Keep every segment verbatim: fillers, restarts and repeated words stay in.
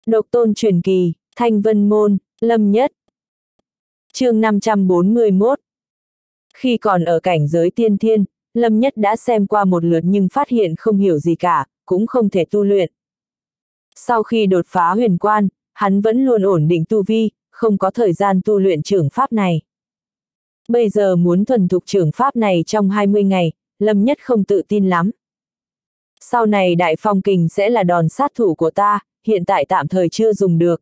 Độc tôn truyền kỳ, Thanh Vân Môn, Lâm Nhất. Chương năm trăm bốn mươi mốt. Khi còn ở cảnh giới tiên thiên, Lâm Nhất đã xem qua một lượt nhưng phát hiện không hiểu gì cả, cũng không thể tu luyện. Sau khi đột phá huyền quan, hắn vẫn luôn ổn định tu vi, không có thời gian tu luyện chưởng pháp này. Bây giờ muốn thuần thục chưởng pháp này trong hai mươi ngày, Lâm Nhất không tự tin lắm. Sau này Đại Phong Kình sẽ là đòn sát thủ của ta, hiện tại tạm thời chưa dùng được.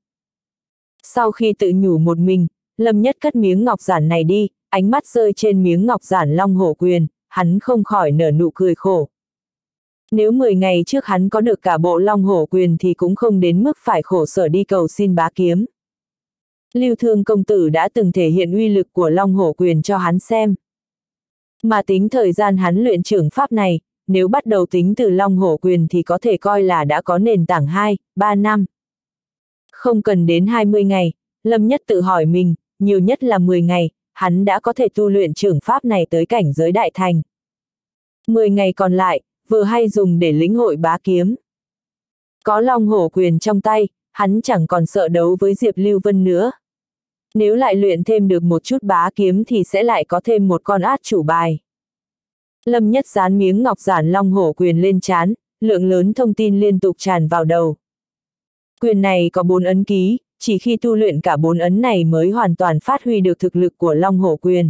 Sau khi tự nhủ một mình, Lâm Nhất cất miếng ngọc giản này đi, ánh mắt rơi trên miếng ngọc giản Long Hổ Quyền, hắn không khỏi nở nụ cười khổ. Nếu mười ngày trước hắn có được cả bộ Long Hổ Quyền thì cũng không đến mức phải khổ sở đi cầu xin bá kiếm. Lưu Thương công tử đã từng thể hiện uy lực của Long Hổ Quyền cho hắn xem. Mà tính thời gian hắn luyện chưởng pháp này, nếu bắt đầu tính từ Long Hổ Quyền thì có thể coi là đã có nền tảng hai, ba năm. Không cần đến hai mươi ngày, Lâm Nhất tự hỏi mình, nhiều nhất là mười ngày, hắn đã có thể tu luyện chưởng pháp này tới cảnh giới đại thành. mười ngày còn lại, vừa hay dùng để lĩnh hội bá kiếm. Có Long Hổ Quyền trong tay, hắn chẳng còn sợ đấu với Diệp Lưu Vân nữa. Nếu lại luyện thêm được một chút bá kiếm thì sẽ lại có thêm một con át chủ bài. Lâm Nhất dán miếng ngọc giản Long Hổ Quyền lên trán, lượng lớn thông tin liên tục tràn vào đầu. Quyền này có bốn ấn ký, chỉ khi tu luyện cả bốn ấn này mới hoàn toàn phát huy được thực lực của Long Hổ Quyền.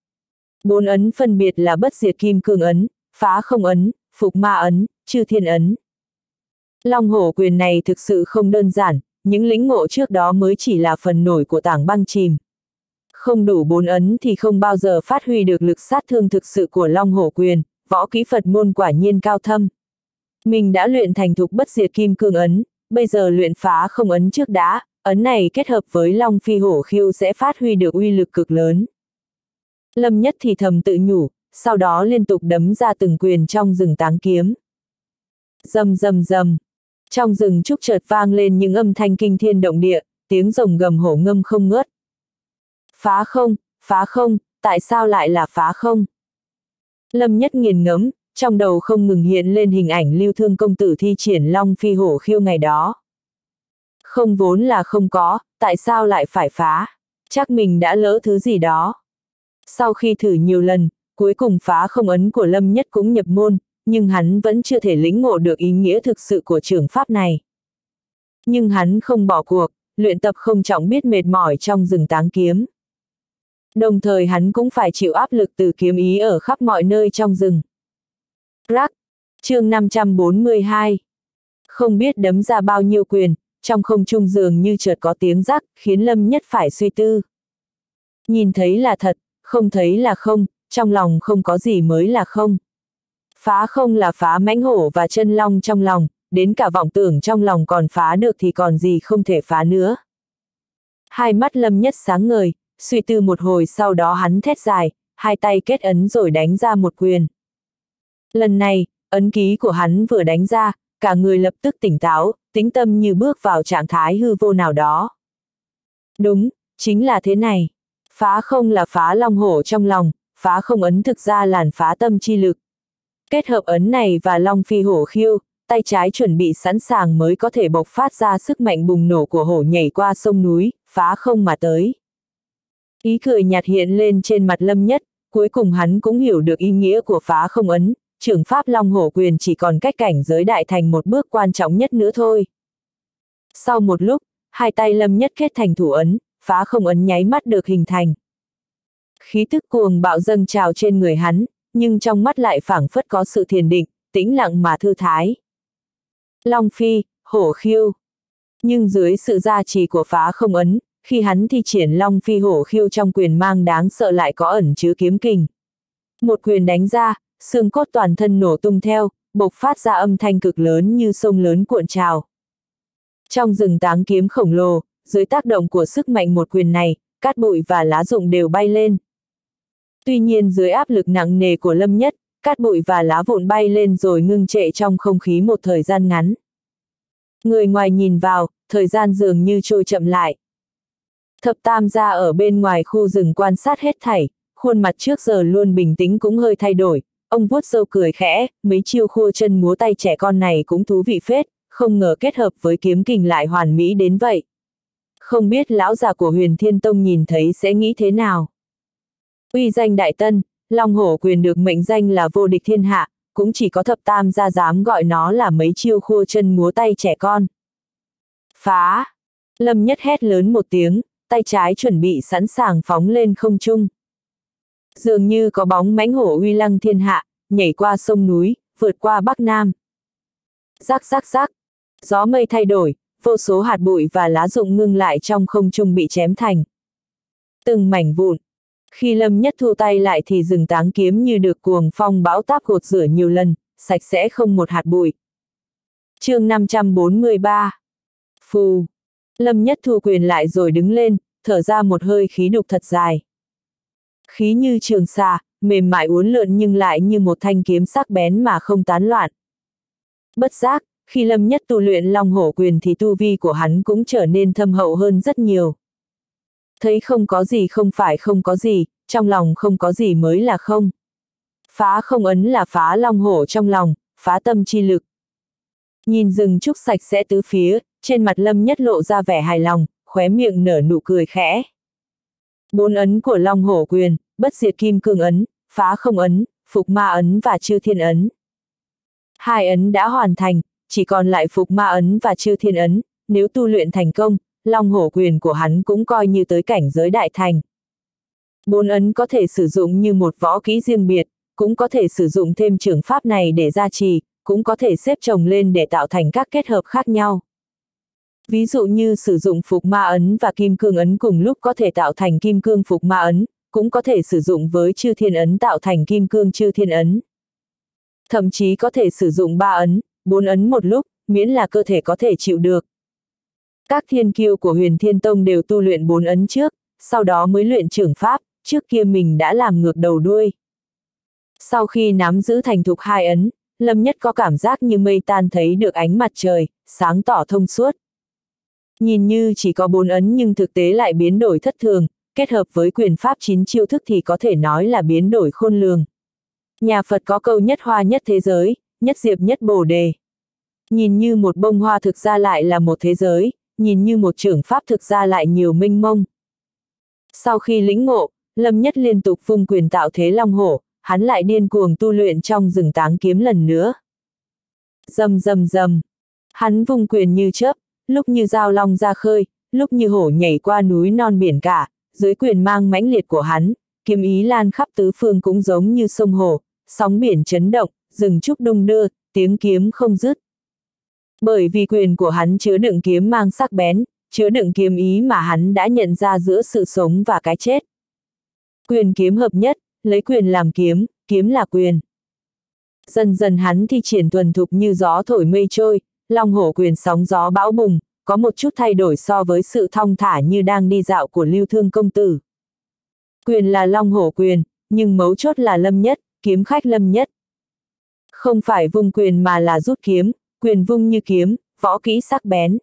Bốn ấn phân biệt là Bất Diệt Kim Cương ấn, Phá Không ấn, Phục Ma ấn, Chư Thiên ấn. Long Hổ Quyền này thực sự không đơn giản, những lĩnh ngộ trước đó mới chỉ là phần nổi của tảng băng chìm. Không đủ bốn ấn thì không bao giờ phát huy được lực sát thương thực sự của Long Hổ Quyền, võ kỹ Phật môn quả nhiên cao thâm. Mình đã luyện thành thục Bất Diệt Kim Cương ấn, bây giờ luyện Phá Không ấn trước đã, ấn này kết hợp với Long Phi Hổ Khiêu sẽ phát huy được uy lực cực lớn. Lâm Nhất thì thầm tự nhủ, sau đó liên tục đấm ra từng quyền trong rừng táng kiếm. Rầm rầm rầm, trong rừng trúc chợt vang lên những âm thanh kinh thiên động địa, tiếng rồng gầm hổ ngâm không ngớt. Phá không, phá không, tại sao lại là phá không? Lâm Nhất nghiền ngẫm, trong đầu không ngừng hiện lên hình ảnh Lưu Thương công tử thi triển Long Phi Hổ Khiêu ngày đó. Không vốn là không có, tại sao lại phải phá? Chắc mình đã lỡ thứ gì đó. Sau khi thử nhiều lần, cuối cùng Phá Không ấn của Lâm Nhất cũng nhập môn, nhưng hắn vẫn chưa thể lĩnh ngộ được ý nghĩa thực sự của chưởng pháp này. Nhưng hắn không bỏ cuộc, luyện tập không trọng biết mệt mỏi trong rừng táng kiếm. Đồng thời hắn cũng phải chịu áp lực từ kiếm ý ở khắp mọi nơi trong rừng. Rắc, chương năm trăm bốn mươi hai. Không biết đấm ra bao nhiêu quyền, trong không trung dường như chợt có tiếng rắc, khiến Lâm Nhất phải suy tư. Nhìn thấy là thật, không thấy là không, trong lòng không có gì mới là không. Phá không là phá mãnh hổ và chân long trong lòng, đến cả vọng tưởng trong lòng còn phá được thì còn gì không thể phá nữa. Hai mắt Lâm Nhất sáng ngời, suy tư một hồi sau đó hắn thét dài, hai tay kết ấn rồi đánh ra một quyền. Lần này, ấn ký của hắn vừa đánh ra, cả người lập tức tỉnh táo, tĩnh tâm như bước vào trạng thái hư vô nào đó. Đúng, chính là thế này. Phá không là phá long hổ trong lòng, phá không ấn thực ra là phá tâm chi lực. Kết hợp ấn này và Long Phi Hổ Khiêu, tay trái chuẩn bị sẵn sàng mới có thể bộc phát ra sức mạnh bùng nổ của hổ nhảy qua sông núi, phá không mà tới. Ý cười nhạt hiện lên trên mặt Lâm Nhất, cuối cùng hắn cũng hiểu được ý nghĩa của phá không ấn, chưởng pháp Long Hổ Quyền chỉ còn cách cảnh giới đại thành một bước quan trọng nhất nữa thôi. Sau một lúc, hai tay Lâm Nhất kết thành thủ ấn, phá không ấn nháy mắt được hình thành. Khí tức cuồng bạo dâng trào trên người hắn, nhưng trong mắt lại phảng phất có sự thiền định, tĩnh lặng mà thư thái. Long Phi, Hổ Khiêu. Nhưng dưới sự gia trì của phá không ấn, khi hắn thi triển Long Phi Hổ Khiêu trong quyền mang đáng sợ lại có ẩn chứa kiếm kình. Một quyền đánh ra, xương cốt toàn thân nổ tung theo, bộc phát ra âm thanh cực lớn như sông lớn cuộn trào. Trong rừng táng kiếm khổng lồ, dưới tác động của sức mạnh một quyền này, cát bụi và lá rụng đều bay lên. Tuy nhiên dưới áp lực nặng nề của Lâm Nhất, cát bụi và lá vụn bay lên rồi ngưng trệ trong không khí một thời gian ngắn. Người ngoài nhìn vào, thời gian dường như trôi chậm lại. Thập Tam gia ở bên ngoài khu rừng quan sát hết thảy, khuôn mặt trước giờ luôn bình tĩnh cũng hơi thay đổi, ông vuốt râu cười khẽ, mấy chiêu khua chân múa tay trẻ con này cũng thú vị phết, không ngờ kết hợp với kiếm kình lại hoàn mỹ đến vậy. Không biết lão già của Huyền Thiên Tông nhìn thấy sẽ nghĩ thế nào. Uy danh đại tân, Long Hổ Quyền được mệnh danh là vô địch thiên hạ, cũng chỉ có thập tam gia dám gọi nó là mấy chiêu khua chân múa tay trẻ con. Phá! Lâm Nhất hét lớn một tiếng, tay trái chuẩn bị sẵn sàng phóng lên không trung. Dường như có bóng mãnh hổ uy lăng thiên hạ, nhảy qua sông núi, vượt qua Bắc Nam. Rắc rắc rắc, gió mây thay đổi, vô số hạt bụi và lá rụng ngưng lại trong không trung bị chém thành từng mảnh vụn. Khi Lâm Nhất thu tay lại thì rừng táng kiếm như được cuồng phong bão táp gột rửa nhiều lần, sạch sẽ không một hạt bụi. Chương năm trăm bốn mươi ba. Phù. Lâm Nhất thu quyền lại rồi đứng lên, thở ra một hơi khí đục thật dài. Khí như trường xà, mềm mại uốn lượn nhưng lại như một thanh kiếm sắc bén mà không tán loạn. Bất giác, khi Lâm Nhất tu luyện Long Hổ Quyền thì tu vi của hắn cũng trở nên thâm hậu hơn rất nhiều. Thấy không có gì không phải không có gì, trong lòng không có gì mới là không. Phá không ấn là phá long hổ trong lòng, phá tâm chi lực. Nhìn rừng trúc sạch sẽ tứ phía, trên mặt Lâm Nhất lộ ra vẻ hài lòng, khóe miệng nở nụ cười khẽ. Bốn ấn của Long Hổ Quyền, bất diệt kim cương ấn, phá không ấn, phục ma ấn và chư thiên ấn. Hai ấn đã hoàn thành, chỉ còn lại phục ma ấn và chư thiên ấn, nếu tu luyện thành công, Long Hổ Quyền của hắn cũng coi như tới cảnh giới đại thành. Bốn ấn có thể sử dụng như một võ kỹ riêng biệt, cũng có thể sử dụng thêm trường pháp này để gia trì, cũng có thể xếp chồng lên để tạo thành các kết hợp khác nhau. Ví dụ như sử dụng phục ma ấn và kim cương ấn cùng lúc có thể tạo thành kim cương phục ma ấn, cũng có thể sử dụng với chư thiên ấn tạo thành kim cương chư thiên ấn. Thậm chí có thể sử dụng ba ấn, bốn ấn một lúc, miễn là cơ thể có thể chịu được. Các thiên kiêu của Huyền Thiên Tông đều tu luyện bốn ấn trước, sau đó mới luyện trưởng pháp, trước kia mình đã làm ngược đầu đuôi. Sau khi nắm giữ thành thục hai ấn, Lâm Nhất có cảm giác như mây tan thấy được ánh mặt trời, sáng tỏ thông suốt. Nhìn như chỉ có bốn ấn nhưng thực tế lại biến đổi thất thường, kết hợp với quyền pháp chín chiêu thức thì có thể nói là biến đổi khôn lường. Nhà Phật có câu nhất hoa nhất thế giới, nhất diệp nhất bồ đề. Nhìn như một bông hoa thực ra lại là một thế giới, nhìn như một trưởng pháp thực ra lại nhiều mênh mông. Sau khi lĩnh ngộ, Lâm Nhất liên tục vung quyền tạo thế long hổ, hắn lại điên cuồng tu luyện trong rừng táng kiếm lần nữa. Rầm rầm rầm, hắn vung quyền như chớp, lúc như dao long ra khơi, lúc như hổ nhảy qua núi non biển cả, dưới quyền mang mãnh liệt của hắn, kiếm ý lan khắp tứ phương cũng giống như sông hồ, sóng biển chấn động, rừng trúc đung đưa, tiếng kiếm không dứt. Bởi vì quyền của hắn chứa đựng kiếm mang sắc bén, chứa đựng kiếm ý mà hắn đã nhận ra giữa sự sống và cái chết. Quyền kiếm hợp nhất, lấy quyền làm kiếm, kiếm là quyền. Dần dần hắn thi triển thuần thục như gió thổi mây trôi, Long Hổ Quyền sóng gió bão bùng, có một chút thay đổi so với sự thong thả như đang đi dạo của Lưu Thương công tử. Quyền là Long Hổ Quyền, nhưng mấu chốt là Lâm Nhất, kiếm khách Lâm Nhất. Không phải vung quyền mà là rút kiếm, quyền vung như kiếm, võ kỹ sắc bén.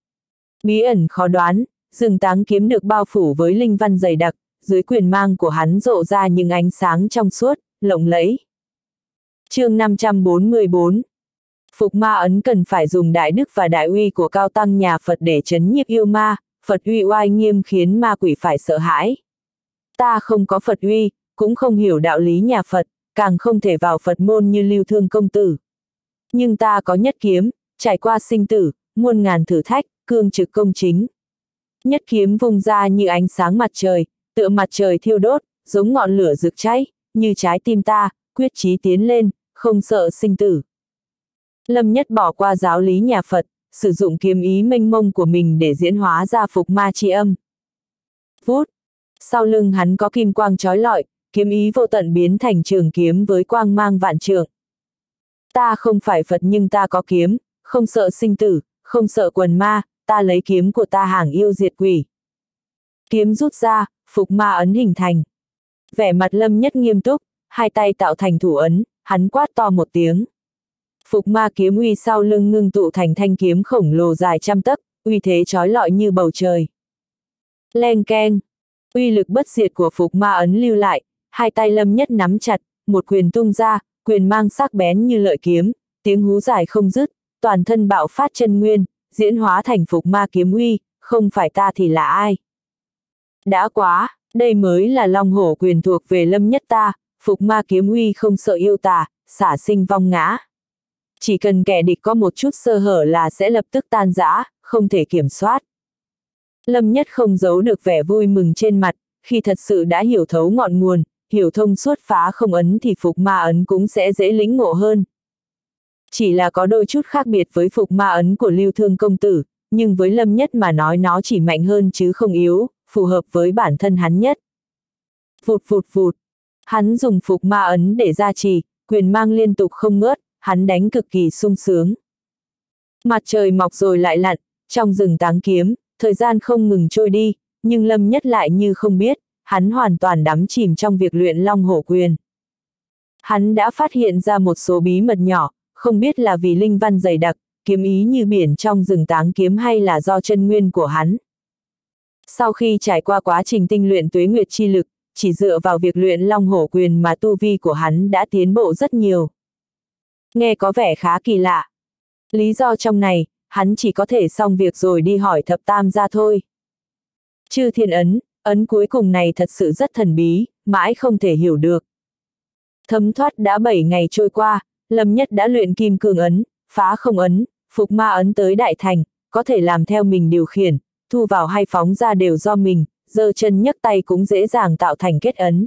Bí ẩn khó đoán, rừng táng kiếm được bao phủ với linh văn dày đặc, dưới quyền mang của hắn rộ ra những ánh sáng trong suốt, lộng lẫy. Chương năm trăm bốn mươi bốn. Phục ma ấn cần phải dùng đại đức và đại uy của cao tăng nhà Phật để trấn nhiếp yêu ma, Phật uy oai nghiêm khiến ma quỷ phải sợ hãi. Ta không có Phật uy, cũng không hiểu đạo lý nhà Phật, càng không thể vào Phật môn như Lưu Thương công tử. Nhưng ta có nhất kiếm, trải qua sinh tử, muôn ngàn thử thách, cương trực công chính. Nhất kiếm vung ra như ánh sáng mặt trời, tựa mặt trời thiêu đốt, giống ngọn lửa rực cháy, như trái tim ta, quyết chí tiến lên, không sợ sinh tử. Lâm Nhất bỏ qua giáo lý nhà Phật, sử dụng kiếm ý mênh mông của mình để diễn hóa ra phục ma chi âm. Vút! Sau lưng hắn có kim quang chói lọi, kiếm ý vô tận biến thành trường kiếm với quang mang vạn trượng. Ta không phải Phật nhưng ta có kiếm, không sợ sinh tử, không sợ quần ma, ta lấy kiếm của ta hàng yêu diệt quỷ. Kiếm rút ra, phục ma ấn hình thành. Vẻ mặt Lâm Nhất nghiêm túc, hai tay tạo thành thủ ấn, hắn quát to một tiếng. Phục ma kiếm uy sau lưng ngưng tụ thành thanh kiếm khổng lồ dài trăm tấc, uy thế chói lọi như bầu trời. Leng keng, uy lực bất diệt của phục ma ấn lưu lại, hai tay Lâm Nhất nắm chặt, một quyền tung ra, quyền mang sắc bén như lợi kiếm, tiếng hú dài không dứt, toàn thân bạo phát chân nguyên, diễn hóa thành phục ma kiếm uy, không phải ta thì là ai. Đã quá, đây mới là long hổ quyền thuộc về Lâm Nhất ta, phục ma kiếm uy không sợ yêu tà, xả sinh vong ngã. Chỉ cần kẻ địch có một chút sơ hở là sẽ lập tức tan rã, không thể kiểm soát. Lâm Nhất không giấu được vẻ vui mừng trên mặt, khi thật sự đã hiểu thấu ngọn nguồn, hiểu thông suốt phá không ấn thì phục ma ấn cũng sẽ dễ lĩnh ngộ hơn. Chỉ là có đôi chút khác biệt với phục ma ấn của Lưu Thương công tử, nhưng với Lâm Nhất mà nói nó chỉ mạnh hơn chứ không yếu, phù hợp với bản thân hắn nhất. Vụt vụt vụt, hắn dùng phục ma ấn để gia trì, quyền mang liên tục không ngớt, hắn đánh cực kỳ sung sướng. Mặt trời mọc rồi lại lặn, trong rừng táng kiếm, thời gian không ngừng trôi đi, nhưng Lâm Nhất lại như không biết, hắn hoàn toàn đắm chìm trong việc luyện long hổ quyền. Hắn đã phát hiện ra một số bí mật nhỏ, không biết là vì linh văn dày đặc, kiếm ý như biển trong rừng táng kiếm hay là do chân nguyên của hắn. Sau khi trải qua quá trình tinh luyện tuế nguyệt chi lực, chỉ dựa vào việc luyện long hổ quyền mà tu vi của hắn đã tiến bộ rất nhiều. Nghe có vẻ khá kỳ lạ. Lý do trong này, hắn chỉ có thể xong việc rồi đi hỏi thập tam gia thôi. Chư thiên ấn, ấn cuối cùng này thật sự rất thần bí, mãi không thể hiểu được. Thấm thoát đã bảy ngày trôi qua, Lâm Nhất đã luyện kim cương ấn, phá không ấn, phục ma ấn tới đại thành, có thể làm theo mình điều khiển, thu vào hay phóng ra đều do mình, giơ chân nhấc tay cũng dễ dàng tạo thành kết ấn.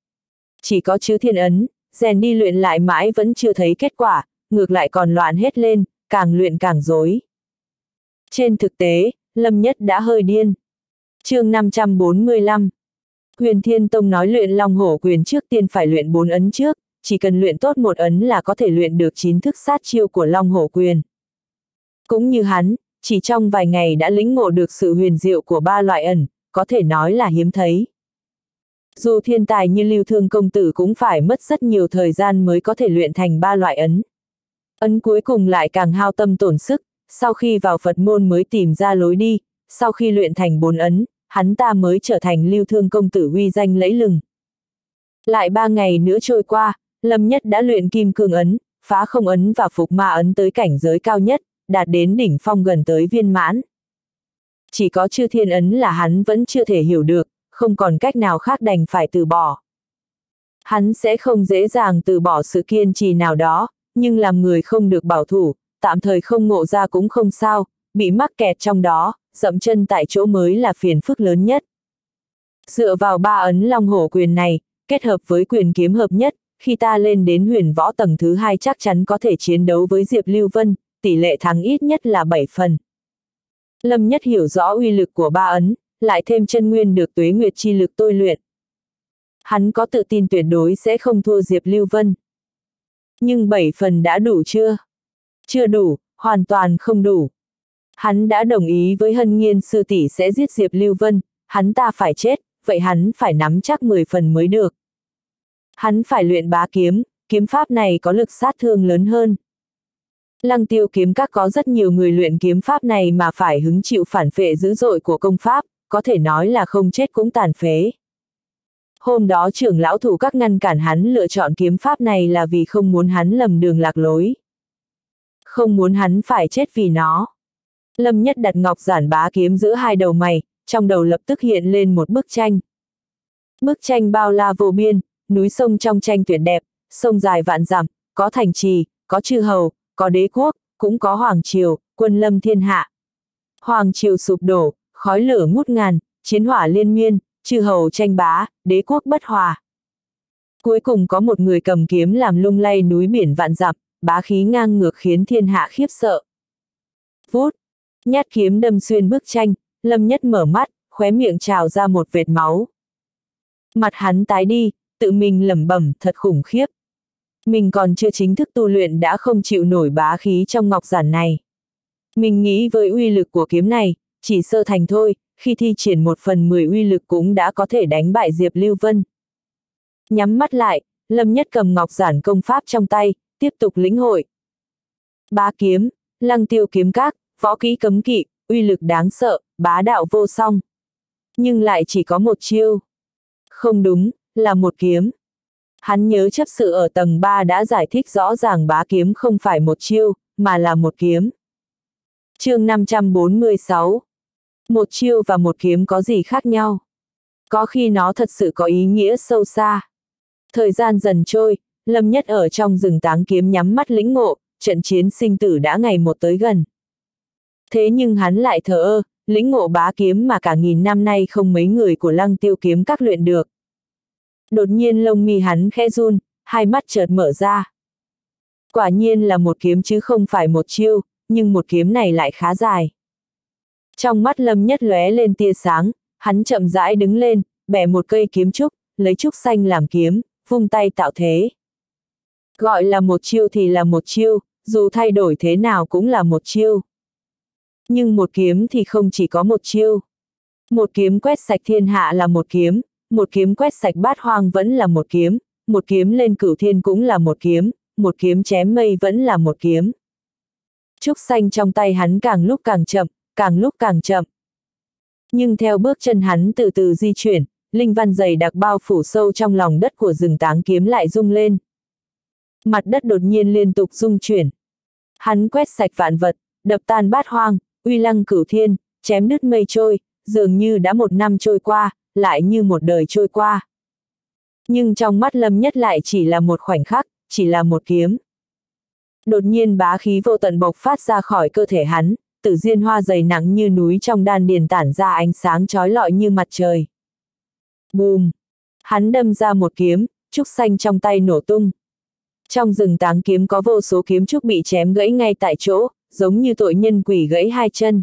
Chỉ có chư thiên ấn, rèn đi luyện lại mãi vẫn chưa thấy kết quả, ngược lại còn loạn hết lên, càng luyện càng rối. Trên thực tế, Lâm Nhất đã hơi điên. Chương năm trăm bốn mươi lăm. Huyền Thiên Tông nói luyện long hổ quyền trước tiên phải luyện bốn ấn trước, chỉ cần luyện tốt một ấn là có thể luyện được chín thức sát chiêu của long hổ quyền. Cũng như hắn, chỉ trong vài ngày đã lĩnh ngộ được sự huyền diệu của ba loại ẩn, có thể nói là hiếm thấy. Dù thiên tài như Lưu Thương công tử cũng phải mất rất nhiều thời gian mới có thể luyện thành ba loại ấn. Ấn cuối cùng lại càng hao tâm tổn sức, sau khi vào Phật môn mới tìm ra lối đi, sau khi luyện thành bốn ấn, hắn ta mới trở thành Lưu Thương công tử uy danh lẫy lừng. Lại ba ngày nữa trôi qua, Lâm Nhất đã luyện kim cương ấn, phá không ấn và phục ma ấn tới cảnh giới cao nhất, đạt đến đỉnh phong gần tới viên mãn. Chỉ có chư thiên ấn là hắn vẫn chưa thể hiểu được, không còn cách nào khác đành phải từ bỏ. Hắn sẽ không dễ dàng từ bỏ sự kiên trì nào đó, nhưng làm người không được bảo thủ, tạm thời không ngộ ra cũng không sao, bị mắc kẹt trong đó, dậm chân tại chỗ mới là phiền phức lớn nhất. Dựa vào ba ấn long hổ quyền này, kết hợp với quyền kiếm hợp nhất, khi ta lên đến huyền võ tầng thứ hai chắc chắn có thể chiến đấu với Diệp Lưu Vân, tỷ lệ thắng ít nhất là bảy phần. Lâm Nhất hiểu rõ uy lực của ba ấn, lại thêm chân nguyên được tuế nguyệt chi lực tôi luyện. Hắn có tự tin tuyệt đối sẽ không thua Diệp Lưu Vân. Nhưng bảy phần đã đủ chưa? Chưa đủ, hoàn toàn không đủ. Hắn đã đồng ý với Hân Nghiên sư tỷ sẽ giết Diệp Lưu Vân, hắn ta phải chết, vậy hắn phải nắm chắc mười phần mới được. Hắn phải luyện bá kiếm, kiếm pháp này có lực sát thương lớn hơn. Lăng Tiêu kiếm các có rất nhiều người luyện kiếm pháp này mà phải hứng chịu phản phệ dữ dội của công pháp, có thể nói là không chết cũng tàn phế. Hôm đó trưởng lão thủ các ngăn cản hắn lựa chọn kiếm pháp này là vì không muốn hắn lầm đường lạc lối. Không muốn hắn phải chết vì nó. Lâm Nhất đặt ngọc giản bá kiếm giữa hai đầu mày, trong đầu lập tức hiện lên một bức tranh. Bức tranh bao la vô biên, núi sông trong tranh tuyệt đẹp, sông dài vạn dặm, có thành trì, có chư hầu, có đế quốc, cũng có hoàng triều, quân lâm thiên hạ. Hoàng triều sụp đổ, khói lửa ngút ngàn, chiến hỏa liên miên, chư hầu tranh bá, đế quốc bất hòa. Cuối cùng có một người cầm kiếm làm lung lay núi biển vạn dặm, bá khí ngang ngược khiến thiên hạ khiếp sợ. Vút, nhát kiếm đâm xuyên bức tranh, Lâm Nhất mở mắt, khóe miệng trào ra một vệt máu. Mặt hắn tái đi, tự mình lẩm bẩm thật khủng khiếp. Mình còn chưa chính thức tu luyện đã không chịu nổi bá khí trong ngọc giản này. Mình nghĩ với uy lực của kiếm này, chỉ sơ thành thôi, khi thi triển một phần mười uy lực cũng đã có thể đánh bại Diệp Lưu Vân. Nhắm mắt lại, Lâm Nhất cầm ngọc giản công pháp trong tay, tiếp tục lĩnh hội. Bá kiếm, Lăng Tiêu kiếm các, võ kỹ cấm kỵ, uy lực đáng sợ, bá đạo vô song. Nhưng lại chỉ có một chiêu. Không đúng, là một kiếm. Hắn nhớ chấp sự ở tầng ba đã giải thích rõ ràng bá kiếm không phải một chiêu, mà là một kiếm. Chương năm trăm bốn mươi sáu. Một chiêu và một kiếm có gì khác nhau? Có khi nó thật sự có ý nghĩa sâu xa. Thời gian dần trôi, Lâm Nhất ở trong rừng táng kiếm nhắm mắt lĩnh ngộ, trận chiến sinh tử đã ngày một tới gần. Thế nhưng hắn lại thờ ơ, lĩnh ngộ bá kiếm mà cả nghìn năm nay không mấy người của Lăng Tiêu kiếm các luyện được. Đột nhiên lông mi hắn khẽ run, hai mắt chợt mở ra. Quả nhiên là một kiếm chứ không phải một chiêu, nhưng một kiếm này lại khá dài. Trong mắt Lâm Nhất lóe lên tia sáng, hắn chậm rãi đứng lên, bẻ một cây kiếm trúc, lấy trúc xanh làm kiếm, vung tay tạo thế. Gọi là một chiêu thì là một chiêu, dù thay đổi thế nào cũng là một chiêu. Nhưng một kiếm thì không chỉ có một chiêu. Một kiếm quét sạch thiên hạ là một kiếm, một kiếm quét sạch bát hoang vẫn là một kiếm, một kiếm lên cửu thiên cũng là một kiếm, một kiếm chém mây vẫn là một kiếm. Trúc xanh trong tay hắn càng lúc càng chậm, càng lúc càng chậm. Nhưng theo bước chân hắn từ từ di chuyển, linh văn dày đặc bao phủ sâu trong lòng đất của rừng táng kiếm lại rung lên. Mặt đất đột nhiên liên tục rung chuyển. Hắn quét sạch vạn vật, đập tan bát hoang, uy lăng cửu thiên, chém đứt mây trôi, dường như đã một năm trôi qua, lại như một đời trôi qua. Nhưng trong mắt Lâm Nhất lại chỉ là một khoảnh khắc, chỉ là một kiếm. Đột nhiên bá khí vô tận bộc phát ra khỏi cơ thể hắn, tử diên hoa dày nặng như núi trong đan điền tản ra ánh sáng chói lọi như mặt trời. Bùm! Hắn đâm ra một kiếm, trúc xanh trong tay nổ tung. Trong rừng táng kiếm có vô số kiếm trúc bị chém gãy ngay tại chỗ, giống như tội nhân quỷ gãy hai chân.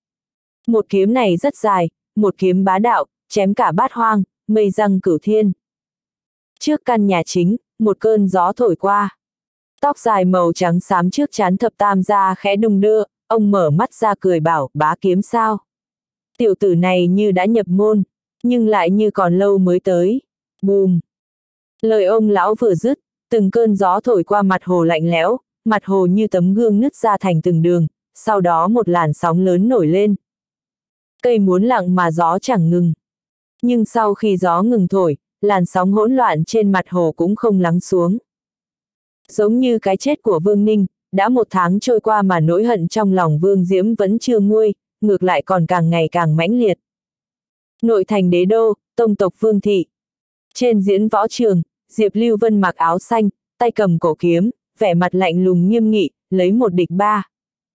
Một kiếm này rất dài, một kiếm bá đạo, chém cả bát hoang, mây răng cửu thiên. Trước căn nhà chính, một cơn gió thổi qua. Tóc dài màu trắng xám trước trán thập tam gia khẽ đung đưa, ông mở mắt ra cười bảo, bá kiếm sao? Tiểu tử này như đã nhập môn, nhưng lại như còn lâu mới tới. Bùm! Lời ông lão vừa dứt, từng cơn gió thổi qua mặt hồ lạnh lẽo, mặt hồ như tấm gương nứt ra thành từng đường, sau đó một làn sóng lớn nổi lên. Cây muốn lặng mà gió chẳng ngừng. Nhưng sau khi gió ngừng thổi, làn sóng hỗn loạn trên mặt hồ cũng không lắng xuống. Giống như cái chết của Vương Ninh, đã một tháng trôi qua mà nỗi hận trong lòng Vương Diễm vẫn chưa nguôi, ngược lại còn càng ngày càng mãnh liệt. Nội thành đế đô, tông tộc Vương thị. Trên diễn võ trường, Diệp Lưu Vân mặc áo xanh, tay cầm cổ kiếm, vẻ mặt lạnh lùng nghiêm nghị, lấy một địch ba.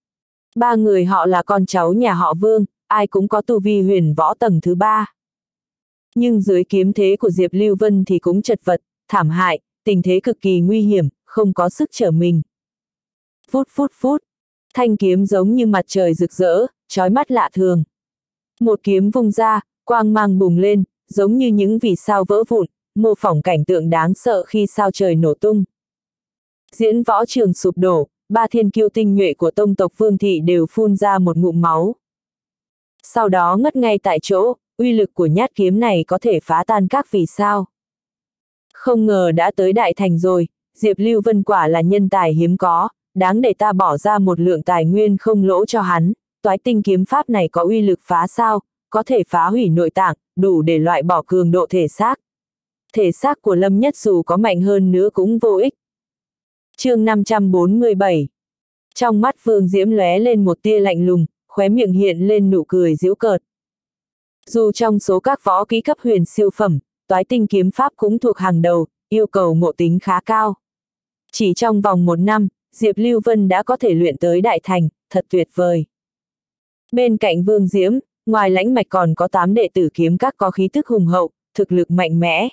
Ba người họ là con cháu nhà họ Vương, ai cũng có tu vi huyền võ tầng thứ ba. Nhưng dưới kiếm thế của Diệp Lưu Vân thì cũng chật vật, thảm hại, tình thế cực kỳ nguy hiểm, không có sức trở mình. Phút phút phút, thanh kiếm giống như mặt trời rực rỡ, chói mắt lạ thường. Một kiếm vung ra, quang mang bùng lên, giống như những vì sao vỡ vụn, mô phỏng cảnh tượng đáng sợ khi sao trời nổ tung. Diễn võ trường sụp đổ, ba thiên kiêu tinh nhuệ của tông tộc Vương thị đều phun ra một ngụm máu. Sau đó ngất ngay tại chỗ, uy lực của nhát kiếm này có thể phá tan các vì sao. Không ngờ đã tới Đại Thành rồi, Diệp Lưu Vân quả là nhân tài hiếm có, đáng để ta bỏ ra một lượng tài nguyên không lỗ cho hắn. Toái tinh kiếm pháp này có uy lực phá sao, có thể phá hủy nội tạng, đủ để loại bỏ cường độ thể xác. Thể xác của Lâm Nhất dù có mạnh hơn nữa cũng vô ích. Chương năm trăm bốn mươi bảy. Trong mắt Vương Diễm lóe lên một tia lạnh lùng, khóe miệng hiện lên nụ cười giễu cợt. Dù trong số các võ kỹ cấp huyền siêu phẩm, toái tinh kiếm pháp cũng thuộc hàng đầu, yêu cầu ngộ tính khá cao. Chỉ trong vòng một năm, Diệp Lưu Vân đã có thể luyện tới Đại Thành, thật tuyệt vời. Bên cạnh Vương Diễm, ngoài lãnh mạch còn có tám đệ tử kiếm các có khí tức hùng hậu, thực lực mạnh mẽ.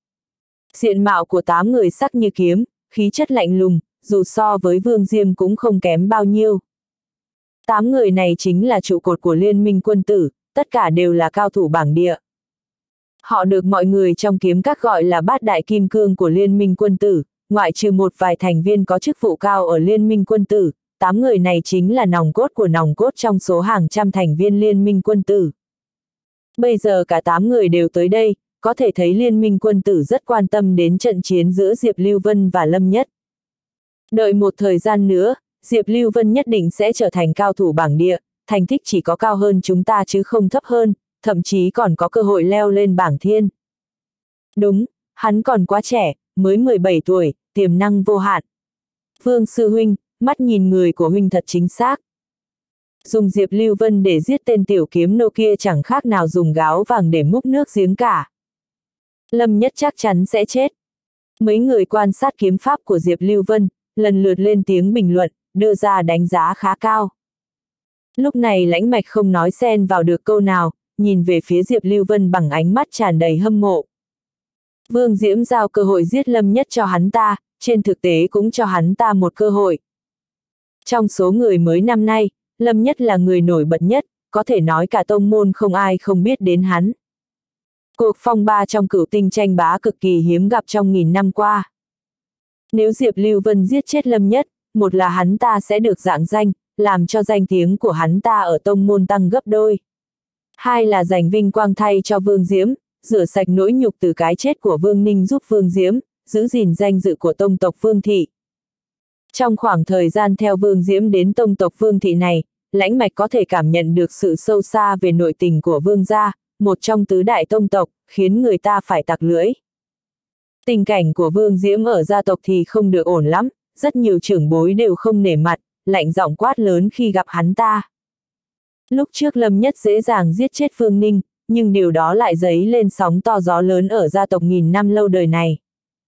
Diện mạo của tám người sắc như kiếm, khí chất lạnh lùng, dù so với Vương Diêm cũng không kém bao nhiêu. Tám người này chính là trụ cột của Liên minh quân tử, tất cả đều là cao thủ bảng địa. Họ được mọi người trong kiếm các gọi là bát đại kim cương của Liên minh quân tử, ngoại trừ một vài thành viên có chức vụ cao ở Liên minh quân tử, tám người này chính là nòng cốt của nòng cốt trong số hàng trăm thành viên Liên minh quân tử. Bây giờ cả tám người đều tới đây, có thể thấy Liên minh quân tử rất quan tâm đến trận chiến giữa Diệp Lưu Vân và Lâm Nhất. Đợi một thời gian nữa, Diệp Lưu Vân nhất định sẽ trở thành cao thủ bảng địa, thành tích chỉ có cao hơn chúng ta chứ không thấp hơn, thậm chí còn có cơ hội leo lên bảng thiên. Đúng, hắn còn quá trẻ, mới mười bảy tuổi, tiềm năng vô hạn. Vương sư huynh, mắt nhìn người của huynh thật chính xác. Dùng Diệp Lưu Vân để giết tên tiểu kiếm nô kia chẳng khác nào dùng gáo vàng để múc nước giếng cả. Lâm Nhất chắc chắn sẽ chết. Mấy người quan sát kiếm pháp của Diệp Lưu Vân, lần lượt lên tiếng bình luận, đưa ra đánh giá khá cao. Lúc này Lãnh Mạch không nói xen vào được câu nào, nhìn về phía Diệp Lưu Vân bằng ánh mắt tràn đầy hâm mộ. Vương Diễm giao cơ hội giết Lâm Nhất cho hắn ta, trên thực tế cũng cho hắn ta một cơ hội. Trong số người mới năm nay, Lâm Nhất là người nổi bật nhất, có thể nói cả tông môn không ai không biết đến hắn. Cuộc phong ba trong Cửu Tinh tranh bá cực kỳ hiếm gặp trong nghìn năm qua. Nếu Diệp Lưu Vân giết chết Lâm Nhất, một là hắn ta sẽ được rạng danh, làm cho danh tiếng của hắn ta ở tông môn tăng gấp đôi. Hai là giành vinh quang thay cho Vương Diễm, rửa sạch nỗi nhục từ cái chết của Vương Ninh giúp Vương Diễm, giữ gìn danh dự của tông tộc Vương Thị. Trong khoảng thời gian theo Vương Diễm đến tông tộc Vương Thị này, Lãnh Mạch có thể cảm nhận được sự sâu xa về nội tình của Vương gia, một trong tứ đại tông tộc, khiến người ta phải tặc lưỡi. Tình cảnh của Vương Diễm ở gia tộc thì không được ổn lắm, rất nhiều trưởng bối đều không nể mặt, lạnh giọng quát lớn khi gặp hắn ta. Lúc trước Lâm Nhất dễ dàng giết chết Vương Ninh, nhưng điều đó lại dấy lên sóng to gió lớn ở gia tộc nghìn năm lâu đời này.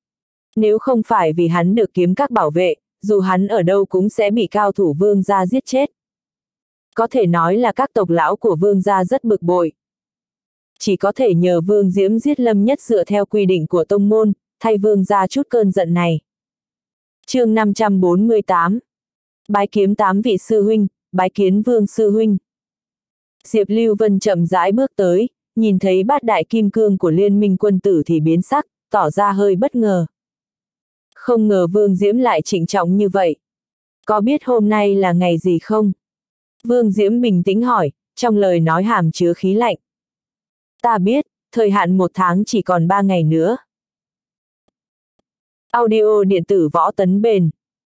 Nếu không phải vì hắn được kiếm các bảo vệ, dù hắn ở đâu cũng sẽ bị cao thủ Vương gia giết chết. Có thể nói là các tộc lão của Vương gia rất bực bội. Chỉ có thể nhờ Vương Diễm giết Lâm Nhất dựa theo quy định của tông môn, thay Vương gia chút cơn giận này. Chương năm trăm bốn mươi tám. Bái kiếm tám vị sư huynh, bái kiến Vương sư huynh. Diệp Lưu Vân chậm rãi bước tới, nhìn thấy bát đại kim cương của Liên Minh quân tử thì biến sắc, tỏ ra hơi bất ngờ. Không ngờ Vương Diễm lại trịnh trọng như vậy. Có biết hôm nay là ngày gì không? Vương Diễm bình tĩnh hỏi, trong lời nói hàm chứa khí lạnh. Ta biết, thời hạn một tháng chỉ còn ba ngày nữa. Audio điện tử Võ Tấn Bền.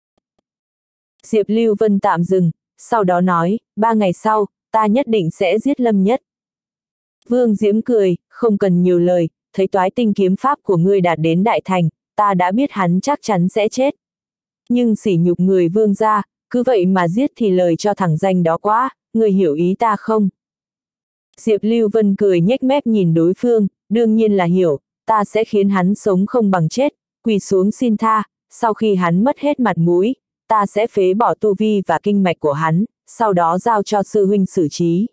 Diệp Lưu Vân tạm dừng, sau đó nói, ba ngày sau, ta nhất định sẽ giết Lâm Nhất. Vương Diễm cười, không cần nhiều lời, thấy toái tinh kiếm pháp của ngươi đạt đến đại thành, ta đã biết hắn chắc chắn sẽ chết. Nhưng sỉ nhục người Vương gia, cứ vậy mà giết thì lời cho thẳng danh đó quá, ngươi hiểu ý ta không? Diệp Lưu Vân cười nhếch mép nhìn đối phương, đương nhiên là hiểu, ta sẽ khiến hắn sống không bằng chết, quỳ xuống xin tha, sau khi hắn mất hết mặt mũi, ta sẽ phế bỏ tu vi và kinh mạch của hắn, sau đó giao cho sư huynh xử trí.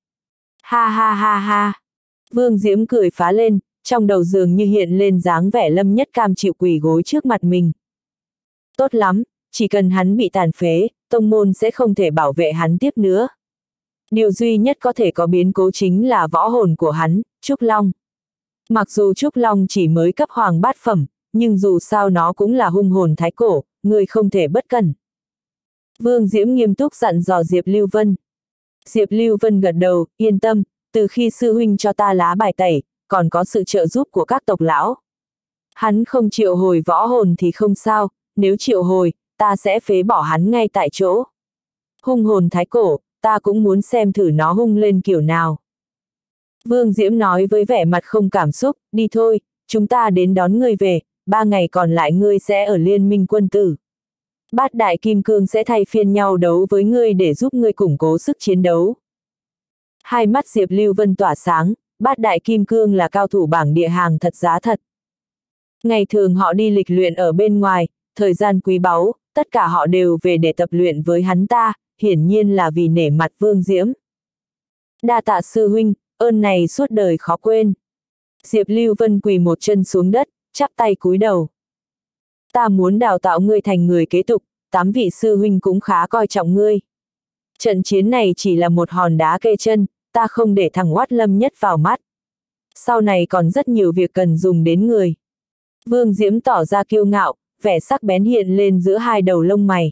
Ha ha ha ha. Vương Diễm cười phá lên, trong đầu dường như hiện lên dáng vẻ Lâm Nhất cam chịu quỳ gối trước mặt mình. Tốt lắm, chỉ cần hắn bị tàn phế, tông môn sẽ không thể bảo vệ hắn tiếp nữa. Điều duy nhất có thể có biến cố chính là võ hồn của hắn, Trúc Long. Mặc dù Trúc Long chỉ mới cấp hoàng bát phẩm, nhưng dù sao nó cũng là hung hồn thái cổ, người không thể bất cẩn. Vương Diễm nghiêm túc dặn dò Diệp Lưu Vân. Diệp Lưu Vân gật đầu, yên tâm, từ khi sư huynh cho ta lá bài tẩy, còn có sự trợ giúp của các tộc lão. Hắn không triệu hồi võ hồn thì không sao, nếu triệu hồi, ta sẽ phế bỏ hắn ngay tại chỗ. Hung hồn thái cổ, ta cũng muốn xem thử nó hung lên kiểu nào. Vương Diễm nói với vẻ mặt không cảm xúc, đi thôi, chúng ta đến đón ngươi về, ba ngày còn lại ngươi sẽ ở Liên Minh quân tử. Bát đại kim cương sẽ thay phiên nhau đấu với ngươi để giúp ngươi củng cố sức chiến đấu. Hai mắt Diệp Lưu Vân tỏa sáng, bát đại kim cương là cao thủ bảng địa hàng thật giá thật. Ngày thường họ đi lịch luyện ở bên ngoài, thời gian quý báu, tất cả họ đều về để tập luyện với hắn ta, hiển nhiên là vì nể mặt Vương Diễm. Đa tạ sư huynh, ơn này suốt đời khó quên. Diệp Lưu Vân quỳ một chân xuống đất, chắp tay cúi đầu. Ta muốn đào tạo ngươi thành người kế tục, tám vị sư huynh cũng khá coi trọng ngươi. Trận chiến này chỉ là một hòn đá kê chân, ta không để thằng oát Lâm Nhất vào mắt. Sau này còn rất nhiều việc cần dùng đến người. Vương Diễm tỏ ra kiêu ngạo, vẻ sắc bén hiện lên giữa hai đầu lông mày.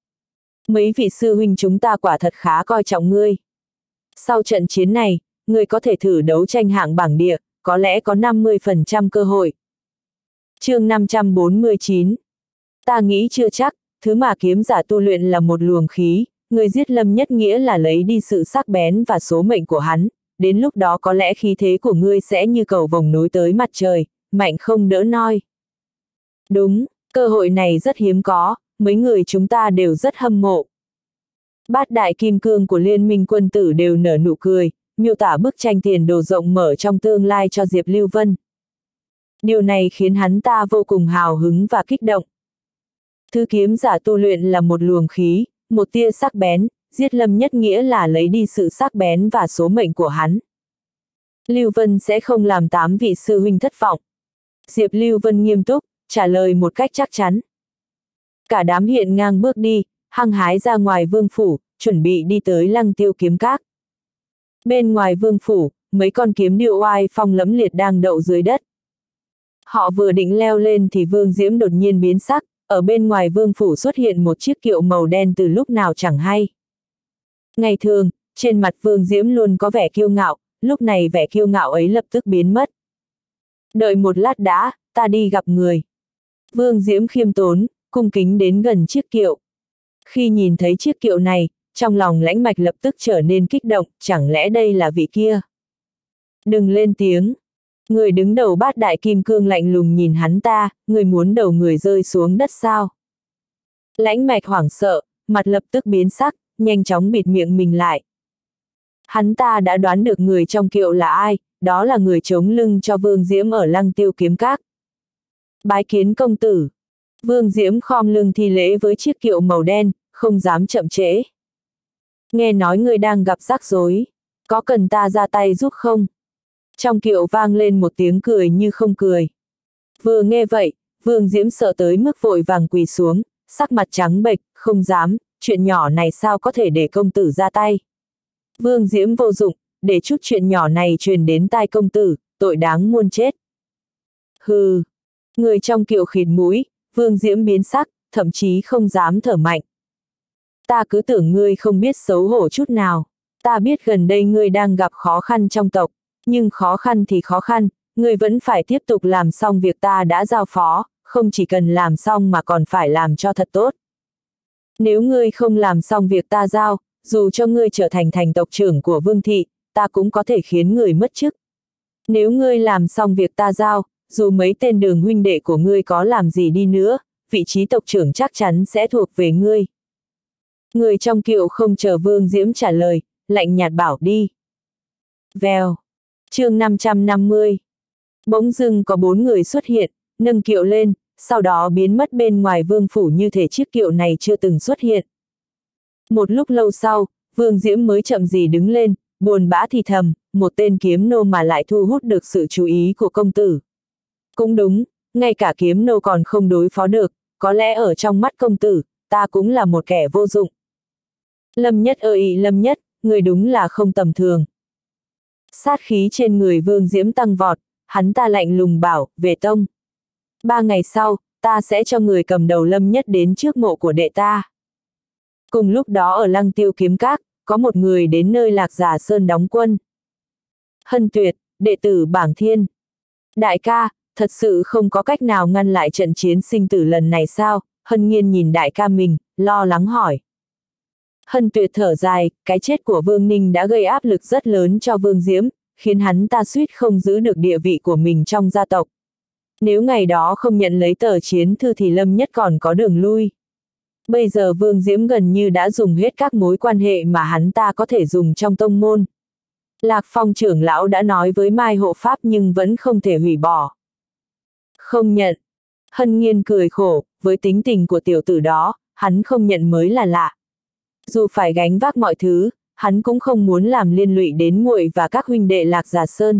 Mấy vị sư huynh chúng ta quả thật khá coi trọng ngươi. Sau trận chiến này, ngươi có thể thử đấu tranh hạng bảng địa, có lẽ có năm mươi phần trăm cơ hội. Chương năm trăm bốn mươi chín. Ta nghĩ chưa chắc, thứ mà kiếm giả tu luyện là một luồng khí, người giết Lâm Nhất nghĩa là lấy đi sự sắc bén và số mệnh của hắn, đến lúc đó có lẽ khí thế của ngươi sẽ như cầu vồng nối tới mặt trời, mạnh không đỡ noi. Đúng, cơ hội này rất hiếm có, mấy người chúng ta đều rất hâm mộ. Bát đại kim cương của Liên minh quân tử đều nở nụ cười, miêu tả bức tranh tiền đồ rộng mở trong tương lai cho Diệp Lưu Vân. Điều này khiến hắn ta vô cùng hào hứng và kích động. Thứ kiếm giả tu luyện là một luồng khí, một tia sắc bén, giết Lâm Nhất nghĩa là lấy đi sự sắc bén và số mệnh của hắn. Lưu Vân sẽ không làm tám vị sư huynh thất vọng. Diệp Lưu Vân nghiêm túc, trả lời một cách chắc chắn. Cả đám hiện ngang bước đi, hăng hái ra ngoài vương phủ, chuẩn bị đi tới Lăng Tiêu kiếm các. Bên ngoài vương phủ, mấy con kiếm điệu oai phong lẫm liệt đang đậu dưới đất. Họ vừa định leo lên thì Vương Diễm đột nhiên biến sắc, ở bên ngoài vương phủ xuất hiện một chiếc kiệu màu đen từ lúc nào chẳng hay. Ngày thường, trên mặt Vương Diễm luôn có vẻ kiêu ngạo, lúc này vẻ kiêu ngạo ấy lập tức biến mất. Đợi một lát đã, ta đi gặp người. Vương Diễm khiêm tốn, cung kính đến gần chiếc kiệu. Khi nhìn thấy chiếc kiệu này, trong lòng Lãnh Mạch lập tức trở nên kích động, chẳng lẽ đây là vị kia? Đừng lên tiếng. Người đứng đầu Bát đại kim cương lạnh lùng nhìn hắn ta, người muốn đầu người rơi xuống đất sao? Lãnh Mạch hoảng sợ, mặt lập tức biến sắc, nhanh chóng bịt miệng mình lại. Hắn ta đã đoán được người trong kiệu là ai, đó là người chống lưng cho Vương Diễm ở Lăng Tiêu kiếm các. Bái kiến công tử. Vương Diễm khom lưng thi lễ với chiếc kiệu màu đen, không dám chậm trễ. Nghe nói ngươi đang gặp rắc rối, có cần ta ra tay giúp không? Trong kiệu vang lên một tiếng cười như không cười. Vừa nghe vậy, Vương Diễm sợ tới mức vội vàng quỳ xuống, sắc mặt trắng bệch, không dám, chuyện nhỏ này sao có thể để công tử ra tay. Vương Diễm vô dụng, để chút chuyện nhỏ này truyền đến tai công tử, tội đáng muôn chết. Hừ, người trong kiệu khịt mũi, Vương Diễm biến sắc, thậm chí không dám thở mạnh. Ta cứ tưởng ngươi không biết xấu hổ chút nào, ta biết gần đây ngươi đang gặp khó khăn trong tộc, nhưng khó khăn thì khó khăn, ngươi vẫn phải tiếp tục làm xong việc ta đã giao phó, không chỉ cần làm xong mà còn phải làm cho thật tốt. Nếu ngươi không làm xong việc ta giao, dù cho ngươi trở thành thành tộc trưởng của Vương thị, ta cũng có thể khiến người mất chức. Nếu ngươi làm xong việc ta giao, dù mấy tên Đường huynh đệ của ngươi có làm gì đi nữa, vị trí tộc trưởng chắc chắn sẽ thuộc về ngươi. Người trong kiệu không chờ Vương Diễm trả lời, lạnh nhạt bảo đi. Vèo. Chương năm trăm năm mươi. Bỗng dưng có bốn người xuất hiện, nâng kiệu lên, sau đó biến mất bên ngoài vương phủ như thể chiếc kiệu này chưa từng xuất hiện. Một lúc lâu sau, Vương Diễm mới chậm gì đứng lên, buồn bã thì thầm, một tên kiếm nô mà lại thu hút được sự chú ý của công tử. Cũng đúng, ngay cả kiếm nô còn không đối phó được, có lẽ ở trong mắt công tử, ta cũng là một kẻ vô dụng. Lâm Nhất ơi Lâm Nhất, người đúng là không tầm thường. Sát khí trên người Vương Diễm tăng vọt, hắn ta lạnh lùng bảo, về tông. Ba ngày sau, ta sẽ cho người cầm đầu Lâm Nhất đến trước mộ của đệ ta. Cùng lúc đó ở Lăng Tiêu kiếm các, có một người đến nơi Lạc Giả Sơn đóng quân. Hân Tuyệt, đệ tử Bảng Thiên. Đại ca, thật sự không có cách nào ngăn lại trận chiến sinh tử lần này sao? Hân Nghiên nhìn đại ca mình, lo lắng hỏi. Hân Tuyệt thở dài, cái chết của Vương Ninh đã gây áp lực rất lớn cho Vương Diễm, khiến hắn ta suýt không giữ được địa vị của mình trong gia tộc. Nếu ngày đó không nhận lấy tờ chiến thư thì Lâm Nhất còn có đường lui. Bây giờ Vương Diễm gần như đã dùng hết các mối quan hệ mà hắn ta có thể dùng trong tông môn. Lạc Phong trưởng lão đã nói với Mai hộ pháp nhưng vẫn không thể hủy bỏ. Không nhận. Hân Nghiên cười khổ, với tính tình của tiểu tử đó, hắn không nhận mới là lạ. Dù phải gánh vác mọi thứ, hắn cũng không muốn làm liên lụy đến muội và các huynh đệ Lạc Giả Sơn.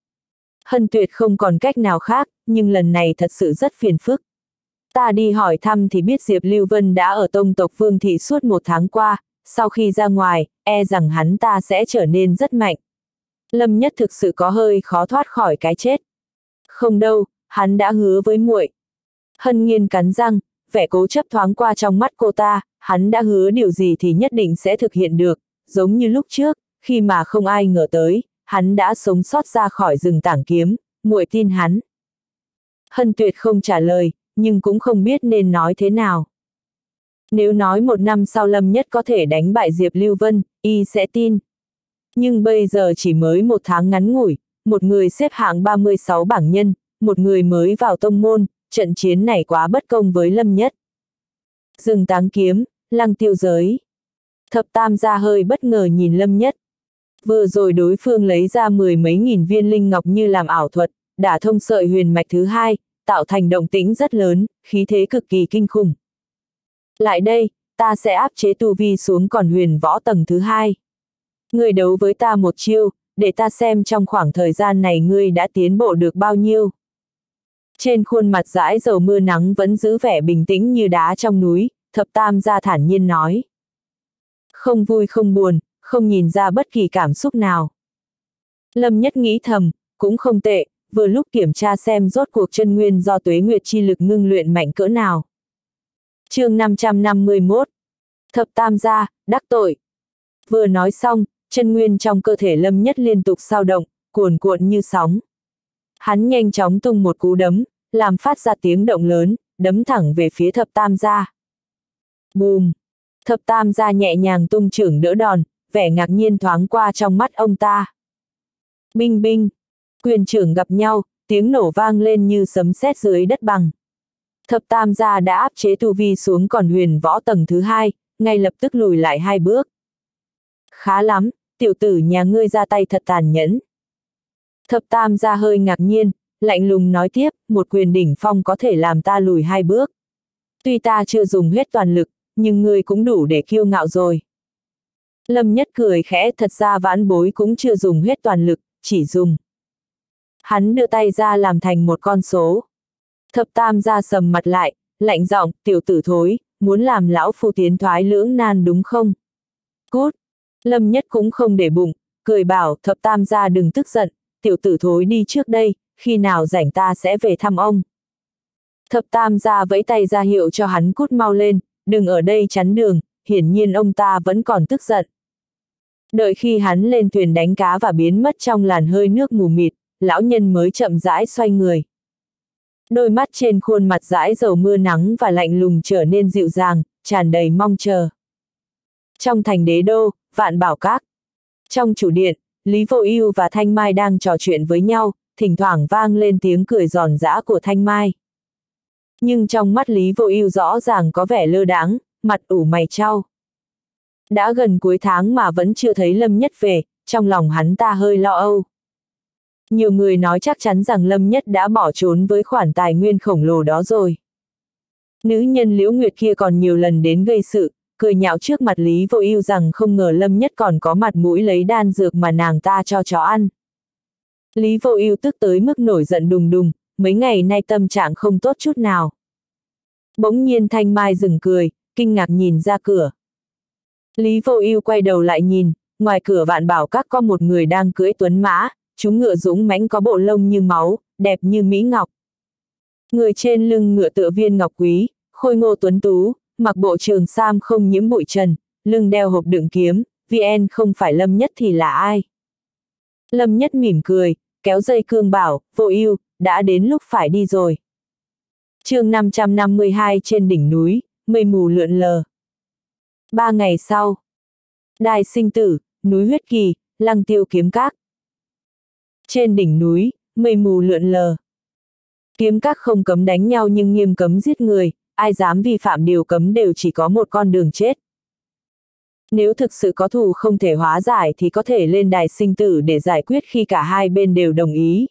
Hân Tuyệt không còn cách nào khác, nhưng lần này thật sự rất phiền phức. Ta đi hỏi thăm thì biết Diệp Lưu Vân đã ở tông tộc Vương thị suốt một tháng qua, sau khi ra ngoài, e rằng hắn ta sẽ trở nên rất mạnh. Lâm Nhất thực sự có hơi khó thoát khỏi cái chết. Không đâu, hắn đã hứa với muội. Hân Nghiên cắn răng, vẻ cố chấp thoáng qua trong mắt cô ta, hắn đã hứa điều gì thì nhất định sẽ thực hiện được, giống như lúc trước, khi mà không ai ngờ tới, hắn đã sống sót ra khỏi rừng Tảng Kiếm, muội tin hắn. Hân Tuyệt không trả lời, nhưng cũng không biết nên nói thế nào. Nếu nói một năm sau Lâm Nhất có thể đánh bại Diệp Lưu Vân, y sẽ tin. Nhưng bây giờ chỉ mới một tháng ngắn ngủi, một người xếp hạng ba mươi sáu bảng nhân, một người mới vào tông môn, trận chiến này quá bất công với Lâm Nhất. Rừng Táng Kiếm, Lăng Tiêu Giới. Thập tam gia hơi bất ngờ nhìn Lâm Nhất. Vừa rồi đối phương lấy ra mười mấy nghìn viên linh ngọc như làm ảo thuật, đả thông sợi huyền mạch thứ hai, tạo thành động tĩnh rất lớn, khí thế cực kỳ kinh khủng. Lại đây, ta sẽ áp chế tu vi xuống còn huyền võ tầng thứ hai. Ngươi đấu với ta một chiêu, để ta xem trong khoảng thời gian này ngươi đã tiến bộ được bao nhiêu. Trên khuôn mặt dãi dầu mưa nắng vẫn giữ vẻ bình tĩnh như đá trong núi, thập tam gia thản nhiên nói. Không vui không buồn, không nhìn ra bất kỳ cảm xúc nào. Lâm Nhất nghĩ thầm, cũng không tệ, vừa lúc kiểm tra xem rốt cuộc chân nguyên do tuế nguyệt chi lực ngưng luyện mạnh cỡ nào. Chương năm trăm năm mươi mốt. Thập tam gia, đắc tội. Vừa nói xong, chân nguyên trong cơ thể Lâm Nhất liên tục xao động, cuồn cuộn như sóng. Hắn nhanh chóng tung một cú đấm, làm phát ra tiếng động lớn, đấm thẳng về phía thập tam gia. Bùm! Thập tam gia nhẹ nhàng tung chưởng đỡ đòn, vẻ ngạc nhiên thoáng qua trong mắt ông ta. Binh binh! Quyền chưởng gặp nhau, tiếng nổ vang lên như sấm sét dưới đất bằng. Thập tam gia đã áp chế tu vi xuống còn huyền võ tầng thứ hai, ngay lập tức lùi lại hai bước. Khá lắm, tiểu tử nhà ngươi ra tay thật tàn nhẫn. Thập tam gia hơi ngạc nhiên, lạnh lùng nói tiếp, một quyền đỉnh phong có thể làm ta lùi hai bước. Tuy ta chưa dùng hết toàn lực, nhưng ngươi cũng đủ để kiêu ngạo rồi. Lâm Nhất cười khẽ, thật ra vãn bối cũng chưa dùng hết toàn lực, chỉ dùng. Hắn đưa tay ra làm thành một con số. Thập tam gia sầm mặt lại, lạnh giọng, tiểu tử thối, muốn làm lão phu tiến thoái lưỡng nan đúng không? Cút! Lâm Nhất cũng không để bụng, cười bảo, thập tam gia đừng tức giận, tiểu tử thối đi trước đây, khi nào rảnh ta sẽ về thăm ông. Thập tam gia vẫy tay ra hiệu cho hắn cút mau lên, đừng ở đây chắn đường, hiển nhiên ông ta vẫn còn tức giận. Đợi khi hắn lên thuyền đánh cá và biến mất trong làn hơi nước mù mịt, lão nhân mới chậm rãi xoay người. Đôi mắt trên khuôn mặt dãi dầu mưa nắng và lạnh lùng trở nên dịu dàng, tràn đầy mong chờ. Trong thành Đế Đô, Vạn Bảo Các. Trong chủ điện, Lý Vô Ưu và Thanh Mai đang trò chuyện với nhau, thỉnh thoảng vang lên tiếng cười giòn giã của Thanh Mai. Nhưng trong mắt Lý Vô Ưu rõ ràng có vẻ lơ đãng, mặt ủ mày chau. Đã gần cuối tháng mà vẫn chưa thấy Lâm Nhất về, trong lòng hắn ta hơi lo âu. Nhiều người nói chắc chắn rằng Lâm Nhất đã bỏ trốn với khoản tài nguyên khổng lồ đó rồi. Nữ nhân Liễu Nguyệt kia còn nhiều lần đến gây sự, cười nhạo trước mặt Lý Vô Ưu rằng không ngờ Lâm Nhất còn có mặt mũi lấy đan dược mà nàng ta cho chó ăn. Lý Vô Ưu tức tới mức nổi giận đùng đùng, mấy ngày nay tâm trạng không tốt chút nào. Bỗng nhiên Thanh Mai dừng cười, kinh ngạc nhìn ra cửa. Lý Vô Ưu quay đầu lại nhìn, ngoài cửa Vạn Bảo Các có một người đang cưỡi tuấn mã, chúng ngựa dũng mãnh có bộ lông như máu, đẹp như mỹ ngọc. Người trên lưng ngựa tựa viên ngọc quý, khôi ngô tuấn tú, mặc bộ trường sam không nhiễm bụi trần, lưng đeo hộp đựng kiếm, vê en không phải Lâm Nhất thì là ai? Lâm Nhất mỉm cười, kéo dây cương bảo, Vô Ưu, đã đến lúc phải đi rồi. Chương năm trăm năm mươi hai trên đỉnh núi, mây mù lượn lờ. Ba ngày sau. Đài Sinh Tử, núi Huyết Kỳ, Lăng Tiêu Kiếm Các. Trên đỉnh núi, mây mù lượn lờ. Kiếm các không cấm đánh nhau nhưng nghiêm cấm giết người, ai dám vi phạm điều cấm đều chỉ có một con đường chết. Nếu thực sự có thù không thể hóa giải thì có thể lên đài sinh tử để giải quyết khi cả hai bên đều đồng ý.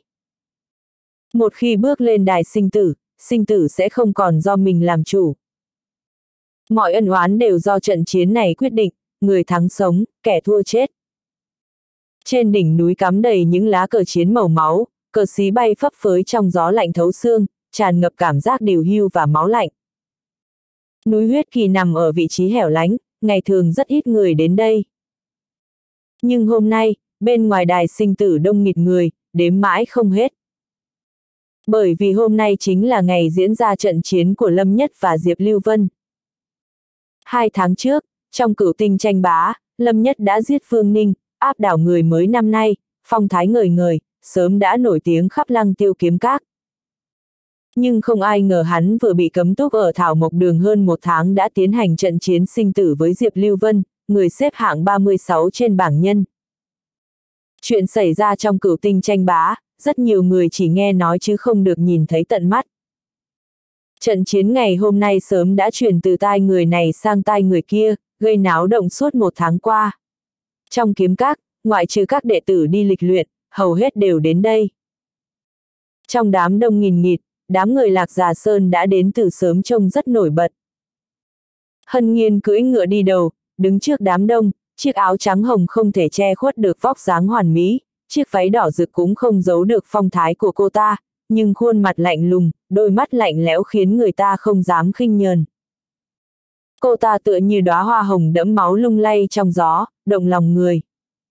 Một khi bước lên đài sinh tử, sinh tử sẽ không còn do mình làm chủ. Mọi ân oán đều do trận chiến này quyết định, người thắng sống, kẻ thua chết. Trên đỉnh núi cắm đầy những lá cờ chiến màu máu, cờ xí bay phấp phới trong gió lạnh thấu xương, tràn ngập cảm giác điều hưu và máu lạnh. Núi Huyết Kỳ nằm ở vị trí hẻo lánh, ngày thường rất ít người đến đây. Nhưng hôm nay, bên ngoài đài sinh tử đông nghịt người, đếm mãi không hết. Bởi vì hôm nay chính là ngày diễn ra trận chiến của Lâm Nhất và Diệp Lưu Vân. Hai tháng trước, trong Cửu Tinh tranh bá, Lâm Nhất đã giết Vương Ninh, áp đảo người mới năm nay, phong thái ngời ngời, sớm đã nổi tiếng khắp Lăng Tiêu Kiếm Các. Nhưng không ai ngờ hắn vừa bị cấm túc ở Thảo Mộc Đường hơn một tháng đã tiến hành trận chiến sinh tử với Diệp Lưu Vân, người xếp hạng ba mươi sáu trên bảng nhân. Chuyện xảy ra trong Cửu Tinh tranh bá, rất nhiều người chỉ nghe nói chứ không được nhìn thấy tận mắt. Trận chiến ngày hôm nay sớm đã truyền từ tai người này sang tai người kia, gây náo động suốt một tháng qua. Trong kiếm các, ngoại trừ các đệ tử đi lịch luyện, hầu hết đều đến đây. Trong đám đông nghìn nghịt, đám người Lạc Già Sơn đã đến từ sớm trông rất nổi bật. Hân Nghiên cưỡi ngựa đi đầu, đứng trước đám đông, chiếc áo trắng hồng không thể che khuất được vóc dáng hoàn mỹ, chiếc váy đỏ rực cũng không giấu được phong thái của cô ta, nhưng khuôn mặt lạnh lùng, đôi mắt lạnh lẽo khiến người ta không dám khinh nhờn. Cô ta tựa như đóa hoa hồng đẫm máu lung lay trong gió, động lòng người.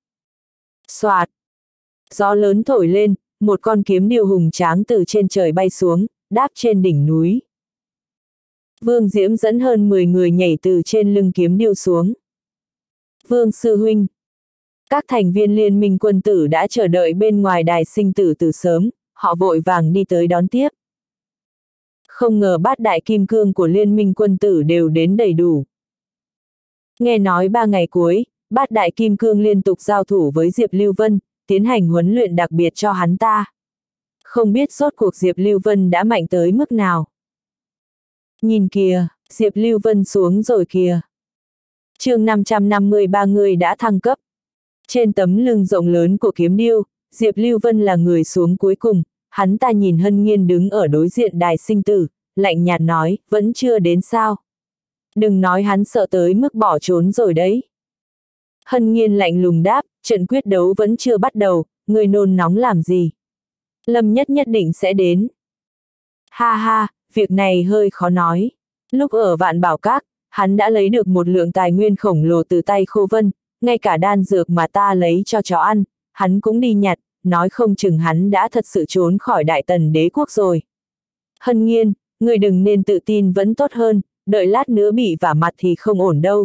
Soạt! Gió lớn thổi lên, một con kiếm điêu hùng tráng từ trên trời bay xuống, đáp trên đỉnh núi. Vương Diễm dẫn hơn mười người nhảy từ trên lưng kiếm điêu xuống. Vương sư huynh! Các thành viên liên minh quân tử đã chờ đợi bên ngoài đài sinh tử từ sớm, họ vội vàng đi tới đón tiếp. Không ngờ bát đại kim cương của liên minh quân tử đều đến đầy đủ. Nghe nói ba ngày cuối, bát đại kim cương liên tục giao thủ với Diệp Lưu Vân, tiến hành huấn luyện đặc biệt cho hắn ta. Không biết rốt cuộc Diệp Lưu Vân đã mạnh tới mức nào. Nhìn kìa, Diệp Lưu Vân xuống rồi kìa. Chương năm trăm năm mươi ba người đã thăng cấp. Trên tấm lưng rộng lớn của kiếm điêu, Diệp Lưu Vân là người xuống cuối cùng, hắn ta nhìn Hân Nghiên đứng ở đối diện đài sinh tử, lạnh nhạt nói, vẫn chưa đến sao. Đừng nói hắn sợ tới mức bỏ trốn rồi đấy. Hân Nghiên lạnh lùng đáp, trận quyết đấu vẫn chưa bắt đầu, người nôn nóng làm gì. Lâm Nhất nhất định sẽ đến. Ha ha, việc này hơi khó nói. Lúc ở Vạn Bảo Các, hắn đã lấy được một lượng tài nguyên khổng lồ từ tay Khô Vân, ngay cả đan dược mà ta lấy cho chó ăn, hắn cũng đi nhặt, nói không chừng hắn đã thật sự trốn khỏi Đại Tần đế quốc rồi. Hân Nghiên, người đừng nên tự tin vẫn tốt hơn, đợi lát nữa bị vả mặt thì không ổn đâu.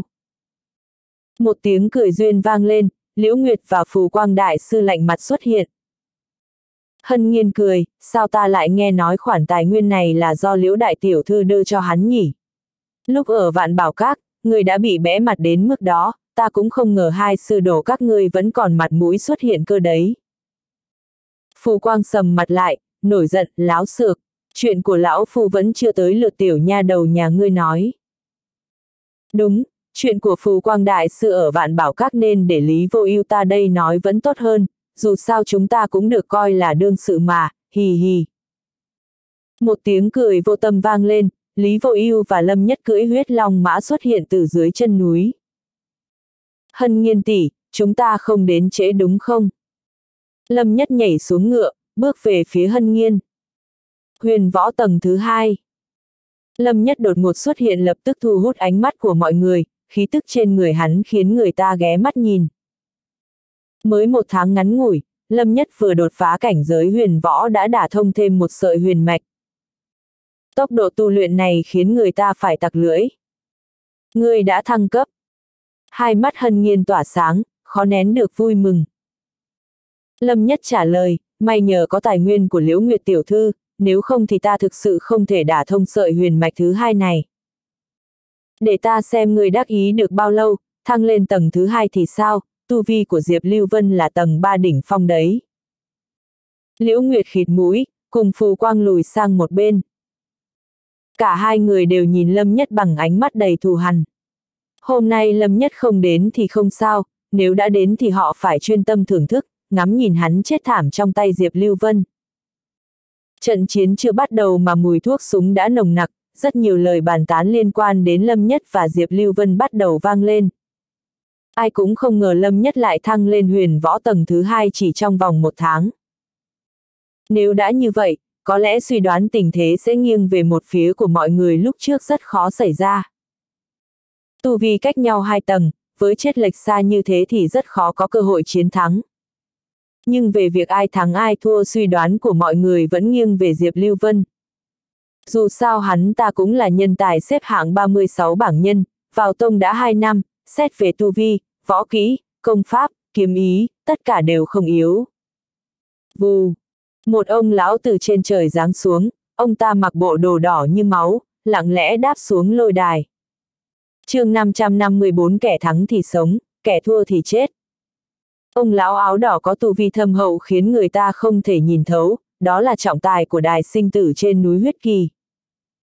Một tiếng cười duyên vang lên, Liễu Nguyệt và Phù Quang Đại Sư lạnh mặt xuất hiện. Hân Nghiên cười, sao ta lại nghe nói khoản tài nguyên này là do Liễu Đại Tiểu Thư đưa cho hắn nhỉ? Lúc ở Vạn Bảo Các, người đã bị bẽ mặt đến mức đó, ta cũng không ngờ hai sư đồ các ngươi vẫn còn mặt mũi xuất hiện cơ đấy. Phù Quang sầm mặt lại, nổi giận, láo xược, chuyện của lão Phu vẫn chưa tới lượt tiểu nha đầu nhà ngươi nói. Đúng, chuyện của Phù Quang Đại Sư ở Vạn Bảo Các nên để Lý Vô Ưu ta đây nói vẫn tốt hơn, dù sao chúng ta cũng được coi là đương sự mà, hì hì. Một tiếng cười vô tâm vang lên, Lý Vô Ưu và Lâm Nhất cưỡi huyết long mã xuất hiện từ dưới chân núi. Hân Nghiên tỷ, chúng ta không đến trễ đúng không? Lâm Nhất nhảy xuống ngựa, bước về phía Hân Nghiên. Huyền võ tầng thứ hai. Lâm Nhất đột ngột xuất hiện lập tức thu hút ánh mắt của mọi người, khí tức trên người hắn khiến người ta ghé mắt nhìn. Mới một tháng ngắn ngủi, Lâm Nhất vừa đột phá cảnh giới huyền võ đã đả thông thêm một sợi huyền mạch. Tốc độ tu luyện này khiến người ta phải tặc lưỡi. Ngươi đã thăng cấp. Hai mắt Hân Nghiên tỏa sáng, khó nén được vui mừng. Lâm Nhất trả lời, may nhờ có tài nguyên của Liễu Nguyệt tiểu thư, nếu không thì ta thực sự không thể đả thông sợi huyền mạch thứ hai này. Để ta xem ngươi đắc ý được bao lâu, thăng lên tầng thứ hai thì sao, tu vi của Diệp Lưu Vân là tầng ba đỉnh phong đấy. Liễu Nguyệt khịt mũi, cùng Phù Quang lùi sang một bên. Cả hai người đều nhìn Lâm Nhất bằng ánh mắt đầy thù hằn. Hôm nay Lâm Nhất không đến thì không sao, nếu đã đến thì họ phải chuyên tâm thưởng thức, ngắm nhìn hắn chết thảm trong tay Diệp Lưu Vân. Trận chiến chưa bắt đầu mà mùi thuốc súng đã nồng nặc, rất nhiều lời bàn tán liên quan đến Lâm Nhất và Diệp Lưu Vân bắt đầu vang lên. Ai cũng không ngờ Lâm Nhất lại thăng lên huyền võ tầng thứ hai chỉ trong vòng một tháng. Nếu đã như vậy, có lẽ suy đoán tình thế sẽ nghiêng về một phía của mọi người lúc trước rất khó xảy ra. Tu vi cách nhau hai tầng, với chênh lệch xa như thế thì rất khó có cơ hội chiến thắng. Nhưng về việc ai thắng ai thua suy đoán của mọi người vẫn nghiêng về Diệp Lưu Vân. Dù sao hắn ta cũng là nhân tài xếp hạng ba mươi sáu bảng nhân, vào tông đã hai năm, xét về tu vi, võ kỹ, công pháp, kiếm ý, tất cả đều không yếu. Vù! Một ông lão từ trên trời giáng xuống, ông ta mặc bộ đồ đỏ như máu, lặng lẽ đáp xuống lôi đài. Chương năm trăm năm mươi bốn kẻ thắng thì sống, kẻ thua thì chết. Ông lão áo đỏ có tu vi thâm hậu khiến người ta không thể nhìn thấu, đó là trọng tài của đài sinh tử trên núi Huyết Kỳ.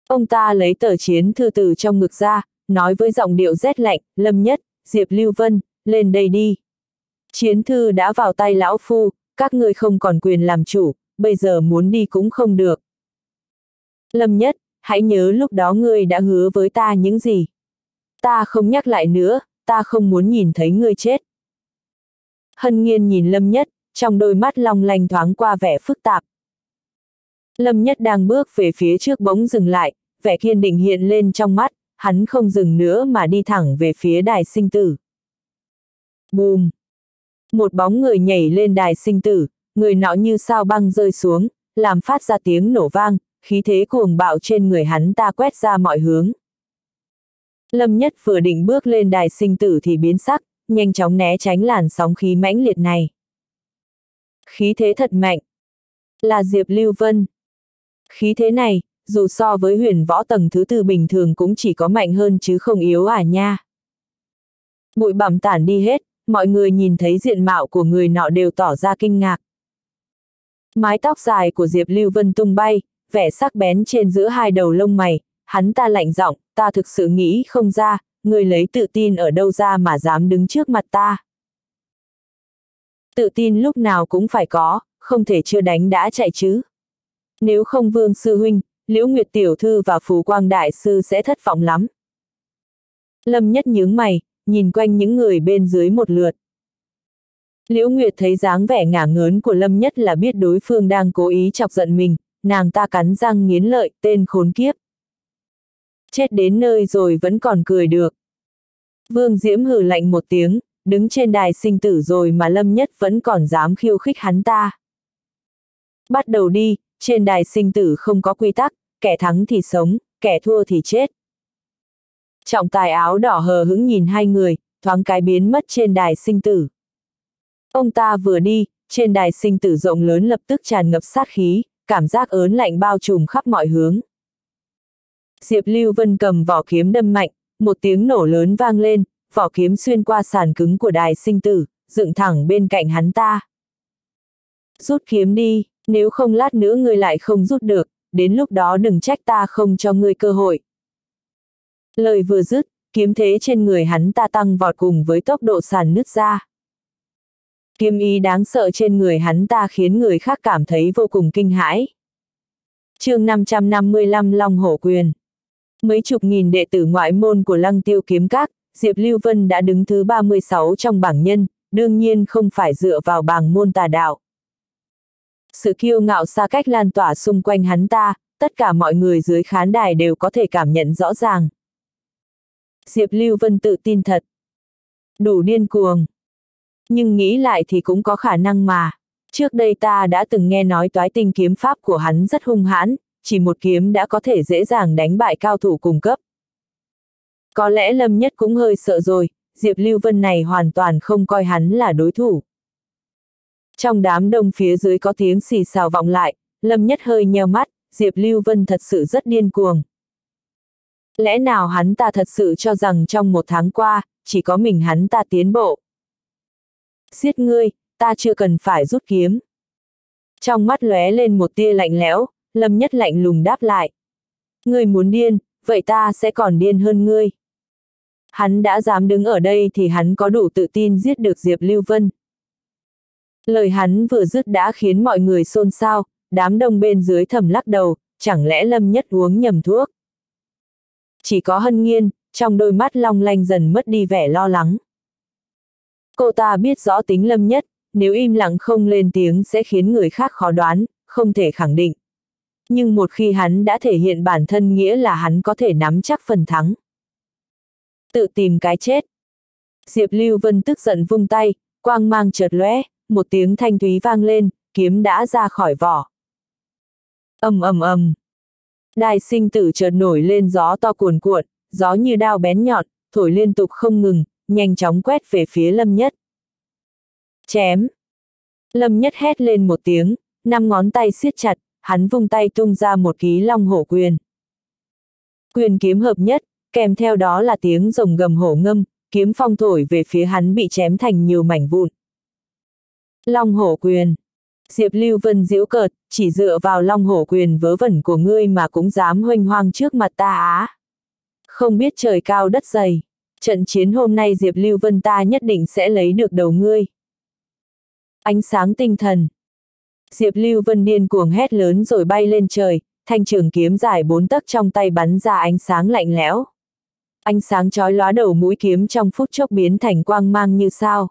Ông ta lấy tờ chiến thư từ trong ngực ra, nói với giọng điệu rét lạnh, Lâm Nhất, Diệp Lưu Vân, lên đây đi. Chiến thư đã vào tay lão phu, các ngươi không còn quyền làm chủ, bây giờ muốn đi cũng không được. Lâm Nhất, hãy nhớ lúc đó ngươi đã hứa với ta những gì. Ta không nhắc lại nữa, ta không muốn nhìn thấy ngươi chết. Hân Nghiên nhìn Lâm Nhất, trong đôi mắt long lanh thoáng qua vẻ phức tạp. Lâm Nhất đang bước về phía trước bỗng dừng lại, vẻ kiên định hiện lên trong mắt, hắn không dừng nữa mà đi thẳng về phía đài sinh tử. Bùm! Một bóng người nhảy lên đài sinh tử, người nọ như sao băng rơi xuống, làm phát ra tiếng nổ vang, khí thế cuồng bạo trên người hắn ta quét ra mọi hướng. Lâm Nhất vừa định bước lên đài sinh tử thì biến sắc, nhanh chóng né tránh làn sóng khí mãnh liệt này. Khí thế thật mạnh. Là Diệp Lưu Vân. Khí thế này, dù so với huyền võ tầng thứ tư bình thường cũng chỉ có mạnh hơn chứ không yếu à nha. Bụi bặm tản đi hết, mọi người nhìn thấy diện mạo của người nọ đều tỏ ra kinh ngạc. Mái tóc dài của Diệp Lưu Vân tung bay, vẻ sắc bén trên giữa hai đầu lông mày, hắn ta lạnh giọng, ta thực sự nghĩ không ra, người lấy tự tin ở đâu ra mà dám đứng trước mặt ta. Tự tin lúc nào cũng phải có, không thể chưa đánh đã chạy chứ. Nếu không Vương Sư Huynh, Liễu Nguyệt Tiểu Thư và Phù Quang Đại Sư sẽ thất vọng lắm. Lâm Nhất nhướng mày, nhìn quanh những người bên dưới một lượt. Liễu Nguyệt thấy dáng vẻ ngả ngớn của Lâm Nhất là biết đối phương đang cố ý chọc giận mình, nàng ta cắn răng nghiến lợi, tên khốn kiếp. Chết đến nơi rồi vẫn còn cười được. Vương Diễm hừ lạnh một tiếng, đứng trên đài sinh tử rồi mà Lâm Nhất vẫn còn dám khiêu khích hắn ta. Bắt đầu đi, trên đài sinh tử không có quy tắc, kẻ thắng thì sống, kẻ thua thì chết. Trọng tài áo đỏ hờ hững nhìn hai người, thoáng cái biến mất trên đài sinh tử. Ông ta vừa đi, trên đài sinh tử rộng lớn lập tức tràn ngập sát khí, cảm giác ớn lạnh bao trùm khắp mọi hướng. Diệp Lưu Vân cầm vỏ kiếm đâm mạnh, một tiếng nổ lớn vang lên, vỏ kiếm xuyên qua sàn cứng của đài sinh tử, dựng thẳng bên cạnh hắn ta. Rút kiếm đi, nếu không lát nữa ngươi lại không rút được, đến lúc đó đừng trách ta không cho ngươi cơ hội. Lời vừa dứt, kiếm thế trên người hắn ta tăng vọt cùng với tốc độ sàn nứt ra. Kiếm ý đáng sợ trên người hắn ta khiến người khác cảm thấy vô cùng kinh hãi. Chương năm trăm năm mươi lăm Long Hổ Quyền. Mấy chục nghìn đệ tử ngoại môn của Lăng Tiêu Kiếm Các, Diệp Lưu Vân đã đứng thứ ba mươi sáu trong bảng nhân, đương nhiên không phải dựa vào bảng môn tà đạo. Sự kiêu ngạo xa cách lan tỏa xung quanh hắn ta, tất cả mọi người dưới khán đài đều có thể cảm nhận rõ ràng. Diệp Lưu Vân tự tin thật. Đủ điên cuồng. Nhưng nghĩ lại thì cũng có khả năng mà. Trước đây ta đã từng nghe nói toái tinh kiếm pháp của hắn rất hung hãn, chỉ một kiếm đã có thể dễ dàng đánh bại cao thủ cùng cấp. Có lẽ Lâm Nhất cũng hơi sợ rồi, Diệp Lưu Vân này hoàn toàn không coi hắn là đối thủ. Trong đám đông phía dưới có tiếng xì xào vọng lại, Lâm Nhất hơi nheo mắt, Diệp Lưu Vân thật sự rất điên cuồng. Lẽ nào hắn ta thật sự cho rằng trong một tháng qua, chỉ có mình hắn ta tiến bộ. Giết ngươi, ta chưa cần phải rút kiếm. Trong mắt lóe lên một tia lạnh lẽo, Lâm Nhất lạnh lùng đáp lại. Ngươi muốn điên, vậy ta sẽ còn điên hơn ngươi. Hắn đã dám đứng ở đây thì hắn có đủ tự tin giết được Diệp Lưu Vân. Lời hắn vừa dứt đã khiến mọi người xôn xao, đám đông bên dưới thầm lắc đầu, chẳng lẽ Lâm Nhất uống nhầm thuốc. Chỉ có Hân Nghiên, trong đôi mắt long lanh dần mất đi vẻ lo lắng. Cô ta biết rõ tính Lâm Nhất, nếu im lặng không lên tiếng sẽ khiến người khác khó đoán, không thể khẳng định. Nhưng một khi hắn đã thể hiện bản thân nghĩa là hắn có thể nắm chắc phần thắng. Tự tìm cái chết. Diệp Lưu Vân tức giận vung tay, quang mang chợt lóe, một tiếng thanh thúy vang lên, kiếm đã ra khỏi vỏ. Ầm ầm ầm. Đài sinh tử chợt nổi lên gió to cuồn cuộn, gió như đao bén nhọn, thổi liên tục không ngừng, nhanh chóng quét về phía Lâm Nhất. Chém. Lâm Nhất hét lên một tiếng, năm ngón tay siết chặt, hắn vung tay tung ra một ký long hổ quyền. Quyền kiếm hợp nhất, kèm theo đó là tiếng rồng gầm hổ ngâm, kiếm phong thổi về phía hắn bị chém thành nhiều mảnh vụn. Long hổ quyền. Diệp Lưu Vân giễu cợt, chỉ dựa vào long hổ quyền vớ vẩn của ngươi mà cũng dám huênh hoang trước mặt ta á. Không biết trời cao đất dày. Trận chiến hôm nay Diệp Lưu Vân ta nhất định sẽ lấy được đầu ngươi. Ánh sáng tinh thần. Diệp Lưu Vân điên cuồng hét lớn rồi bay lên trời, thanh trường kiếm dài bốn tấc trong tay bắn ra ánh sáng lạnh lẽo. Ánh sáng chói lóa đầu mũi kiếm trong phút chốc biến thành quang mang như sao.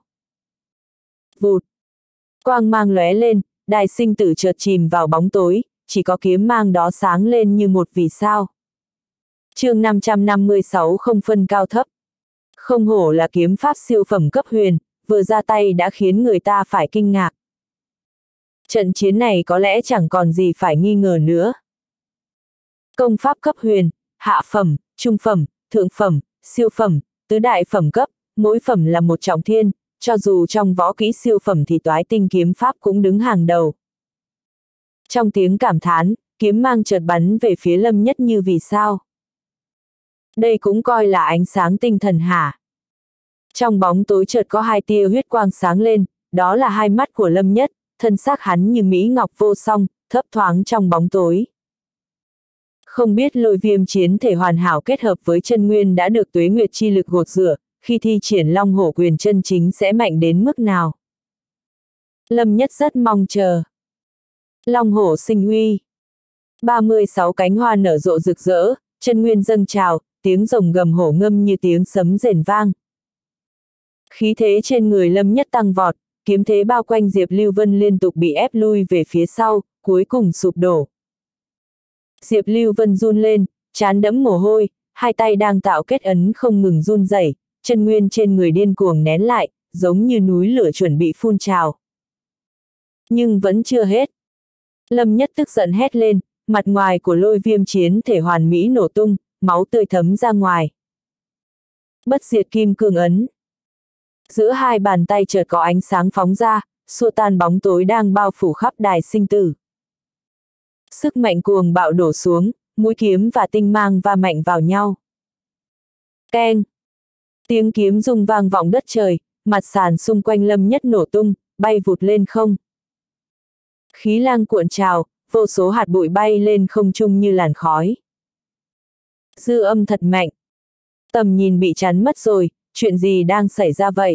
Vụt. Quang mang lóe lên, đài sinh tử chợt chìm vào bóng tối, chỉ có kiếm mang đó sáng lên như một vì sao. Chương năm trăm năm mươi sáu không phân cao thấp. Không hổ là kiếm pháp siêu phẩm cấp huyền, vừa ra tay đã khiến người ta phải kinh ngạc. Trận chiến này có lẽ chẳng còn gì phải nghi ngờ nữa. Công pháp cấp huyền, hạ phẩm, trung phẩm, thượng phẩm, siêu phẩm, tứ đại phẩm cấp, mỗi phẩm là một trọng thiên, cho dù trong võ kỹ siêu phẩm thì toái tinh kiếm pháp cũng đứng hàng đầu. Trong tiếng cảm thán, kiếm mang chợt bắn về phía Lâm Nhất như vì sao. Đây cũng coi là ánh sáng tinh thần hả? Trong bóng tối chợt có hai tia huyết quang sáng lên, đó là hai mắt của Lâm Nhất, thân xác hắn như mỹ ngọc vô song, thấp thoáng trong bóng tối. Không biết Lôi Viêm chiến thể hoàn hảo kết hợp với chân nguyên đã được tuế nguyệt chi lực gột rửa, khi thi triển long hổ quyền chân chính sẽ mạnh đến mức nào. Lâm Nhất rất mong chờ. Long hổ sinh huy. ba mươi sáu cánh hoa nở rộ rực rỡ, chân nguyên dâng trào, tiếng rồng gầm hổ ngâm như tiếng sấm rền vang. Khí thế trên người Lâm Nhất tăng vọt, kiếm thế bao quanh Diệp Lưu Vân liên tục bị ép lui về phía sau, cuối cùng sụp đổ. Diệp Lưu Vân run lên, trán đẫm mồ hôi, hai tay đang tạo kết ấn không ngừng run rẩy, chân nguyên trên người điên cuồng nén lại, giống như núi lửa chuẩn bị phun trào. Nhưng vẫn chưa hết. Lâm Nhất tức giận hét lên, mặt ngoài của Lôi Viêm chiến thể hoàn mỹ nổ tung, máu tươi thấm ra ngoài. Bất diệt kim cương ấn. Giữa hai bàn tay chợt có ánh sáng phóng ra, xua tan bóng tối đang bao phủ khắp đài sinh tử. Sức mạnh cuồng bạo đổ xuống, mũi kiếm và tinh mang va mạnh vào nhau. Keng! Tiếng kiếm rung vang vọng đất trời, mặt sàn xung quanh Lâm Nhất nổ tung, bay vụt lên không. Khí lang cuộn trào, vô số hạt bụi bay lên không trung như làn khói. Dư âm thật mạnh. Tầm nhìn bị chắn mất rồi, chuyện gì đang xảy ra vậy?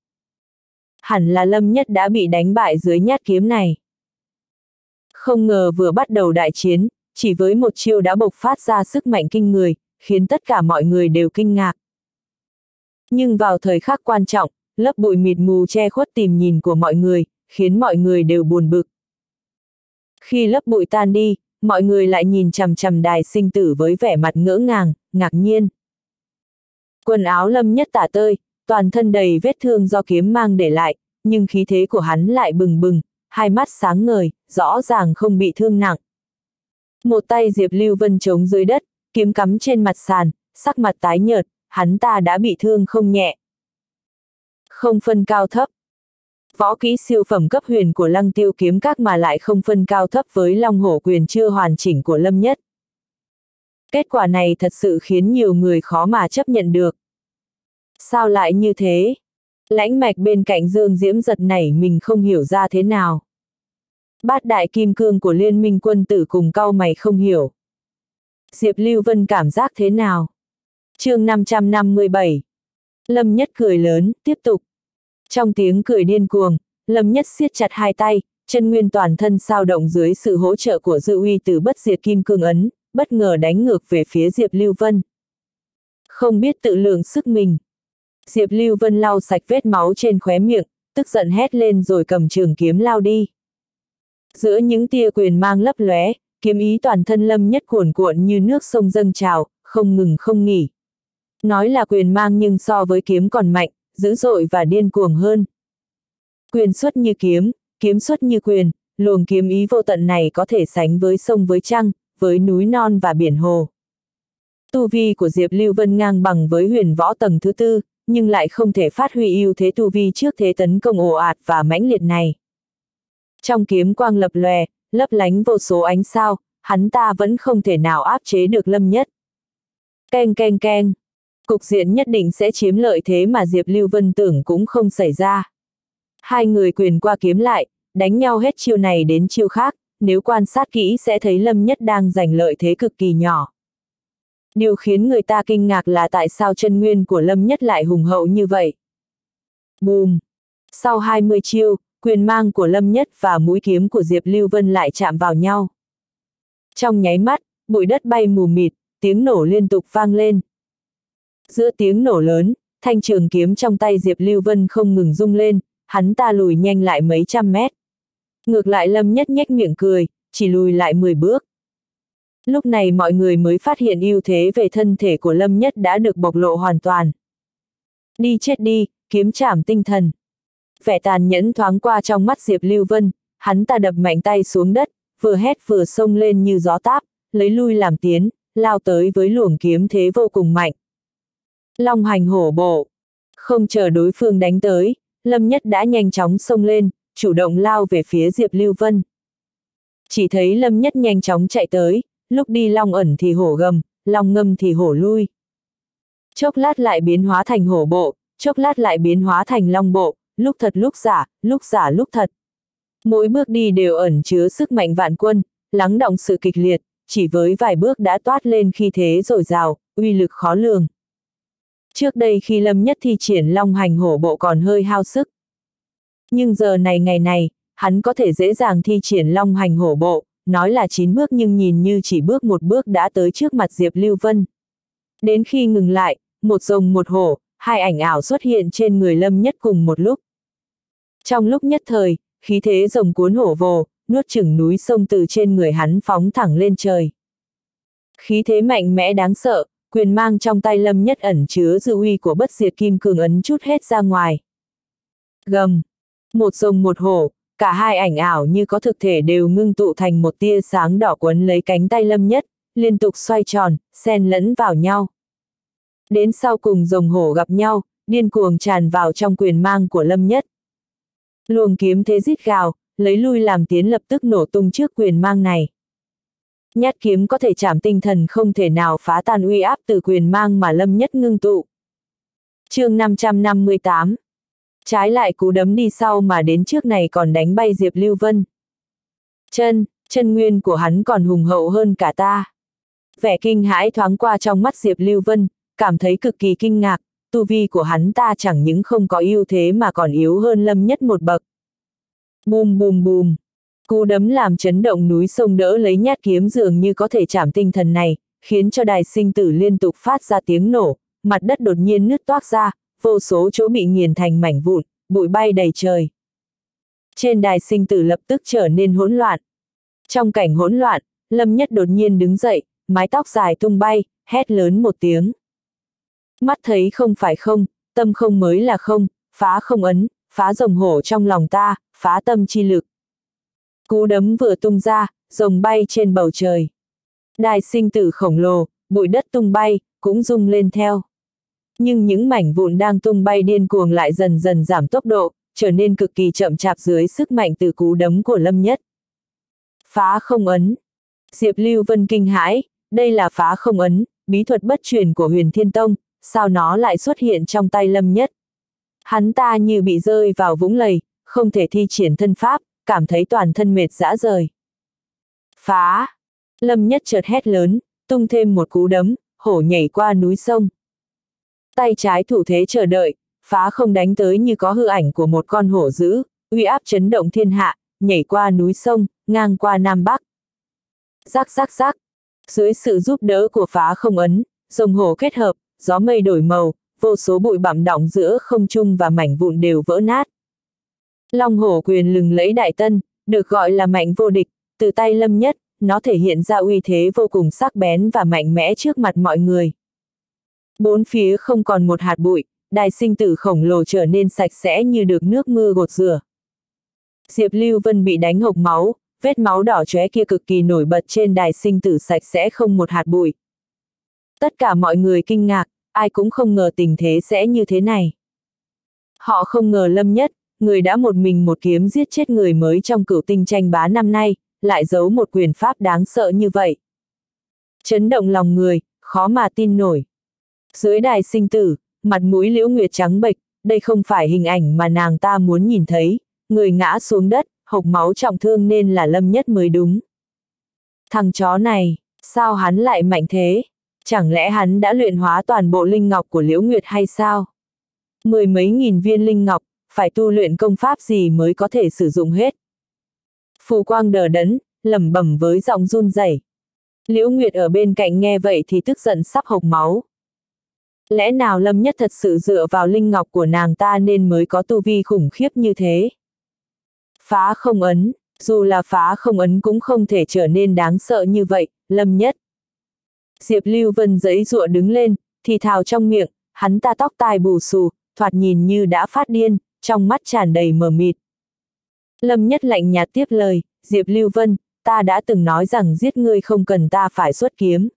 Hẳn là Lâm Nhất đã bị đánh bại dưới nhát kiếm này. Không ngờ vừa bắt đầu đại chiến, chỉ với một chiêu đã bộc phát ra sức mạnh kinh người, khiến tất cả mọi người đều kinh ngạc. Nhưng vào thời khắc quan trọng, lớp bụi mịt mù che khuất tầm nhìn của mọi người, khiến mọi người đều buồn bực. Khi lớp bụi tan đi, mọi người lại nhìn chằm chằm đài sinh tử với vẻ mặt ngỡ ngàng, ngạc nhiên. Quần áo Lâm Nhất tả tơi, toàn thân đầy vết thương do kiếm mang để lại, nhưng khí thế của hắn lại bừng bừng, hai mắt sáng ngời, rõ ràng không bị thương nặng. Một tay Diệp Lưu Vân chống dưới đất, kiếm cắm trên mặt sàn, sắc mặt tái nhợt, hắn ta đã bị thương không nhẹ. Không phân cao thấp. Võ kỹ siêu phẩm cấp huyền của Lăng Tiêu kiếm các mà lại không phân cao thấp với long hổ quyền chưa hoàn chỉnh của Lâm Nhất. Kết quả này thật sự khiến nhiều người khó mà chấp nhận được. Sao lại như thế? Lãnh Mạch bên cạnh Dương Diễm giật nảy mình không hiểu ra thế nào. Bát đại kim cương của Liên minh quân tử cùng cau mày không hiểu. Diệp Lưu Vân cảm giác thế nào? Chương năm trăm năm mươi bảy. Lâm Nhất cười lớn, tiếp tục. Trong tiếng cười điên cuồng, Lâm Nhất siết chặt hai tay, chân nguyên toàn thân sao động dưới sự hỗ trợ của dư uy từ bất diệt kim cương ấn, bất ngờ đánh ngược về phía Diệp Lưu Vân. Không biết tự lượng sức mình. Diệp Lưu Vân lau sạch vết máu trên khóe miệng, tức giận hét lên rồi cầm trường kiếm lao đi. Giữa những tia quyền mang lấp lóe, kiếm ý toàn thân Lâm Nhất cuồn cuộn như nước sông dâng trào, không ngừng không nghỉ. Nói là quyền mang nhưng so với kiếm còn mạnh, dữ dội và điên cuồng hơn. Quyền xuất như kiếm, kiếm xuất như quyền, luồng kiếm ý vô tận này có thể sánh với sông với trăng, với núi non và biển hồ. Tu vi của Diệp Lưu Vân ngang bằng với huyền võ tầng thứ tư, nhưng lại không thể phát huy ưu thế tu vi trước thế tấn công ồ ạt và mãnh liệt này. Trong kiếm quang lập lòe, lấp lánh vô số ánh sao, hắn ta vẫn không thể nào áp chế được Lâm Nhất. Keng keng keng, cục diện nhất định sẽ chiếm lợi thế mà Diệp Lưu Vân tưởng cũng không xảy ra. Hai người quyền qua kiếm lại, đánh nhau hết chiêu này đến chiêu khác, nếu quan sát kỹ sẽ thấy Lâm Nhất đang giành lợi thế cực kỳ nhỏ. Điều khiến người ta kinh ngạc là tại sao chân nguyên của Lâm Nhất lại hùng hậu như vậy. Bùm! Sau hai mươi chiêu, quyền mang của Lâm Nhất và mũi kiếm của Diệp Lưu Vân lại chạm vào nhau. Trong nháy mắt, bụi đất bay mù mịt, tiếng nổ liên tục vang lên. Giữa tiếng nổ lớn, thanh trường kiếm trong tay Diệp Lưu Vân không ngừng rung lên, hắn ta lùi nhanh lại mấy trăm mét. Ngược lại Lâm Nhất nhếch miệng cười, chỉ lùi lại mười bước. Lúc này mọi người mới phát hiện ưu thế về thân thể của Lâm Nhất đã được bộc lộ hoàn toàn. Đi chết đi, kiếm trảm tinh thần. Vẻ tàn nhẫn thoáng qua trong mắt Diệp Lưu Vân, hắn ta đập mạnh tay xuống đất, vừa hét vừa xông lên như gió táp, lấy lui làm tiến, lao tới với luồng kiếm thế vô cùng mạnh. Long hành hổ bộ. Không chờ đối phương đánh tới, Lâm Nhất đã nhanh chóng xông lên, chủ động lao về phía Diệp Lưu Vân. Chỉ thấy Lâm Nhất nhanh chóng chạy tới, lúc đi long ẩn thì hổ gầm, long ngâm thì hổ lui. Chốc lát lại biến hóa thành hổ bộ, chốc lát lại biến hóa thành long bộ, lúc thật lúc giả, lúc giả lúc thật. Mỗi bước đi đều ẩn chứa sức mạnh vạn quân, lắng đọng sự kịch liệt, chỉ với vài bước đã toát lên khí thế dồi dào, uy lực khó lường. Trước đây khi Lâm Nhất thi triển long hành hổ bộ còn hơi hao sức. Nhưng giờ này ngày này, hắn có thể dễ dàng thi triển long hành hổ bộ, nói là chín bước nhưng nhìn như chỉ bước một bước đã tới trước mặt Diệp Lưu Vân. Đến khi ngừng lại, một rồng một hổ, hai ảnh ảo xuất hiện trên người Lâm Nhất cùng một lúc. Trong lúc nhất thời, khí thế rồng cuốn hổ vồ, nuốt chửng núi sông từ trên người hắn phóng thẳng lên trời. Khí thế mạnh mẽ đáng sợ, quyền mang trong tay Lâm Nhất ẩn chứa dư uy của bất diệt kim cương ấn chút hết ra ngoài. Gầm! Một rồng một hổ, cả hai ảnh ảo như có thực thể đều ngưng tụ thành một tia sáng đỏ quấn lấy cánh tay Lâm Nhất, liên tục xoay tròn, xen lẫn vào nhau. Đến sau cùng rồng hổ gặp nhau, điên cuồng tràn vào trong quyền mang của Lâm Nhất. Luồng kiếm thế rít gào, lấy lui làm tiến lập tức nổ tung trước quyền mang này. Nhát kiếm có thể chạm tinh thần không thể nào phá tan uy áp từ quyền mang mà Lâm Nhất ngưng tụ. Chương năm trăm năm mươi tám. Trái lại cú đấm đi sau mà đến trước này còn đánh bay Diệp Lưu Vân. Chân, chân nguyên của hắn còn hùng hậu hơn cả ta. Vẻ kinh hãi thoáng qua trong mắt Diệp Lưu Vân, cảm thấy cực kỳ kinh ngạc, tu vi của hắn ta chẳng những không có ưu thế mà còn yếu hơn Lâm Nhất một bậc. Bùm bùm bùm, cú đấm làm chấn động núi sông đỡ lấy nhát kiếm dường như có thể chạm tinh thần này, khiến cho đài sinh tử liên tục phát ra tiếng nổ, mặt đất đột nhiên nứt toác ra, vô số chỗ bị nghiền thành mảnh vụn, bụi bay đầy trời. Trên đài sinh tử lập tức trở nên hỗn loạn. Trong cảnh hỗn loạn, Lâm Nhất đột nhiên đứng dậy, mái tóc dài tung bay, hét lớn một tiếng. Mắt thấy không phải không, tâm không mới là không, phá không ấn, phá rồng hổ trong lòng ta, phá tâm chi lực. Cú đấm vừa tung ra, rồng bay trên bầu trời. Đài sinh tử khổng lồ, bụi đất tung bay, cũng rung lên theo. Nhưng những mảnh vụn đang tung bay điên cuồng lại dần dần giảm tốc độ, trở nên cực kỳ chậm chạp dưới sức mạnh từ cú đấm của Lâm Nhất. Phá không ấn. Diệp Lưu Vân kinh hãi, đây là phá không ấn, bí thuật bất truyền của Huyền Thiên Tông, sao nó lại xuất hiện trong tay Lâm Nhất. Hắn ta như bị rơi vào vũng lầy, không thể thi triển thân pháp, cảm thấy toàn thân mệt rã rời. Phá! Lâm Nhất chợt hét lớn, tung thêm một cú đấm, hổ nhảy qua núi sông. Tay trái thủ thế chờ đợi, phá không đánh tới như có hư ảnh của một con hổ dữ, uy áp chấn động thiên hạ, nhảy qua núi sông, ngang qua Nam Bắc. Rắc rắc rắc, dưới sự giúp đỡ của phá không ấn, rồng hổ kết hợp, gió mây đổi màu, vô số bụi bặm đọng giữa không trung và mảnh vụn đều vỡ nát. Long hổ quyền lừng lẫy đại tân, được gọi là mạnh vô địch, từ tay Lâm Nhất, nó thể hiện ra uy thế vô cùng sắc bén và mạnh mẽ trước mặt mọi người. Bốn phía không còn một hạt bụi, đài sinh tử khổng lồ trở nên sạch sẽ như được nước mưa gột rửa. Diệp Lưu Vân bị đánh hộc máu, vết máu đỏ chóe kia cực kỳ nổi bật trên đài sinh tử sạch sẽ không một hạt bụi. Tất cả mọi người kinh ngạc, ai cũng không ngờ tình thế sẽ như thế này. Họ không ngờ Lâm Nhất, người đã một mình một kiếm giết chết người mới trong cửu tinh tranh bá năm nay, lại giấu một quyền pháp đáng sợ như vậy. Chấn động lòng người, khó mà tin nổi. Dưới đài sinh tử, mặt mũi Liễu Nguyệt trắng bệch, đây không phải hình ảnh mà nàng ta muốn nhìn thấy, người ngã xuống đất, hộc máu trọng thương nên là Lâm Nhất mới đúng. Thằng chó này, sao hắn lại mạnh thế? Chẳng lẽ hắn đã luyện hóa toàn bộ linh ngọc của Liễu Nguyệt hay sao? Mười mấy nghìn viên linh ngọc, phải tu luyện công pháp gì mới có thể sử dụng hết? Phù Quang đờ đẫn, lẩm bẩm với giọng run rẩy. Liễu Nguyệt ở bên cạnh nghe vậy thì tức giận sắp hộc máu. Lẽ nào Lâm Nhất thật sự dựa vào linh ngọc của nàng ta nên mới có tu vi khủng khiếp như thế? Phá không ấn, dù là phá không ấn cũng không thể trở nên đáng sợ như vậy, Lâm Nhất. Diệp Lưu Vân giãy giụa đứng lên, thì thào trong miệng, hắn ta tóc tai bù xù, thoạt nhìn như đã phát điên, trong mắt tràn đầy mờ mịt. Lâm Nhất lạnh nhạt tiếp lời, Diệp Lưu Vân, ta đã từng nói rằng giết ngươi không cần ta phải xuất kiếm.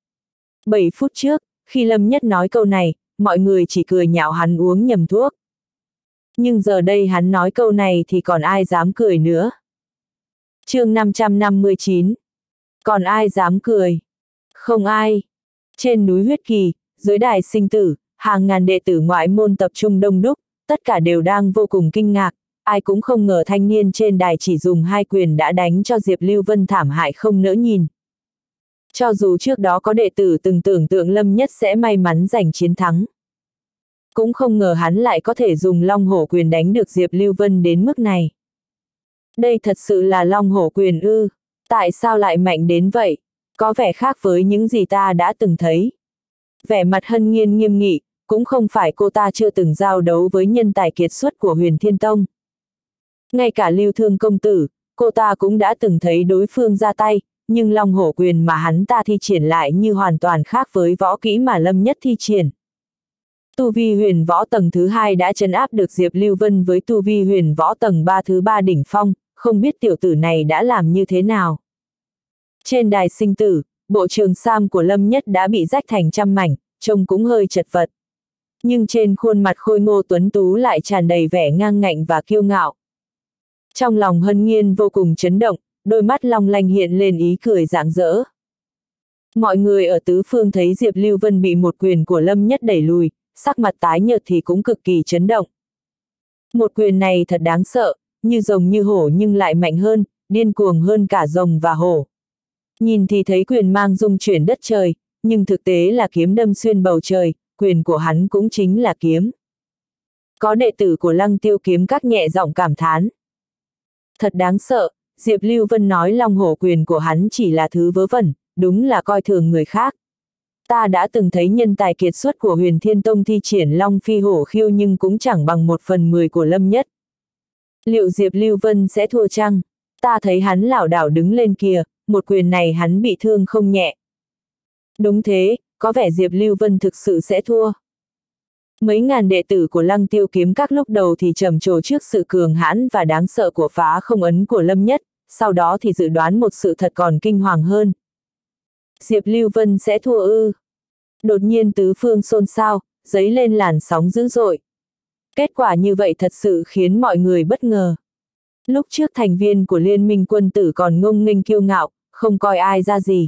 Bảy phút trước, khi Lâm Nhất nói câu này, mọi người chỉ cười nhạo hắn uống nhầm thuốc. Nhưng giờ đây hắn nói câu này thì còn ai dám cười nữa. Chương năm trăm năm mươi chín. Còn ai dám cười? Không ai. Trên núi Huyết Kỳ, dưới đài sinh tử, hàng ngàn đệ tử ngoại môn tập trung đông đúc, tất cả đều đang vô cùng kinh ngạc, ai cũng không ngờ thanh niên trên đài chỉ dùng hai quyền đã đánh cho Diệp Lưu Vân thảm hại không nỡ nhìn. Cho dù trước đó có đệ tử từng tưởng tượng Lâm Nhất sẽ may mắn giành chiến thắng, cũng không ngờ hắn lại có thể dùng Long Hổ quyền đánh được Diệp Lưu Vân đến mức này. Đây thật sự là Long Hổ quyền ư? Tại sao lại mạnh đến vậy? Có vẻ khác với những gì ta đã từng thấy. Vẻ mặt Hân Nhiên nghiêm nghị, cũng không phải cô ta chưa từng giao đấu với nhân tài kiệt xuất của Huyền Thiên Tông. Ngay cả Lưu Thương công tử, cô ta cũng đã từng thấy đối phương ra tay, nhưng Long Hổ quyền mà hắn ta thi triển lại như hoàn toàn khác với võ kỹ mà Lâm Nhất thi triển. Tu vi huyền võ tầng thứ hai đã trấn áp được Diệp Lưu Vân với tu vi huyền võ tầng ba thứ ba đỉnh phong, không biết tiểu tử này đã làm như thế nào. Trên đài sinh tử, bộ trường sam của Lâm Nhất đã bị rách thành trăm mảnh, trông cũng hơi chật vật. Nhưng trên khuôn mặt khôi ngô tuấn tú lại tràn đầy vẻ ngang ngạnh và kiêu ngạo. Trong lòng Hân Nhiên vô cùng chấn động, đôi mắt long lanh hiện lên ý cười rạng rỡ. Mọi người ở tứ phương thấy Diệp Lưu Vân bị một quyền của Lâm Nhất đẩy lùi, sắc mặt tái nhợt thì cũng cực kỳ chấn động. Một quyền này thật đáng sợ, như rồng như hổ nhưng lại mạnh hơn, điên cuồng hơn cả rồng và hổ. Nhìn thì thấy quyền mang rung chuyển đất trời, nhưng thực tế là kiếm đâm xuyên bầu trời, quyền của hắn cũng chính là kiếm. Có đệ tử của Lăng Tiêu kiếm các nhẹ giọng cảm thán. Thật đáng sợ, Diệp Lưu Vân nói Long Hổ quyền của hắn chỉ là thứ vớ vẩn, đúng là coi thường người khác. Ta đã từng thấy nhân tài kiệt xuất của Huyền Thiên Tông thi triển Long Phi Hổ Khiêu nhưng cũng chẳng bằng một phần mười của Lâm Nhất. Liệu Diệp Lưu Vân sẽ thua chăng? Ta thấy hắn lảo đảo đứng lên kìa, một quyền này hắn bị thương không nhẹ. Đúng thế, có vẻ Diệp Lưu Vân thực sự sẽ thua. Mấy ngàn đệ tử của Lăng Tiêu kiếm các lúc đầu thì trầm trồ trước sự cường hãn và đáng sợ của phá không ấn của Lâm Nhất, sau đó thì dự đoán một sự thật còn kinh hoàng hơn. Diệp Lưu Vân sẽ thua ư? Đột nhiên tứ phương xôn xao, dấy lên làn sóng dữ dội. Kết quả như vậy thật sự khiến mọi người bất ngờ. Lúc trước thành viên của Liên minh quân tử còn ngông nghênh kiêu ngạo, không coi ai ra gì.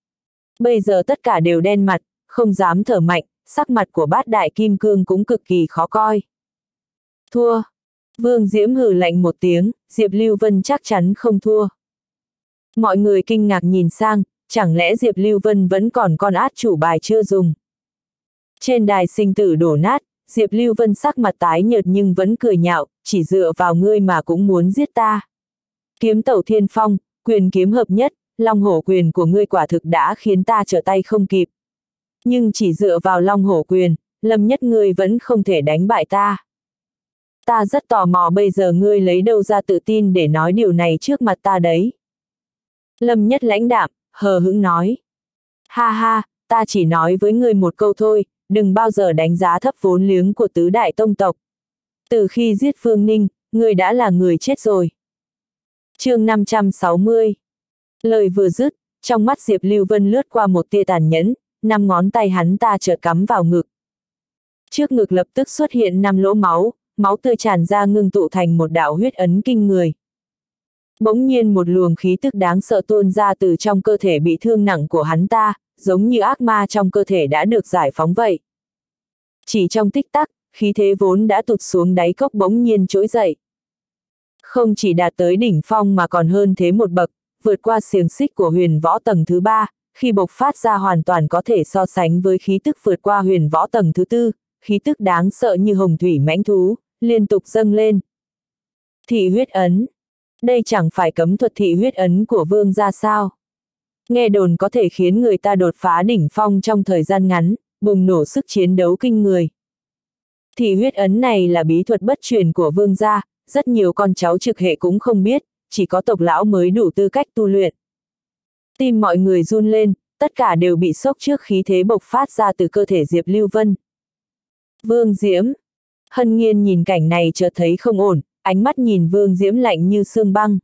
Bây giờ tất cả đều đen mặt, không dám thở mạnh, sắc mặt của bát đại kim cương cũng cực kỳ khó coi. Thua. Vương Diễm hừ lạnh một tiếng, Diệp Lưu Vân chắc chắn không thua. Mọi người kinh ngạc nhìn sang, chẳng lẽ Diệp Lưu Vân vẫn còn con át chủ bài chưa dùng. Trên đài sinh tử đổ nát, Diệp Lưu Vân sắc mặt tái nhợt nhưng vẫn cười nhạo, chỉ dựa vào ngươi mà cũng muốn giết ta. Kiếm tẩu thiên phong, quyền kiếm hợp nhất, Long Hổ quyền của ngươi quả thực đã khiến ta trở tay không kịp. Nhưng chỉ dựa vào Long Hổ quyền, Lâm Nhất ngươi vẫn không thể đánh bại ta. Ta rất tò mò bây giờ ngươi lấy đâu ra tự tin để nói điều này trước mặt ta đấy. Lâm Nhất lãnh đạm, hờ hững nói. Ha ha, ta chỉ nói với ngươi một câu thôi, đừng bao giờ đánh giá thấp vốn liếng của tứ đại tông tộc. Từ khi giết Phương Ninh, ngươi đã là người chết rồi. Chương năm trăm sáu mươi. Lời vừa dứt, trong mắt Diệp Lưu Vân lướt qua một tia tàn nhẫn, năm ngón tay hắn ta chợt cắm vào ngực. Trước ngực lập tức xuất hiện năm lỗ máu, máu tươi tràn ra ngưng tụ thành một đạo huyết ấn kinh người. Bỗng nhiên một luồng khí tức đáng sợ tuôn ra từ trong cơ thể bị thương nặng của hắn ta, giống như ác ma trong cơ thể đã được giải phóng vậy. Chỉ trong tích tắc, khí thế vốn đã tụt xuống đáy cốc bỗng nhiên trỗi dậy. Không chỉ đạt tới đỉnh phong mà còn hơn thế một bậc, vượt qua xiềng xích của huyền võ tầng thứ ba, khi bộc phát ra hoàn toàn có thể so sánh với khí tức vượt qua huyền võ tầng thứ tư, khí tức đáng sợ như hồng thủy mãnh thú, liên tục dâng lên. Thị huyết ấn. Đây chẳng phải cấm thuật thị huyết ấn của vương gia sao? Nghe đồn có thể khiến người ta đột phá đỉnh phong trong thời gian ngắn, bùng nổ sức chiến đấu kinh người. Thị huyết ấn này là bí thuật bất truyền của vương gia, rất nhiều con cháu trực hệ cũng không biết, chỉ có tộc lão mới đủ tư cách tu luyện. Tim mọi người run lên, tất cả đều bị sốc trước khí thế bộc phát ra từ cơ thể Diệp Lưu Vân. Vương Diễm. Hân Nghiên nhìn cảnh này chợt thấy không ổn, ánh mắt nhìn Vương Diễm lạnh như xương băng.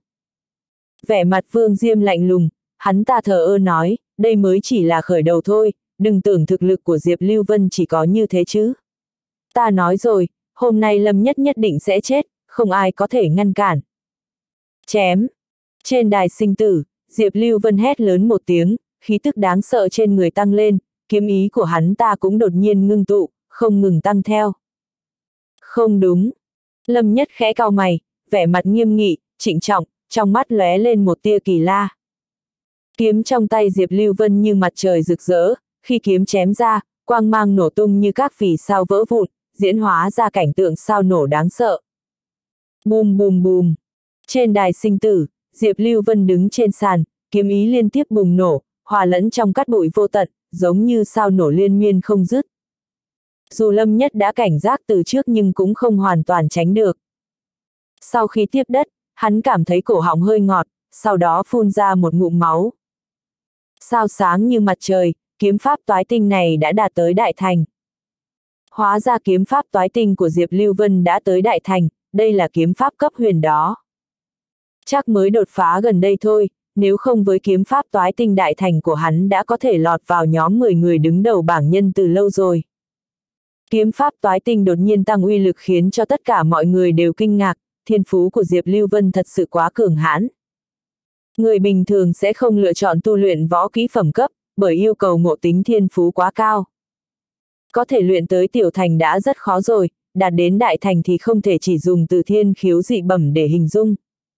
Vẻ mặt Vương Diễm lạnh lùng, hắn ta thờ ơ nói, đây mới chỉ là khởi đầu thôi, đừng tưởng thực lực của Diệp Lưu Vân chỉ có như thế chứ. Ta nói rồi, hôm nay Lâm Nhất nhất định sẽ chết, không ai có thể ngăn cản. Chém. Trên đài sinh tử, Diệp Lưu Vân hét lớn một tiếng, khí tức đáng sợ trên người tăng lên, kiếm ý của hắn ta cũng đột nhiên ngưng tụ, không ngừng tăng theo. Không đúng. Lâm Nhất khẽ cau mày, vẻ mặt nghiêm nghị, trịnh trọng, trong mắt lóe lên một tia kỳ la. Kiếm trong tay Diệp Lưu Vân như mặt trời rực rỡ, khi kiếm chém ra, quang mang nổ tung như các vì sao vỡ vụn, diễn hóa ra cảnh tượng sao nổ đáng sợ. Bùm bùm bùm. Trên đài sinh tử, Diệp Lưu Vân đứng trên sàn, kiếm ý liên tiếp bùng nổ, hòa lẫn trong cát bụi vô tận, giống như sao nổ liên miên không dứt. Dù Lâm Nhất đã cảnh giác từ trước nhưng cũng không hoàn toàn tránh được. Sau khi tiếp đất, hắn cảm thấy cổ họng hơi ngọt, sau đó phun ra một ngụm máu. Sao sáng như mặt trời, kiếm pháp toái tinh này đã đạt tới đại thành. Hóa ra kiếm pháp toái tinh của Diệp Lưu Vân đã tới đại thành, đây là kiếm pháp cấp huyền đó. Chắc mới đột phá gần đây thôi, nếu không với kiếm pháp toái tinh đại thành của hắn đã có thể lọt vào nhóm mười người đứng đầu bảng nhân từ lâu rồi. Kiếm pháp toái tinh đột nhiên tăng uy lực khiến cho tất cả mọi người đều kinh ngạc, thiên phú của Diệp Lưu Vân thật sự quá cường hãn. Người bình thường sẽ không lựa chọn tu luyện võ kỹ phẩm cấp, bởi yêu cầu ngộ tính thiên phú quá cao. Có thể luyện tới tiểu thành đã rất khó rồi, đạt đến đại thành thì không thể chỉ dùng từ thiên khiếu dị bẩm để hình dung.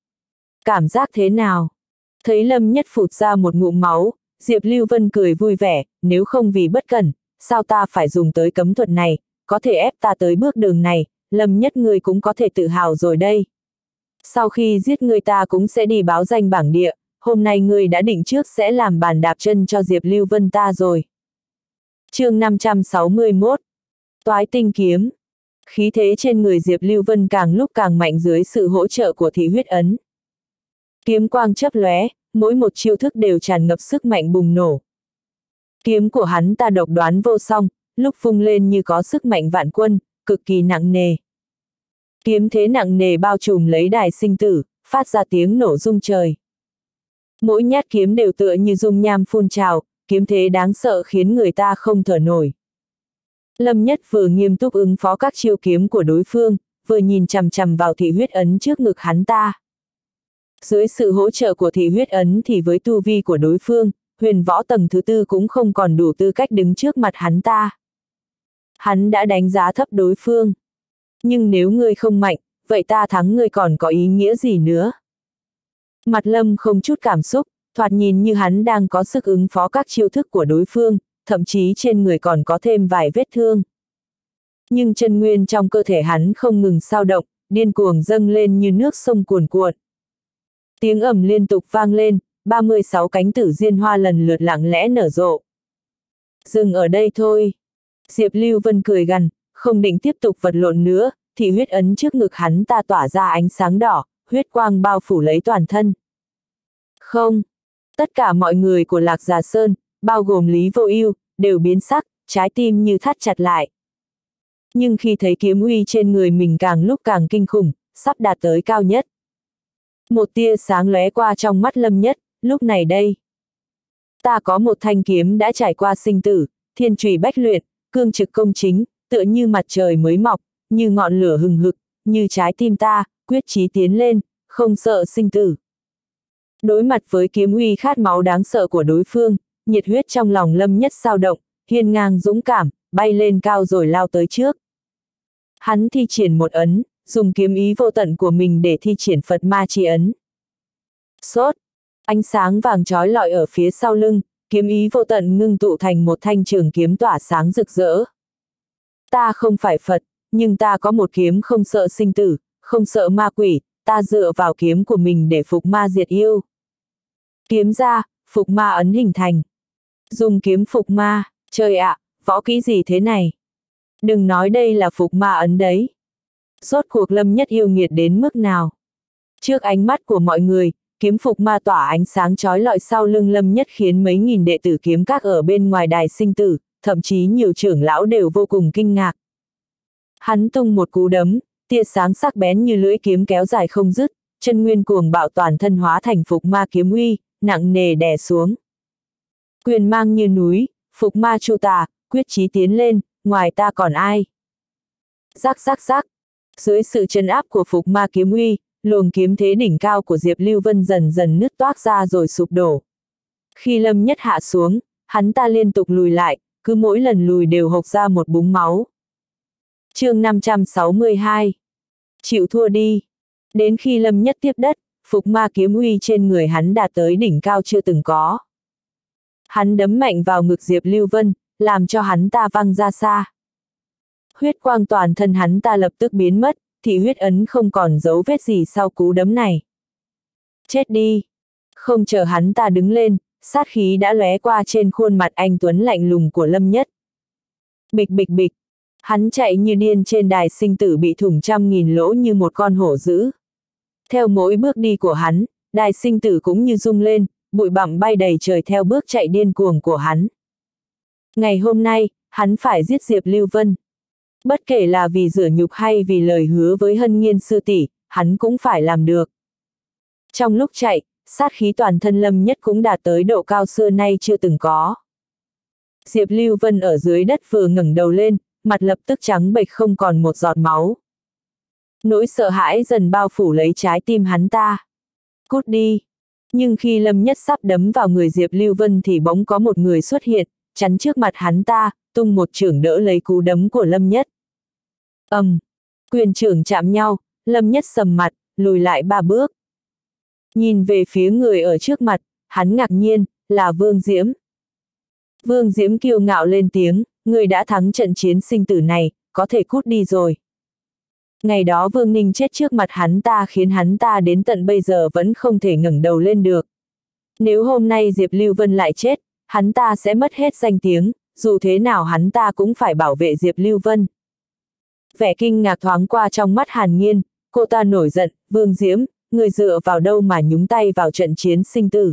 Cảm giác thế nào? Thấy Lâm Nhất phụt ra một ngụm máu, Diệp Lưu Vân cười vui vẻ, nếu không vì bất cẩn, sao ta phải dùng tới cấm thuật này, có thể ép ta tới bước đường này, Lâm Nhất ngươi cũng có thể tự hào rồi đây. Sau khi giết ngươi ta cũng sẽ đi báo danh bảng địa, hôm nay ngươi đã định trước sẽ làm bàn đạp chân cho Diệp Lưu Vân ta rồi. Chương năm trăm sáu mươi mốt. Toái tinh kiếm. Khí thế trên người Diệp Lưu Vân càng lúc càng mạnh dưới sự hỗ trợ của thị huyết ấn. Kiếm quang chớp lóe, mỗi một chiêu thức đều tràn ngập sức mạnh bùng nổ. Kiếm của hắn ta độc đoán vô song, lúc vung lên như có sức mạnh vạn quân, cực kỳ nặng nề. Kiếm thế nặng nề bao trùm lấy đài sinh tử, phát ra tiếng nổ rung trời. Mỗi nhát kiếm đều tựa như dung nham phun trào, kiếm thế đáng sợ khiến người ta không thở nổi. Lâm Nhất vừa nghiêm túc ứng phó các chiêu kiếm của đối phương, vừa nhìn chằm chằm vào thị huyết ấn trước ngực hắn ta. Dưới sự hỗ trợ của thị huyết ấn thì với tu vi của đối phương, huyền võ tầng thứ tư cũng không còn đủ tư cách đứng trước mặt hắn ta. Hắn đã đánh giá thấp đối phương. Nhưng nếu ngươi không mạnh, vậy ta thắng ngươi còn có ý nghĩa gì nữa? Mặt Lâm không chút cảm xúc, thoạt nhìn như hắn đang có sức ứng phó các chiêu thức của đối phương, thậm chí trên người còn có thêm vài vết thương. Nhưng chân nguyên trong cơ thể hắn không ngừng xao động, điên cuồng dâng lên như nước sông cuồn cuộn. Tiếng ầm liên tục vang lên, ba mươi sáu cánh tử diên hoa lần lượt lặng lẽ nở rộ. Dừng ở đây thôi. Diệp Lưu Vân cười gằn, không định tiếp tục vật lộn nữa, thì huyết ấn trước ngực hắn ta tỏa ra ánh sáng đỏ, huyết quang bao phủ lấy toàn thân. Không. Tất cả mọi người của Lạc Già Sơn, bao gồm Lý Vô Ưu, đều biến sắc, trái tim như thắt chặt lại. Nhưng khi thấy kiếm uy trên người mình càng lúc càng kinh khủng, sắp đạt tới cao nhất. Một tia sáng lóe qua trong mắt Lâm Nhất, lúc này đây. Ta có một thanh kiếm đã trải qua sinh tử, thiên trùy bách luyện, cương trực công chính, tựa như mặt trời mới mọc, như ngọn lửa hừng hực, như trái tim ta, quyết chí tiến lên, không sợ sinh tử. Đối mặt với kiếm uy khát máu đáng sợ của đối phương, nhiệt huyết trong lòng Lâm Nhất xao động, hiên ngang dũng cảm, bay lên cao rồi lao tới trước. Hắn thi triển một ấn, dùng kiếm ý vô tận của mình để thi triển Phật ma chi ấn. Sốt, ánh sáng vàng chói lọi ở phía sau lưng, kiếm ý vô tận ngưng tụ thành một thanh trường kiếm tỏa sáng rực rỡ. Ta không phải Phật, nhưng ta có một kiếm không sợ sinh tử, không sợ ma quỷ, ta dựa vào kiếm của mình để phục ma diệt yêu. Kiếm ra, phục ma ấn hình thành. Dùng kiếm phục ma, trời ạ, võ kỹ gì thế này? Đừng nói đây là phục ma ấn đấy. Rốt cuộc Lâm Nhất yêu nghiệt đến mức nào? Trước ánh mắt của mọi người, kiếm phục ma tỏa ánh sáng chói lọi sau lưng Lâm Nhất khiến mấy nghìn đệ tử kiếm các ở bên ngoài đài sinh tử, thậm chí nhiều trưởng lão đều vô cùng kinh ngạc. Hắn tung một cú đấm, tia sáng sắc bén như lưỡi kiếm kéo dài không dứt, chân nguyên cuồng bạo toàn thân hóa thành phục ma kiếm uy, nặng nề đè xuống. Quyền mang như núi, phục ma chu tà, quyết chí tiến lên, ngoài ta còn ai? Rắc rắc rắc, dưới sự trấn áp của phục ma kiếm uy, luồng kiếm thế đỉnh cao của Diệp Lưu Vân dần dần nứt toác ra rồi sụp đổ. Khi Lâm Nhất hạ xuống, hắn ta liên tục lùi lại, cứ mỗi lần lùi đều hộc ra một búng máu. Chương năm trăm sáu mươi hai. Chịu thua đi. Đến khi Lâm Nhất tiếp đất, phục ma kiếm uy trên người hắn đạt tới đỉnh cao chưa từng có. Hắn đấm mạnh vào ngực Diệp Lưu Vân, làm cho hắn ta văng ra xa. Huyết quang toàn thân hắn ta lập tức biến mất, thì huyết ấn không còn dấu vết gì sau cú đấm này. Chết đi! Không chờ hắn ta đứng lên, sát khí đã lóe qua trên khuôn mặt anh tuấn lạnh lùng của Lâm Nhất. Bịch bịch bịch! Hắn chạy như điên trên đài sinh tử bị thủng trăm nghìn lỗ như một con hổ dữ. Theo mỗi bước đi của hắn, đài sinh tử cũng như rung lên, bụi bặm bay đầy trời theo bước chạy điên cuồng của hắn. Ngày hôm nay, hắn phải giết Diệp Lưu Vân. Bất kể là vì rửa nhục hay vì lời hứa với Hân Nghiên sư tỷ, hắn cũng phải làm được. Trong lúc chạy, sát khí toàn thân Lâm Nhất cũng đạt tới độ cao xưa nay chưa từng có. Diệp Lưu Vân ở dưới đất vừa ngẩng đầu lên, mặt lập tức trắng bệch không còn một giọt máu. Nỗi sợ hãi dần bao phủ lấy trái tim hắn ta. Cút đi! Nhưng khi Lâm Nhất sắp đấm vào người Diệp Lưu Vân thì bỗng có một người xuất hiện, chắn trước mặt hắn ta, tung một chưởng đỡ lấy cú đấm của Lâm Nhất. Ầm! Um, quyền chưởng chạm nhau, Lâm Nhất sầm mặt, lùi lại ba bước. Nhìn về phía người ở trước mặt, hắn ngạc nhiên, là Vương Diễm. Vương Diễm kiêu ngạo lên tiếng, người đã thắng trận chiến sinh tử này, có thể cút đi rồi. Ngày đó Vương Ninh chết trước mặt hắn ta khiến hắn ta đến tận bây giờ vẫn không thể ngẩng đầu lên được. Nếu hôm nay Diệp Lưu Vân lại chết, hắn ta sẽ mất hết danh tiếng, dù thế nào hắn ta cũng phải bảo vệ Diệp Lưu Vân. Vẻ kinh ngạc thoáng qua trong mắt Hàn Nghiên, cô ta nổi giận, Vương Diễm, người dựa vào đâu mà nhúng tay vào trận chiến sinh tử.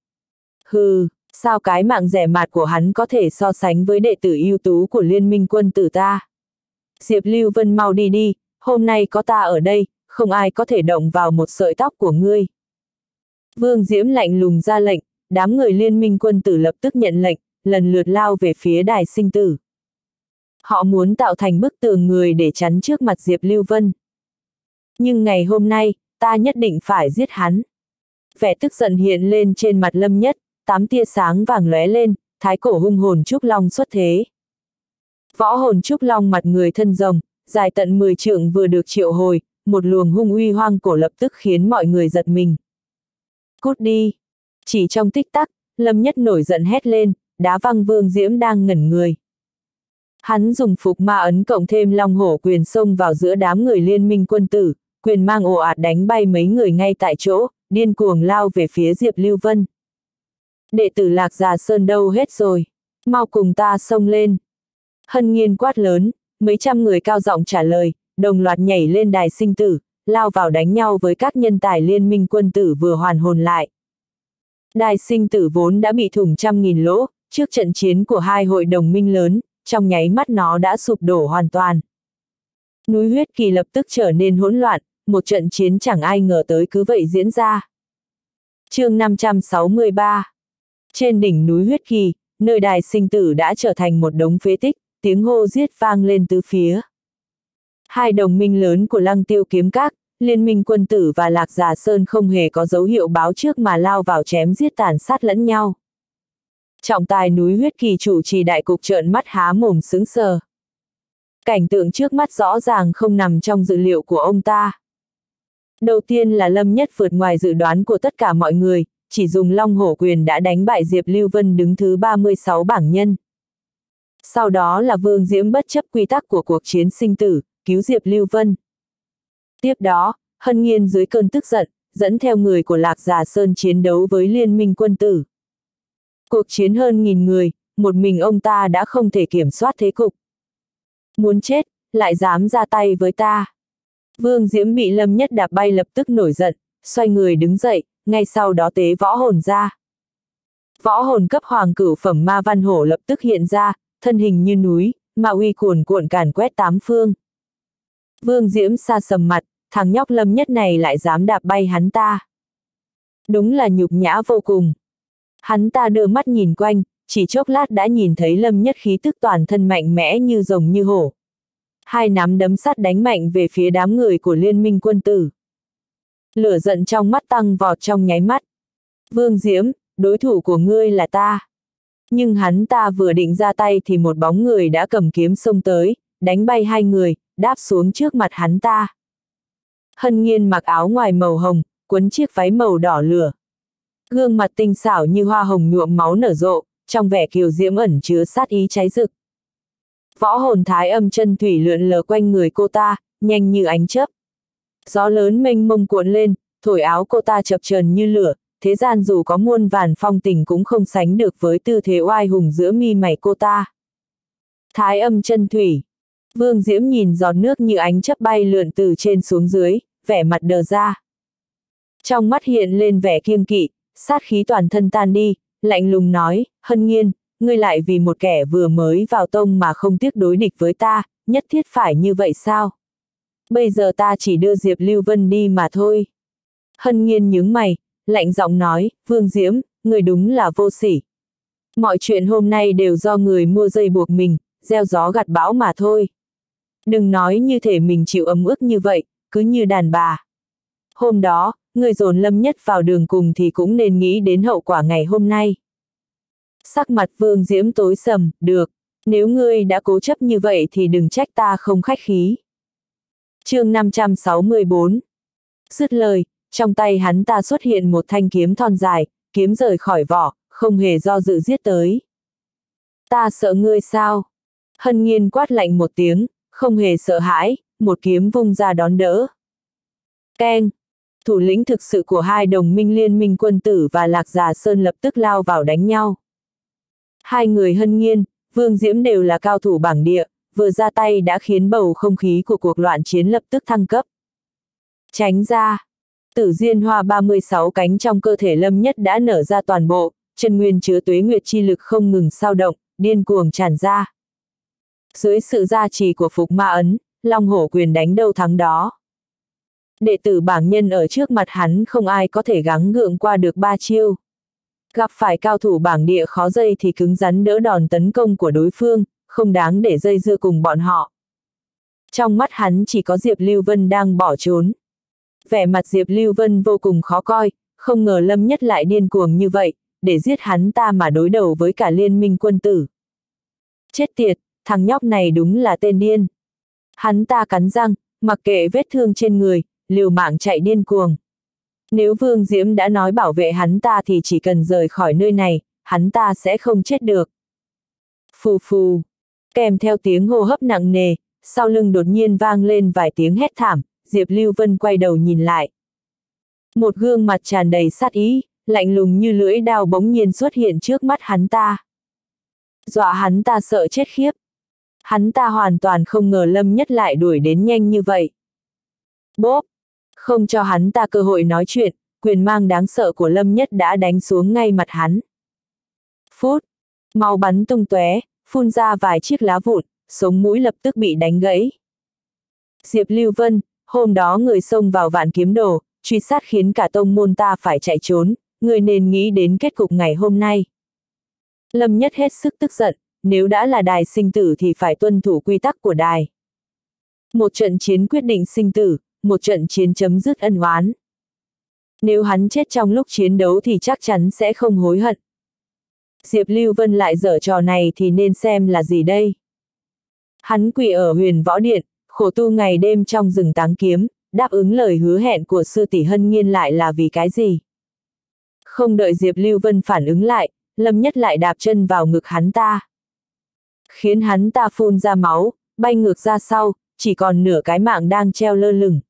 Hừ, sao cái mạng rẻ mạt của hắn có thể so sánh với đệ tử ưu tú của Liên Minh Quân tử ta. Diệp Lưu Vân mau đi đi, hôm nay có ta ở đây, không ai có thể động vào một sợi tóc của ngươi. Vương Diễm lạnh lùng ra lệnh, đám người Liên Minh Quân tử lập tức nhận lệnh, lần lượt lao về phía đài sinh tử. Họ muốn tạo thành bức tường người để chắn trước mặt Diệp Lưu Vân. Nhưng ngày hôm nay, ta nhất định phải giết hắn. Vẻ tức giận hiện lên trên mặt Lâm Nhất, tám tia sáng vàng lóe lên, thái cổ hung hồn trúc long xuất thế. Võ hồn trúc long mặt người thân rồng, dài tận mười trượng vừa được triệu hồi, một luồng hung uy hoang cổ lập tức khiến mọi người giật mình. Cút đi! Chỉ trong tích tắc, Lâm Nhất nổi giận hét lên, đá văng Vương Diễm đang ngẩn người. Hắn dùng phục ma ấn cộng thêm long hổ quyền xông vào giữa đám người Liên Minh Quân tử, quyền mang ồ ạt đánh bay mấy người ngay tại chỗ, điên cuồng lao về phía Diệp Lưu Vân. Đệ tử Lạc Già Sơn đâu hết rồi? Mau cùng ta xông lên! Hân Nghiên quát lớn, mấy trăm người cao giọng trả lời, đồng loạt nhảy lên đài sinh tử, lao vào đánh nhau với các nhân tài Liên Minh Quân tử vừa hoàn hồn lại. Đài sinh tử vốn đã bị thủng trăm nghìn lỗ, trước trận chiến của hai hội đồng minh lớn, trong nháy mắt nó đã sụp đổ hoàn toàn. Núi huyết kỳ lập tức trở nên hỗn loạn, một trận chiến chẳng ai ngờ tới cứ vậy diễn ra. Chương năm trăm sáu mươi ba. Trên đỉnh núi huyết kỳ, nơi đài sinh tử đã trở thành một đống phế tích, tiếng hô giết vang lên tứ phía. Hai đồng minh lớn của Lăng Tiêu Kiếm Các, Liên Minh Quân tử và Lạc Già Sơn không hề có dấu hiệu báo trước mà lao vào chém giết tàn sát lẫn nhau. Trọng tài núi huyết kỳ chủ trì đại cục trợn mắt há mồm sững sờ. Cảnh tượng trước mắt rõ ràng không nằm trong dự liệu của ông ta. Đầu tiên là Lâm Nhất vượt ngoài dự đoán của tất cả mọi người, chỉ dùng Long Hổ Quyền đã đánh bại Diệp Lưu Vân đứng thứ ba mươi sáu bảng nhân. Sau đó là Vương Diễm bất chấp quy tắc của cuộc chiến sinh tử, cứu Diệp Lưu Vân. Tiếp đó, Hân Nghiên dưới cơn tức giận, dẫn theo người của Lạc Già Sơn chiến đấu với liên minh quân tử. Cuộc chiến hơn nghìn người, một mình ông ta đã không thể kiểm soát thế cục. Muốn chết, lại dám ra tay với ta. Vương Diễm bị Lâm Nhất đạp bay lập tức nổi giận, xoay người đứng dậy, ngay sau đó tế võ hồn ra. Võ hồn cấp hoàng cửu phẩm ma văn hổ lập tức hiện ra, thân hình như núi, ma uy cuồn cuộn càn quét tám phương. Vương Diễm sa sầm mặt, thằng nhóc Lâm Nhất này lại dám đạp bay hắn ta. Đúng là nhục nhã vô cùng. Hắn ta đưa mắt nhìn quanh, chỉ chốc lát đã nhìn thấy Lâm Nhất khí tức toàn thân mạnh mẽ như rồng như hổ. Hai nắm đấm sắt đánh mạnh về phía đám người của liên minh quân tử. Lửa giận trong mắt tăng vọt trong nháy mắt. Vương Diễm, đối thủ của ngươi là ta. Nhưng hắn ta vừa định ra tay thì một bóng người đã cầm kiếm xông tới, đánh bay hai người, đáp xuống trước mặt hắn ta. Hân Nghiên mặc áo ngoài màu hồng, quấn chiếc váy màu đỏ lửa. Gương mặt tinh xảo như hoa hồng nhuộm máu nở rộ, trong vẻ kiều diễm ẩn chứa sát ý cháy rực. Võ hồn thái âm chân thủy lượn lờ quanh người cô ta, nhanh như ánh chớp. Gió lớn mênh mông cuộn lên, thổi áo cô ta chập chờn như lửa, thế gian dù có muôn vàn phong tình cũng không sánh được với tư thế oai hùng giữa mi mày cô ta. Thái âm chân thủy. Vương Diễm nhìn giọt nước như ánh chớp bay lượn từ trên xuống dưới, vẻ mặt đờ ra. Trong mắt hiện lên vẻ kiêng kỵ, sát khí toàn thân tan đi, lạnh lùng nói, Hân Nghiên, ngươi lại vì một kẻ vừa mới vào tông mà không tiếc đối địch với ta, nhất thiết phải như vậy sao? Bây giờ ta chỉ đưa Diệp Lưu Vân đi mà thôi. Hân Nghiên nhướng mày, lạnh giọng nói, Vương Diễm, ngươi đúng là vô sỉ. Mọi chuyện hôm nay đều do người mua dây buộc mình, gieo gió gặt bão mà thôi. Đừng nói như thể mình chịu ấm ức như vậy, cứ như đàn bà. Hôm đó, người dồn Lâm Nhất vào đường cùng thì cũng nên nghĩ đến hậu quả ngày hôm nay. Sắc mặt Vương Diễm tối sầm, được, nếu ngươi đã cố chấp như vậy thì đừng trách ta không khách khí. Chương năm trăm sáu mươi bốn. Dứt lời, trong tay hắn ta xuất hiện một thanh kiếm thon dài, kiếm rời khỏi vỏ, không hề do dự giết tới. Ta sợ ngươi sao? Hân Nghiên quát lạnh một tiếng, không hề sợ hãi, một kiếm vung ra đón đỡ. Keng! Thủ lĩnh thực sự của hai đồng minh liên minh quân tử và Lạc Già Sơn lập tức lao vào đánh nhau. Hai người Hân Nghiên, Vương Diễm đều là cao thủ bảng địa, vừa ra tay đã khiến bầu không khí của cuộc loạn chiến lập tức thăng cấp. Tránh ra! Tử diên hoa ba mươi sáu cánh trong cơ thể Lâm Nhất đã nở ra toàn bộ, chân nguyên chứa tuế nguyệt chi lực không ngừng sao động, điên cuồng tràn ra. Dưới sự gia trì của Phục Ma Ấn, Long Hổ Quyền đánh đâu thắng đó. Đệ tử bảng nhân ở trước mặt hắn không ai có thể gắng gượng qua được ba chiêu. Gặp phải cao thủ bảng địa khó dây thì cứng rắn đỡ đòn tấn công của đối phương, không đáng để dây dưa cùng bọn họ. Trong mắt hắn chỉ có Diệp Lưu Vân đang bỏ trốn. Vẻ mặt Diệp Lưu Vân vô cùng khó coi, không ngờ Lâm Nhất lại điên cuồng như vậy, để giết hắn ta mà đối đầu với cả liên minh quân tử. Chết tiệt, thằng nhóc này đúng là tên điên. Hắn ta cắn răng, mặc kệ vết thương trên người, liều mạng chạy điên cuồng. Nếu Vương Diễm đã nói bảo vệ hắn ta thì chỉ cần rời khỏi nơi này, hắn ta sẽ không chết được. Phù phù, kèm theo tiếng hô hấp nặng nề, sau lưng đột nhiên vang lên vài tiếng hét thảm, Diệp Lưu Vân quay đầu nhìn lại. Một gương mặt tràn đầy sát ý, lạnh lùng như lưỡi đao bỗng nhiên xuất hiện trước mắt hắn ta. Dọa hắn ta sợ chết khiếp. Hắn ta hoàn toàn không ngờ Lâm Nhất lại đuổi đến nhanh như vậy. Bốp! Không cho hắn ta cơ hội nói chuyện, quyền mang đáng sợ của Lâm Nhất đã đánh xuống ngay mặt hắn. Phút! Máu bắn tung tóe, phun ra vài chiếc lá vụn, sống mũi lập tức bị đánh gãy. Diệp Lưu Vân, hôm đó người xông vào Vạn Kiếm Đồ, truy sát khiến cả tông môn ta phải chạy trốn, người nên nghĩ đến kết cục ngày hôm nay. Lâm Nhất hết sức tức giận, nếu đã là đài sinh tử thì phải tuân thủ quy tắc của đài. Một trận chiến quyết định sinh tử, một trận chiến chấm dứt ân oán. Nếu hắn chết trong lúc chiến đấu thì chắc chắn sẽ không hối hận. Diệp Lưu Vân lại giở trò này thì nên xem là gì đây? Hắn quỳ ở Huyền Võ Điện, khổ tu ngày đêm trong rừng táng kiếm, đáp ứng lời hứa hẹn của sư tỷ Hân Nghiên lại là vì cái gì? Không đợi Diệp Lưu Vân phản ứng lại, Lâm Nhất lại đạp chân vào ngực hắn ta. Khiến hắn ta phun ra máu, bay ngược ra sau, chỉ còn nửa cái mạng đang treo lơ lửng.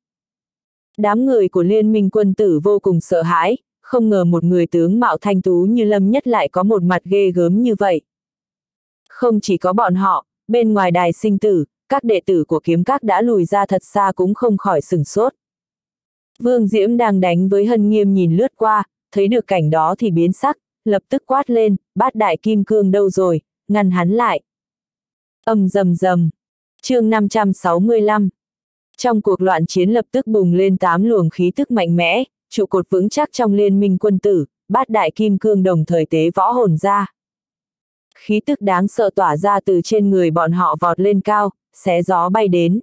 Đám người của Liên minh quân tử vô cùng sợ hãi, không ngờ một người tướng mạo thanh tú như Lâm Nhất lại có một mặt ghê gớm như vậy. Không chỉ có bọn họ, bên ngoài đài sinh tử, các đệ tử của kiếm các đã lùi ra thật xa cũng không khỏi sửng sốt. Vương Diễm đang đánh với Hân Nghiêm nhìn lướt qua, thấy được cảnh đó thì biến sắc, lập tức quát lên, Bát Đại Kim Cương đâu rồi, ngăn hắn lại. Ầm rầm rầm. Chương năm trăm sáu mươi lăm. Trong cuộc loạn chiến lập tức bùng lên tám luồng khí tức mạnh mẽ, trụ cột vững chắc trong Liên minh quân tử, Bát Đại Kim Cương đồng thời tế võ hồn ra. Khí tức đáng sợ tỏa ra từ trên người bọn họ vọt lên cao, xé gió bay đến.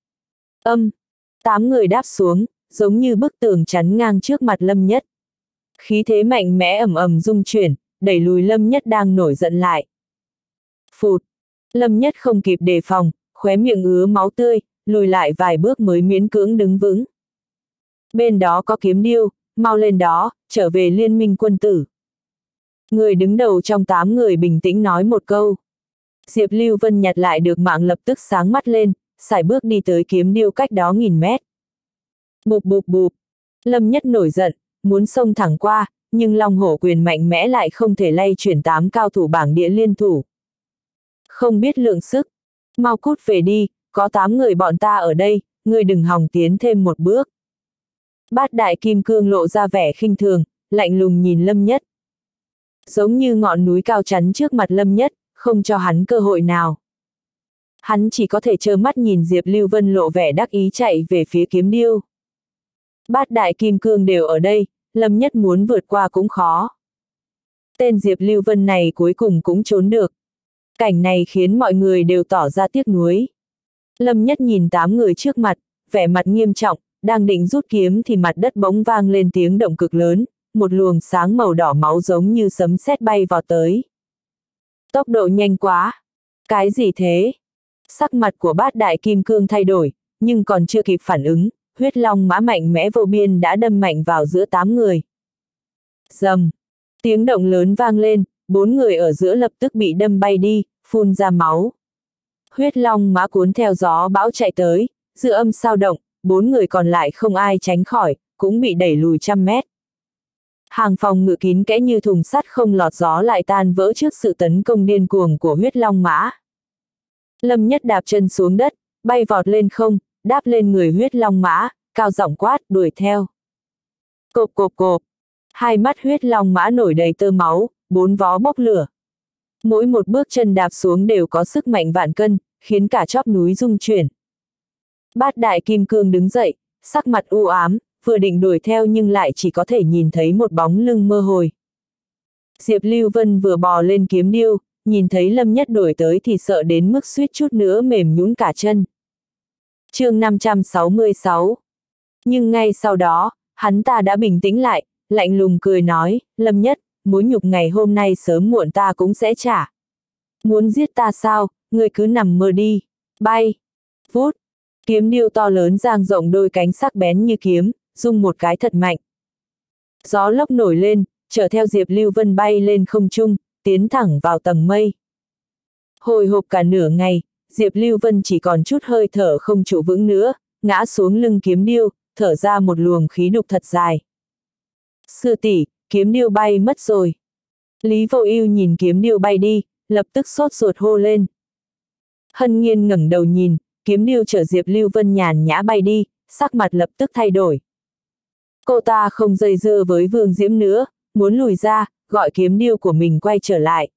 Âm, tám người đáp xuống, giống như bức tường chắn ngang trước mặt Lâm Nhất. Khí thế mạnh mẽ ầm ầm rung chuyển, đẩy lùi Lâm Nhất đang nổi giận lại. Phụt, Lâm Nhất không kịp đề phòng, khóe miệng ứa máu tươi, lùi lại vài bước mới miễn cưỡng đứng vững. Bên đó có Kiếm Điêu, mau lên đó, trở về Liên minh quân tử. Người đứng đầu trong tám người bình tĩnh nói một câu. Diệp Lưu Vân nhặt lại được mạng lập tức sáng mắt lên, sải bước đi tới Kiếm Điêu cách đó nghìn mét. Bụp bụp bụp, Lâm Nhất nổi giận, muốn xông thẳng qua, nhưng Long Hổ quyền mạnh mẽ lại không thể lay chuyển tám cao thủ bảng địa liên thủ. Không biết lượng sức, mau cút về đi, có tám người bọn ta ở đây, ngươi đừng hòng tiến thêm một bước. Bát Đại Kim Cương lộ ra vẻ khinh thường, lạnh lùng nhìn Lâm Nhất. Giống như ngọn núi cao chắn trước mặt Lâm Nhất, không cho hắn cơ hội nào. Hắn chỉ có thể trơ mắt nhìn Diệp Lưu Vân lộ vẻ đắc ý chạy về phía Kiếm Điêu. Bát Đại Kim Cương đều ở đây, Lâm Nhất muốn vượt qua cũng khó. Tên Diệp Lưu Vân này cuối cùng cũng trốn được. Cảnh này khiến mọi người đều tỏ ra tiếc nuối. Lâm Nhất nhìn tám người trước mặt, vẻ mặt nghiêm trọng, đang định rút kiếm thì mặt đất bỗng vang lên tiếng động cực lớn, một luồng sáng màu đỏ máu giống như sấm sét bay vào tới. Tốc độ nhanh quá. Cái gì thế? Sắc mặt của Bát Đại Kim Cương thay đổi, nhưng còn chưa kịp phản ứng, huyết long mã mạnh mẽ vô biên đã đâm mạnh vào giữa tám người. Rầm. Tiếng động lớn vang lên, bốn người ở giữa lập tức bị đâm bay đi, phun ra máu. Huyết long mã cuốn theo gió bão chạy tới, giữa âm sao động, bốn người còn lại không ai tránh khỏi, cũng bị đẩy lùi trăm mét. Hàng phòng ngự kín kẽ như thùng sắt không lọt gió lại tan vỡ trước sự tấn công điên cuồng của huyết long mã. Lâm Nhất đạp chân xuống đất, bay vọt lên không, đáp lên người huyết long mã, cao giọng quát, đuổi theo. Cộp cộp cộp, hai mắt huyết long mã nổi đầy tơ máu, bốn vó bốc lửa. Mỗi một bước chân đạp xuống đều có sức mạnh vạn cân, khiến cả chóp núi rung chuyển. Bát Đại Kim Cương đứng dậy, sắc mặt u ám, vừa định đuổi theo nhưng lại chỉ có thể nhìn thấy một bóng lưng mơ hồ. Diệp Lưu Vân vừa bò lên Kiếm Điêu, nhìn thấy Lâm Nhất đuổi tới thì sợ đến mức suýt chút nữa mềm nhũn cả chân. Chương năm trăm sáu mươi sáu. Nhưng ngay sau đó, hắn ta đã bình tĩnh lại, lạnh lùng cười nói, Lâm Nhất, mối nhục ngày hôm nay sớm muộn ta cũng sẽ trả. Muốn giết ta sao, ngươi cứ nằm mơ đi. Bay. Vút. Kiếm điêu to lớn dang rộng đôi cánh sắc bén như kiếm, rung một cái thật mạnh. Gió lốc nổi lên, chở theo Diệp Lưu Vân bay lên không trung, tiến thẳng vào tầng mây. Hồi hộp cả nửa ngày, Diệp Lưu Vân chỉ còn chút hơi thở không trụ vững nữa, ngã xuống lưng kiếm điêu, thở ra một luồng khí đục thật dài. Sư tỷ, kiếm điêu bay mất rồi. Lý Vô Ưu nhìn kiếm điêu bay đi, lập tức sốt ruột hô lên. Hân Nghiên ngẩng đầu nhìn, kiếm điêu chở Diệp Lưu Vân nhàn nhã bay đi, sắc mặt lập tức thay đổi. Cô ta không dây dưa với Vương Diễm nữa, muốn lùi ra, gọi kiếm điêu của mình quay trở lại.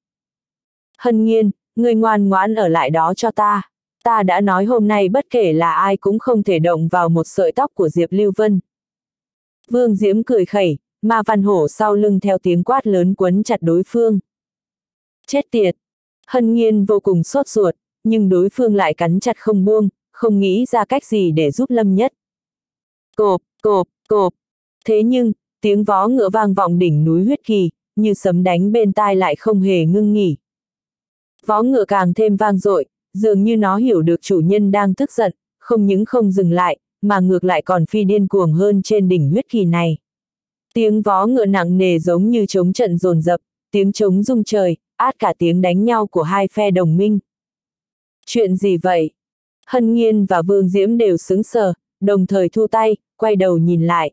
Hân Nghiên, ngươi ngoan ngoãn ở lại đó cho ta. Ta đã nói hôm nay bất kể là ai cũng không thể động vào một sợi tóc của Diệp Lưu Vân. Vương Diễm cười khẩy, Ma Văn Hổ sau lưng theo tiếng quát lớn quấn chặt đối phương. Chết tiệt! Hân Nghiên vô cùng sốt ruột, nhưng đối phương lại cắn chặt không buông, không nghĩ ra cách gì để giúp Lâm Nhất. Cộp, cộp, cộp. Thế nhưng, tiếng vó ngựa vang vọng đỉnh núi huyết kỳ, như sấm đánh bên tai lại không hề ngưng nghỉ. Vó ngựa càng thêm vang dội, dường như nó hiểu được chủ nhân đang tức giận, không những không dừng lại, mà ngược lại còn phi điên cuồng hơn trên đỉnh huyết kỳ này. Tiếng vó ngựa nặng nề giống như trống trận dồn dập, tiếng trống rung trời, át cả tiếng đánh nhau của hai phe đồng minh. Chuyện gì vậy? Hân Nghiên và Vương Diễm đều sững sờ, đồng thời thu tay, quay đầu nhìn lại.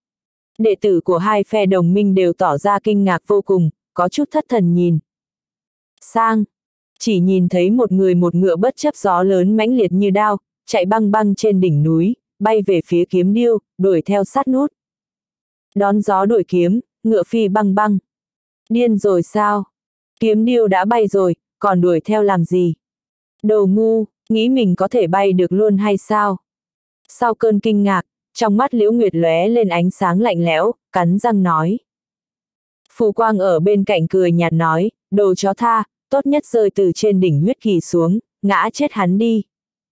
Đệ tử của hai phe đồng minh đều tỏ ra kinh ngạc vô cùng, có chút thất thần nhìn sang. Chỉ nhìn thấy một người một ngựa bất chấp gió lớn mãnh liệt như đao, chạy băng băng trên đỉnh núi, bay về phía kiếm điêu, đuổi theo sát nút. Đón gió đuổi kiếm, ngựa phi băng băng. Điên rồi sao? Kiếm điêu đã bay rồi, còn đuổi theo làm gì? Đồ ngu, nghĩ mình có thể bay được luôn hay sao? Sau cơn kinh ngạc, trong mắt Liễu Nguyệt lóe lên ánh sáng lạnh lẽo, cắn răng nói. Phù Quang ở bên cạnh cười nhạt nói, đồ chó tha, tốt nhất rơi từ trên đỉnh huyết kỳ xuống, ngã chết hắn đi.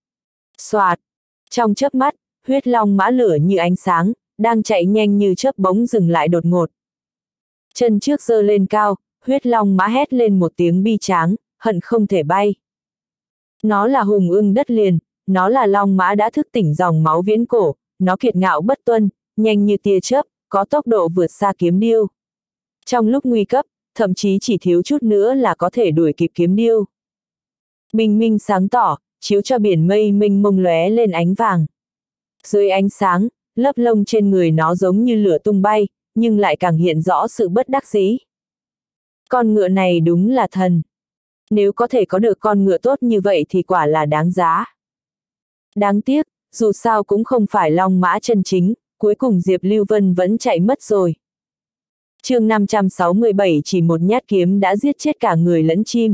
Soạt, trong chớp mắt, huyết long mã lửa như ánh sáng, đang chạy nhanh như chớp bỗng dừng lại đột ngột. Chân trước giơ lên cao, huyết long mã hét lên một tiếng bi tráng, hận không thể bay. Nó là hùng ưng đất liền, nó là long mã đã thức tỉnh dòng máu viễn cổ, nó kiệt ngạo bất tuân, nhanh như tia chớp, có tốc độ vượt xa kiếm điêu. Trong lúc nguy cấp, thậm chí chỉ thiếu chút nữa là có thể đuổi kịp kiếm điêu. Bình minh sáng tỏ, chiếu cho biển mây mênh mông lóe lên ánh vàng. Dưới ánh sáng, lớp lông trên người nó giống như lửa tung bay, nhưng lại càng hiện rõ sự bất đắc dĩ. Con ngựa này đúng là thần. Nếu có thể có được con ngựa tốt như vậy thì quả là đáng giá. Đáng tiếc, dù sao cũng không phải long mã chân chính, cuối cùng Diệp Lưu Vân vẫn chạy mất rồi. Chương năm trăm sáu mươi bảy chỉ một nhát kiếm đã giết chết cả người lẫn chim.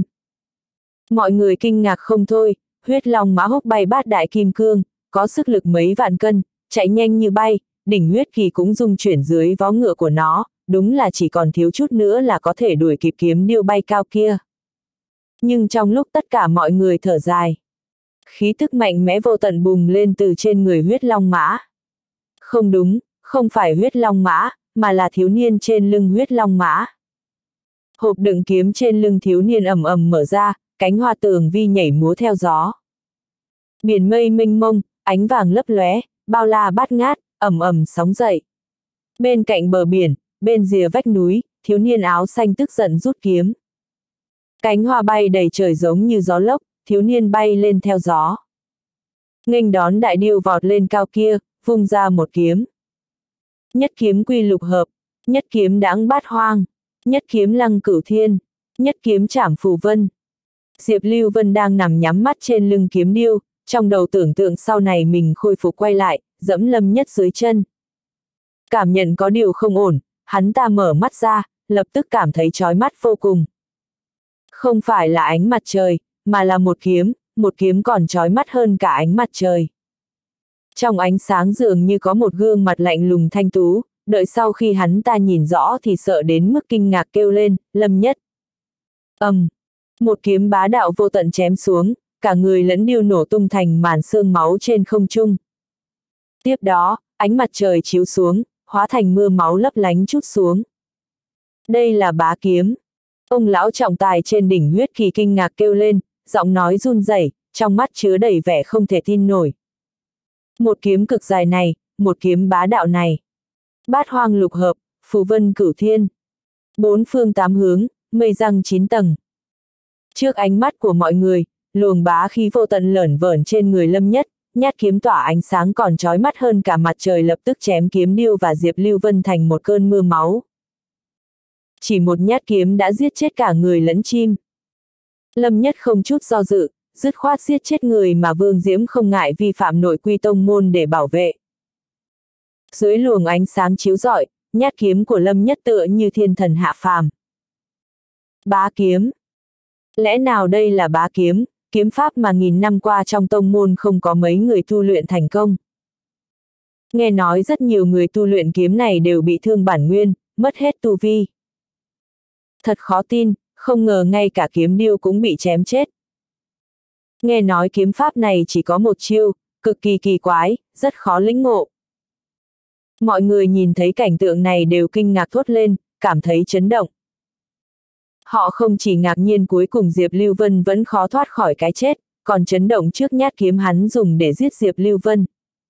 Mọi người kinh ngạc không thôi, huyết long mã húc bay bát đại kim cương, có sức lực mấy vạn cân, chạy nhanh như bay, đỉnh huyết kỳ cũng rung chuyển dưới vó ngựa của nó, đúng là chỉ còn thiếu chút nữa là có thể đuổi kịp kiếm điêu bay cao kia. Nhưng trong lúc tất cả mọi người thở dài, khí tức mạnh mẽ vô tận bùng lên từ trên người huyết long mã. Không đúng, không phải huyết long mã, mà là thiếu niên trên lưng huyết long mã. Hộp đựng kiếm trên lưng thiếu niên ầm ầm mở ra, cánh hoa tường vi nhảy múa theo gió. Biển mây mênh mông, ánh vàng lấp lóe, bao la bát ngát, ầm ầm sóng dậy. Bên cạnh bờ biển, bên rìa vách núi, thiếu niên áo xanh tức giận rút kiếm. Cánh hoa bay đầy trời giống như gió lốc, thiếu niên bay lên theo gió. Nghênh đón đại điêu vọt lên cao kia, vung ra một kiếm. Nhất kiếm quy lục hợp, nhất kiếm đãng bát hoang, nhất kiếm lăng cửu thiên, nhất kiếm trảm phù vân. Diệp Lưu Vân đang nằm nhắm mắt trên lưng kiếm điêu, trong đầu tưởng tượng sau này mình khôi phục quay lại, dẫm Lâm Nhất dưới chân. Cảm nhận có điều không ổn, hắn ta mở mắt ra, lập tức cảm thấy chói mắt vô cùng. Không phải là ánh mặt trời, mà là một kiếm, một kiếm còn chói mắt hơn cả ánh mặt trời. Trong ánh sáng dường như có một gương mặt lạnh lùng thanh tú, đợi sau khi hắn ta nhìn rõ thì sợ đến mức kinh ngạc kêu lên, Lâm Nhất. Ầm, um, một kiếm bá đạo vô tận chém xuống, cả người lẫn điêu nổ tung thành màn sương máu trên không trung. Tiếp đó, ánh mặt trời chiếu xuống, hóa thành mưa máu lấp lánh trút xuống. Đây là bá kiếm. Ông lão trọng tài trên đỉnh huyết kỳ kinh ngạc kêu lên, giọng nói run rẩy, trong mắt chứa đầy vẻ không thể tin nổi. Một kiếm cực dài này, một kiếm bá đạo này. Bát hoang lục hợp, phù vân cửu thiên. Bốn phương tám hướng, mây răng chín tầng. Trước ánh mắt của mọi người, luồng bá khí vô tận lởn vởn trên người Lâm Nhất, nhát kiếm tỏa ánh sáng còn chói mắt hơn cả mặt trời lập tức chém kiếm điêu và Diệp Lưu Vân thành một cơn mưa máu. Chỉ một nhát kiếm đã giết chết cả người lẫn chim. Lâm Nhất không chút do dự, dứt khoát giết chết người mà Vương Diễm không ngại vi phạm nội quy tông môn để bảo vệ. Dưới luồng ánh sáng chiếu rọi, nhát kiếm của Lâm Nhất tựa như thiên thần hạ phàm. Bá kiếm. Lẽ nào đây là bá kiếm, kiếm pháp mà nghìn năm qua trong tông môn không có mấy người tu luyện thành công. Nghe nói rất nhiều người tu luyện kiếm này đều bị thương bản nguyên, mất hết tu vi. Thật khó tin, không ngờ ngay cả kiếm điêu cũng bị chém chết. Nghe nói kiếm pháp này chỉ có một chiêu, cực kỳ kỳ quái, rất khó lĩnh ngộ. Mọi người nhìn thấy cảnh tượng này đều kinh ngạc thốt lên, cảm thấy chấn động. Họ không chỉ ngạc nhiên cuối cùng Diệp Lưu Vân vẫn khó thoát khỏi cái chết, còn chấn động trước nhát kiếm hắn dùng để giết Diệp Lưu Vân.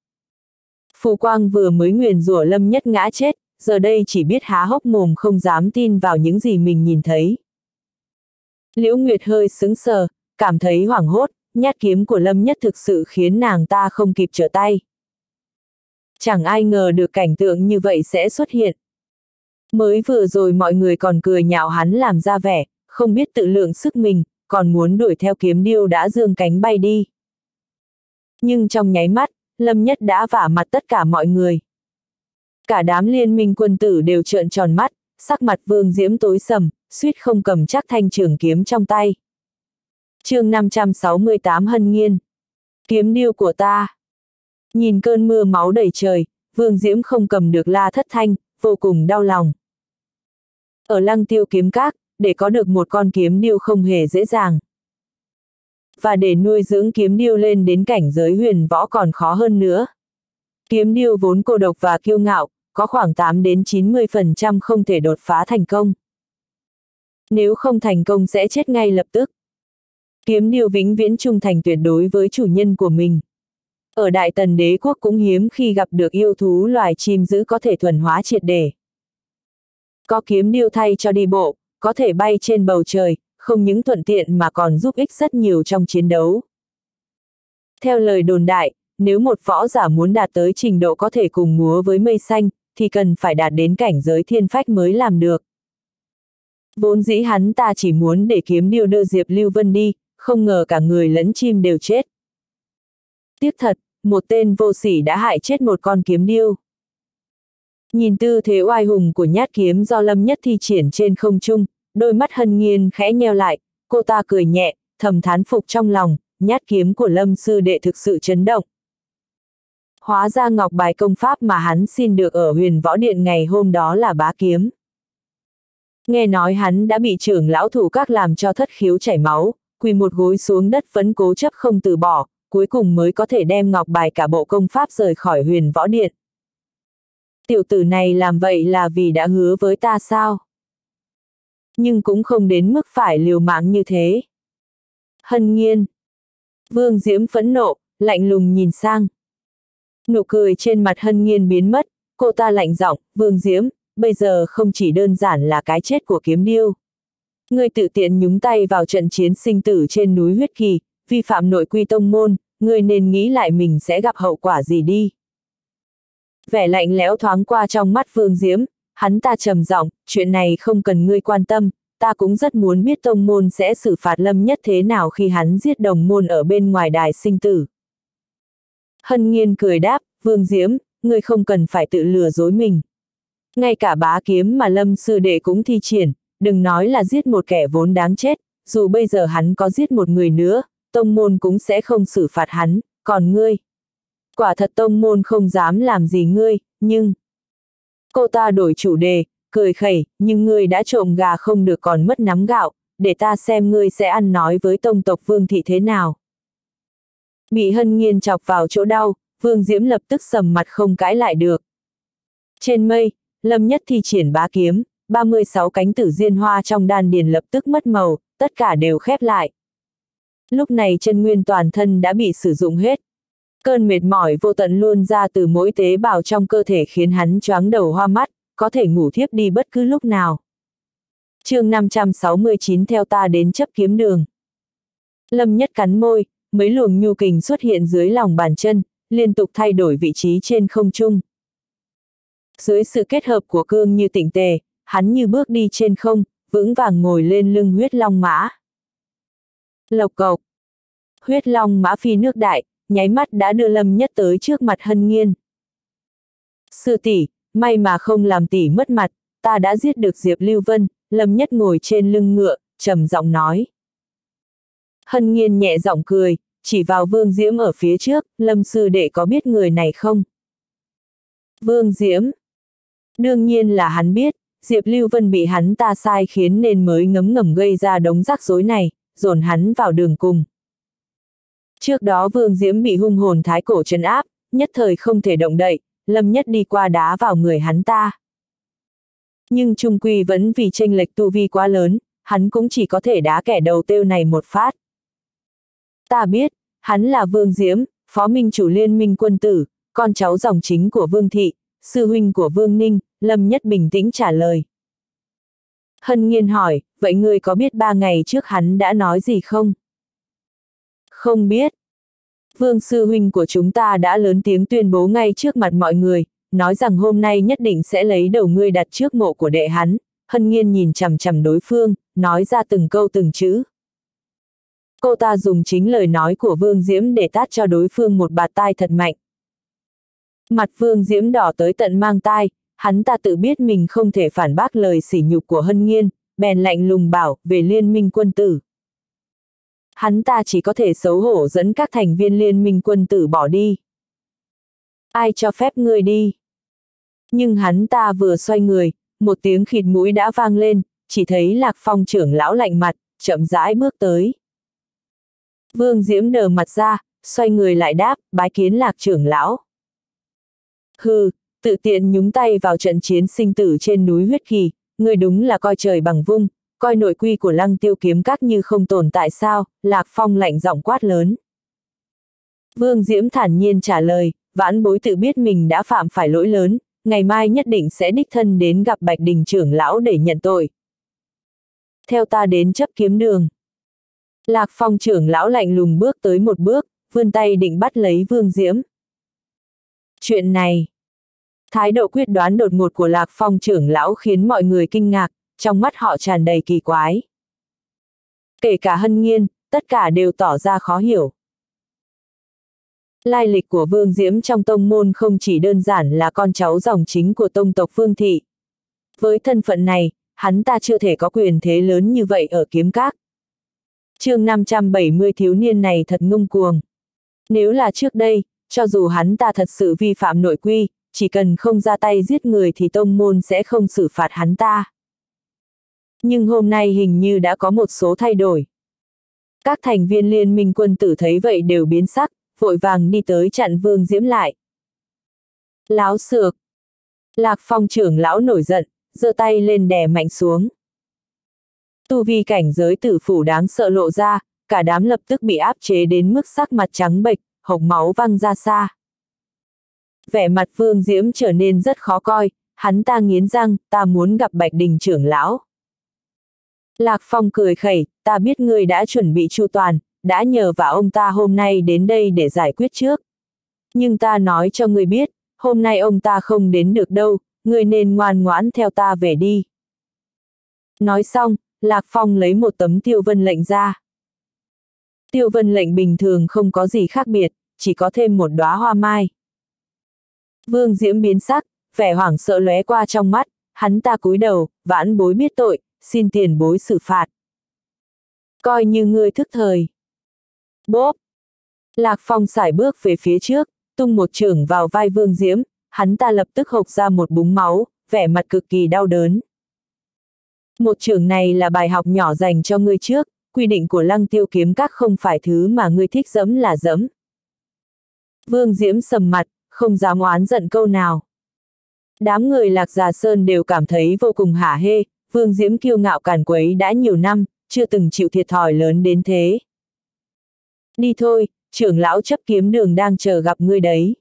Phù Quang vừa mới nguyền rủa Lâm Nhất ngã chết, giờ đây chỉ biết há hốc mồm không dám tin vào những gì mình nhìn thấy. Liễu Nguyệt hơi sững sờ, cảm thấy hoảng hốt, nhát kiếm của Lâm Nhất thực sự khiến nàng ta không kịp trở tay. Chẳng ai ngờ được cảnh tượng như vậy sẽ xuất hiện. Mới vừa rồi mọi người còn cười nhạo hắn làm ra vẻ, không biết tự lượng sức mình, còn muốn đuổi theo kiếm điêu đã giương cánh bay đi. Nhưng trong nháy mắt, Lâm Nhất đã vả mặt tất cả mọi người. Cả đám liên minh quân tử đều trợn tròn mắt, sắc mặt Vương Diễm tối sầm, suýt không cầm chắc thanh trường kiếm trong tay. Chương năm trăm sáu mươi tám Hân Nghiên. Kiếm điêu của ta. Nhìn cơn mưa máu đầy trời, Vương Diễm không cầm được la thất thanh, vô cùng đau lòng. Ở Lăng Tiêu kiếm các, để có được một con kiếm điêu không hề dễ dàng. Và để nuôi dưỡng kiếm điêu lên đến cảnh giới huyền võ còn khó hơn nữa. Kiếm điêu vốn cô độc và kiêu ngạo, có khoảng tám đến chín mươi phần trăm không thể đột phá thành công. Nếu không thành công sẽ chết ngay lập tức. Kiếm điêu vĩnh viễn trung thành tuyệt đối với chủ nhân của mình. Ở Đại Tần Đế quốc cũng hiếm khi gặp được yêu thú loài chim dữ có thể thuần hóa triệt để. Có kiếm điêu thay cho đi bộ, có thể bay trên bầu trời, không những thuận tiện mà còn giúp ích rất nhiều trong chiến đấu. Theo lời đồn đại, nếu một võ giả muốn đạt tới trình độ có thể cùng múa với mây xanh, thì cần phải đạt đến cảnh giới thiên phách mới làm được. Vốn dĩ hắn ta chỉ muốn để kiếm điêu đưa Diệp Lưu Vân đi, không ngờ cả người lẫn chim đều chết. Tiếc thật, một tên vô sỉ đã hại chết một con kiếm điêu. Nhìn tư thế oai hùng của nhát kiếm do Lâm Nhất thi triển trên không trung, đôi mắt Hân Nghiên khẽ nheo lại, cô ta cười nhẹ, thầm thán phục trong lòng, nhát kiếm của Lâm sư đệ thực sự chấn động. Hóa ra ngọc bài công pháp mà hắn xin được ở Huyền Võ Điện ngày hôm đó là bá kiếm. Nghe nói hắn đã bị trưởng lão thủ các làm cho thất khiếu chảy máu, quỳ một gối xuống đất vẫn cố chấp không từ bỏ, cuối cùng mới có thể đem ngọc bài cả bộ công pháp rời khỏi Huyền Võ Điện. Tiểu tử này làm vậy là vì đã hứa với ta sao? Nhưng cũng không đến mức phải liều mạng như thế. Hân Nghiên. Vương Diễm phẫn nộ, lạnh lùng nhìn sang. Nụ cười trên mặt Hân Nghiên biến mất, cô ta lạnh giọng, Vương Diễm, bây giờ không chỉ đơn giản là cái chết của kiếm điêu. Ngươi tự tiện nhúng tay vào trận chiến sinh tử trên núi Huyết Kỳ, vi phạm nội quy tông môn, ngươi nên nghĩ lại mình sẽ gặp hậu quả gì đi. Vẻ lạnh lẽo thoáng qua trong mắt Vương Diễm, hắn ta trầm giọng, chuyện này không cần ngươi quan tâm, ta cũng rất muốn biết tông môn sẽ xử phạt Lâm Nhất thế nào khi hắn giết đồng môn ở bên ngoài đài sinh tử. Hân Nghiên cười đáp, Vương Diễm, ngươi không cần phải tự lừa dối mình. Ngay cả bá kiếm mà Lâm sư đệ cũng thi triển, đừng nói là giết một kẻ vốn đáng chết, dù bây giờ hắn có giết một người nữa, tông môn cũng sẽ không xử phạt hắn, còn ngươi. Quả thật tông môn không dám làm gì ngươi, nhưng... Cô ta đổi chủ đề, cười khẩy, nhưng ngươi đã trộm gà không được còn mất nắm gạo, để ta xem ngươi sẽ ăn nói với tông tộc Vương thị thế nào. Bị Hân Nghiên chọc vào chỗ đau, Vương Diễm lập tức sầm mặt không cãi lại được. Trên mây, Lâm Nhất thi triển bá kiếm, ba mươi sáu cánh tử diên hoa trong đan điền lập tức mất màu, tất cả đều khép lại. Lúc này chân nguyên toàn thân đã bị sử dụng hết. Cơn mệt mỏi vô tận luôn ra từ mỗi tế bào trong cơ thể khiến hắn choáng đầu hoa mắt, có thể ngủ thiếp đi bất cứ lúc nào. Chương năm trăm sáu mươi chín theo ta đến chấp kiếm đường. Lâm Nhất cắn môi, mấy luồng nhu kình xuất hiện dưới lòng bàn chân, liên tục thay đổi vị trí trên không trung. Dưới sự kết hợp của cương như tịnh tề, hắn như bước đi trên không, vững vàng ngồi lên lưng huyết long mã. Lộc cộc. Huyết long mã phi nước đại, nháy mắt đã đưa Lâm Nhất tới trước mặt Hân Nghiên. Sư tỷ, may mà không làm tỷ mất mặt, ta đã giết được Diệp Lưu Vân. Lâm Nhất ngồi trên lưng ngựa, trầm giọng nói. Hân Nghiên nhẹ giọng cười, chỉ vào Vương Diễm ở phía trước, Lâm sư đệ có biết người này không? Vương Diễm. Đương nhiên là hắn biết, Diệp Lưu Vân bị hắn ta sai khiến nên mới ngấm ngầm gây ra đống rắc rối này, dồn hắn vào đường cùng. Trước đó Vương Diễm bị hung hồn thái cổ trấn áp, nhất thời không thể động đậy, Lâm Nhất đi qua đá vào người hắn ta. Nhưng chung quy vẫn vì chênh lệch tu vi quá lớn, hắn cũng chỉ có thể đá kẻ đầu têu này một phát. Ta biết, hắn là Vương Diễm, phó minh chủ Liên minh quân tử, con cháu dòng chính của Vương Thị, sư huynh của Vương Ninh. Lâm Nhất bình tĩnh trả lời. Hân Nhiên hỏi, vậy ngươi có biết ba ngày trước hắn đã nói gì không? Không biết. Vương sư huynh của chúng ta đã lớn tiếng tuyên bố ngay trước mặt mọi người, nói rằng hôm nay nhất định sẽ lấy đầu ngươi đặt trước mộ của đệ hắn. Hân Nhiên nhìn chằm chằm đối phương, nói ra từng câu từng chữ. Cô ta dùng chính lời nói của Vương Diễm để tát cho đối phương một bạt tai thật mạnh. Mặt Vương Diễm đỏ tới tận mang tai, hắn ta tự biết mình không thể phản bác lời sỉ nhục của Hân Nhiên, bèn lạnh lùng bảo về Liên minh quân tử. Hắn ta chỉ có thể xấu hổ dẫn các thành viên Liên minh quân tử bỏ đi. Ai cho phép ngươi đi? Nhưng hắn ta vừa xoay người, một tiếng khịt mũi đã vang lên, chỉ thấy Lạc Phong trưởng lão lạnh mặt, chậm rãi bước tới. Vương Diễm đờ mặt ra, xoay người lại đáp, bái kiến Lạc trưởng lão. Hừ, tự tiện nhúng tay vào trận chiến sinh tử trên núi huyết kỳ, ngươi đúng là coi trời bằng vung, coi nội quy của Lăng Tiêu kiếm các như không tồn tại sao? Lạc Phong lạnh giọng quát lớn. Vương Diễm thản nhiên trả lời, vãn bối tự biết mình đã phạm phải lỗi lớn, ngày mai nhất định sẽ đích thân đến gặp Bạch Đình trưởng lão để nhận tội. Theo ta đến chấp kiếm đường. Lạc Phong trưởng lão lạnh lùng bước tới một bước, vươn tay định bắt lấy Vương Diễm. Chuyện này, thái độ quyết đoán đột ngột của Lạc Phong trưởng lão khiến mọi người kinh ngạc, trong mắt họ tràn đầy kỳ quái. Kể cả Hân Nhiên, tất cả đều tỏ ra khó hiểu. Lai lịch của Vương Diễm trong tông môn không chỉ đơn giản là con cháu dòng chính của tông tộc Vương Thị. Với thân phận này, hắn ta chưa thể có quyền thế lớn như vậy ở kiếm các. Chương năm trăm bảy mươi thiếu niên này thật ngông cuồng. Nếu là trước đây, cho dù hắn ta thật sự vi phạm nội quy, chỉ cần không ra tay giết người thì tông môn sẽ không xử phạt hắn ta. Nhưng hôm nay hình như đã có một số thay đổi. Các thành viên Liên minh quân tử thấy vậy đều biến sắc, vội vàng đi tới chặn Vương Diễm lại. Láo xược! Lạc Phong trưởng lão nổi giận, giơ tay lên đè mạnh xuống. Tu vi cảnh giới tử phủ đáng sợ lộ ra, cả đám lập tức bị áp chế đến mức sắc mặt trắng bệch, hộc máu văng ra xa. Vẻ mặt Vương Diễm trở nên rất khó coi, hắn ta nghiến răng, ta muốn gặp Bạch Đình trưởng lão. Lạc Phong cười khẩy, ta biết ngươi đã chuẩn bị chu toàn, đã nhờ vả ông ta hôm nay đến đây để giải quyết trước. Nhưng ta nói cho ngươi biết, hôm nay ông ta không đến được đâu, ngươi nên ngoan ngoãn theo ta về đi. Nói xong, Lạc Phong lấy một tấm tiêu vân lệnh ra. Tiêu vân lệnh bình thường không có gì khác biệt, chỉ có thêm một đóa hoa mai. Vương Diễm biến sắc, vẻ hoảng sợ lóe qua trong mắt, hắn ta cúi đầu, vãn bối biết tội, xin tiền bối xử phạt. Coi như ngươi thức thời. Bốp! Lạc Phong sải bước về phía trước, tung một chưởng vào vai Vương Diễm, hắn ta lập tức hộc ra một búng máu, vẻ mặt cực kỳ đau đớn. Một chưởng này là bài học nhỏ dành cho ngươi trước, quy định của Lăng Tiêu kiếm các không phải thứ mà ngươi thích dẫm là dẫm. Vương Diễm sầm mặt, không dám oán giận câu nào. Đám người Lạc Già Sơn đều cảm thấy vô cùng hả hê, Vương Diễm kiêu ngạo càn quấy đã nhiều năm, chưa từng chịu thiệt thòi lớn đến thế. Đi thôi, trưởng lão chấp kiếm đường đang chờ gặp ngươi đấy.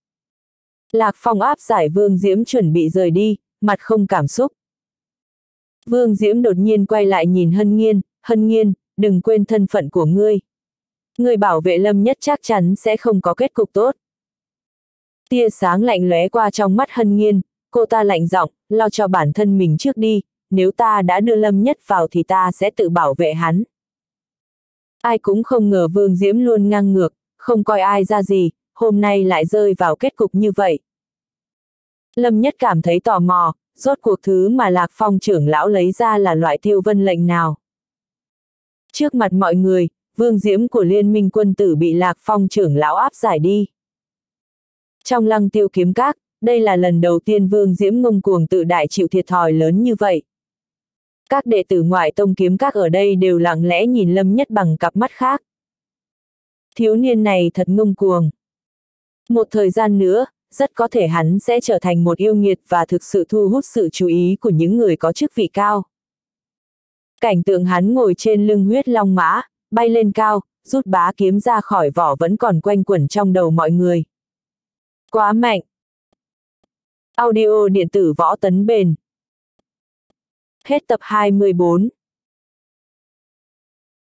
Lạc Phong áp giải Vương Diễm chuẩn bị rời đi, mặt không cảm xúc. Vương Diễm đột nhiên quay lại nhìn Hân Nhiên, Hân Nhiên, đừng quên thân phận của ngươi. Ngươi bảo vệ Lâm Nhất chắc chắn sẽ không có kết cục tốt. Tia sáng lạnh lóe qua trong mắt Hân Nhiên, cô ta lạnh giọng, lo cho bản thân mình trước đi, nếu ta đã đưa Lâm Nhất vào thì ta sẽ tự bảo vệ hắn. Ai cũng không ngờ Vương Diễm luôn ngang ngược, không coi ai ra gì, hôm nay lại rơi vào kết cục như vậy. Lâm Nhất cảm thấy tò mò, rốt cuộc thứ mà Lạc Phong trưởng lão lấy ra là loại tiêu vân lệnh nào. Trước mặt mọi người, Vương Diễm của Liên minh quân tử bị Lạc Phong trưởng lão áp giải đi. Trong Lăng Tiêu kiếm các, đây là lần đầu tiên Vương Diễm ngông cuồng tự đại chịu thiệt thòi lớn như vậy. Các đệ tử ngoại tông kiếm các ở đây đều lặng lẽ nhìn Lâm Nhất bằng cặp mắt khác. Thiếu niên này thật ngông cuồng. Một thời gian nữa, rất có thể hắn sẽ trở thành một yêu nghiệt và thực sự thu hút sự chú ý của những người có chức vị cao. Cảnh tượng hắn ngồi trên lưng huyết long mã, bay lên cao, rút bá kiếm ra khỏi vỏ vẫn còn quanh quẩn trong đầu mọi người. Quá mạnh! Audio điện tử Võ Tấn Bền. Hết tập hai mươi bốn.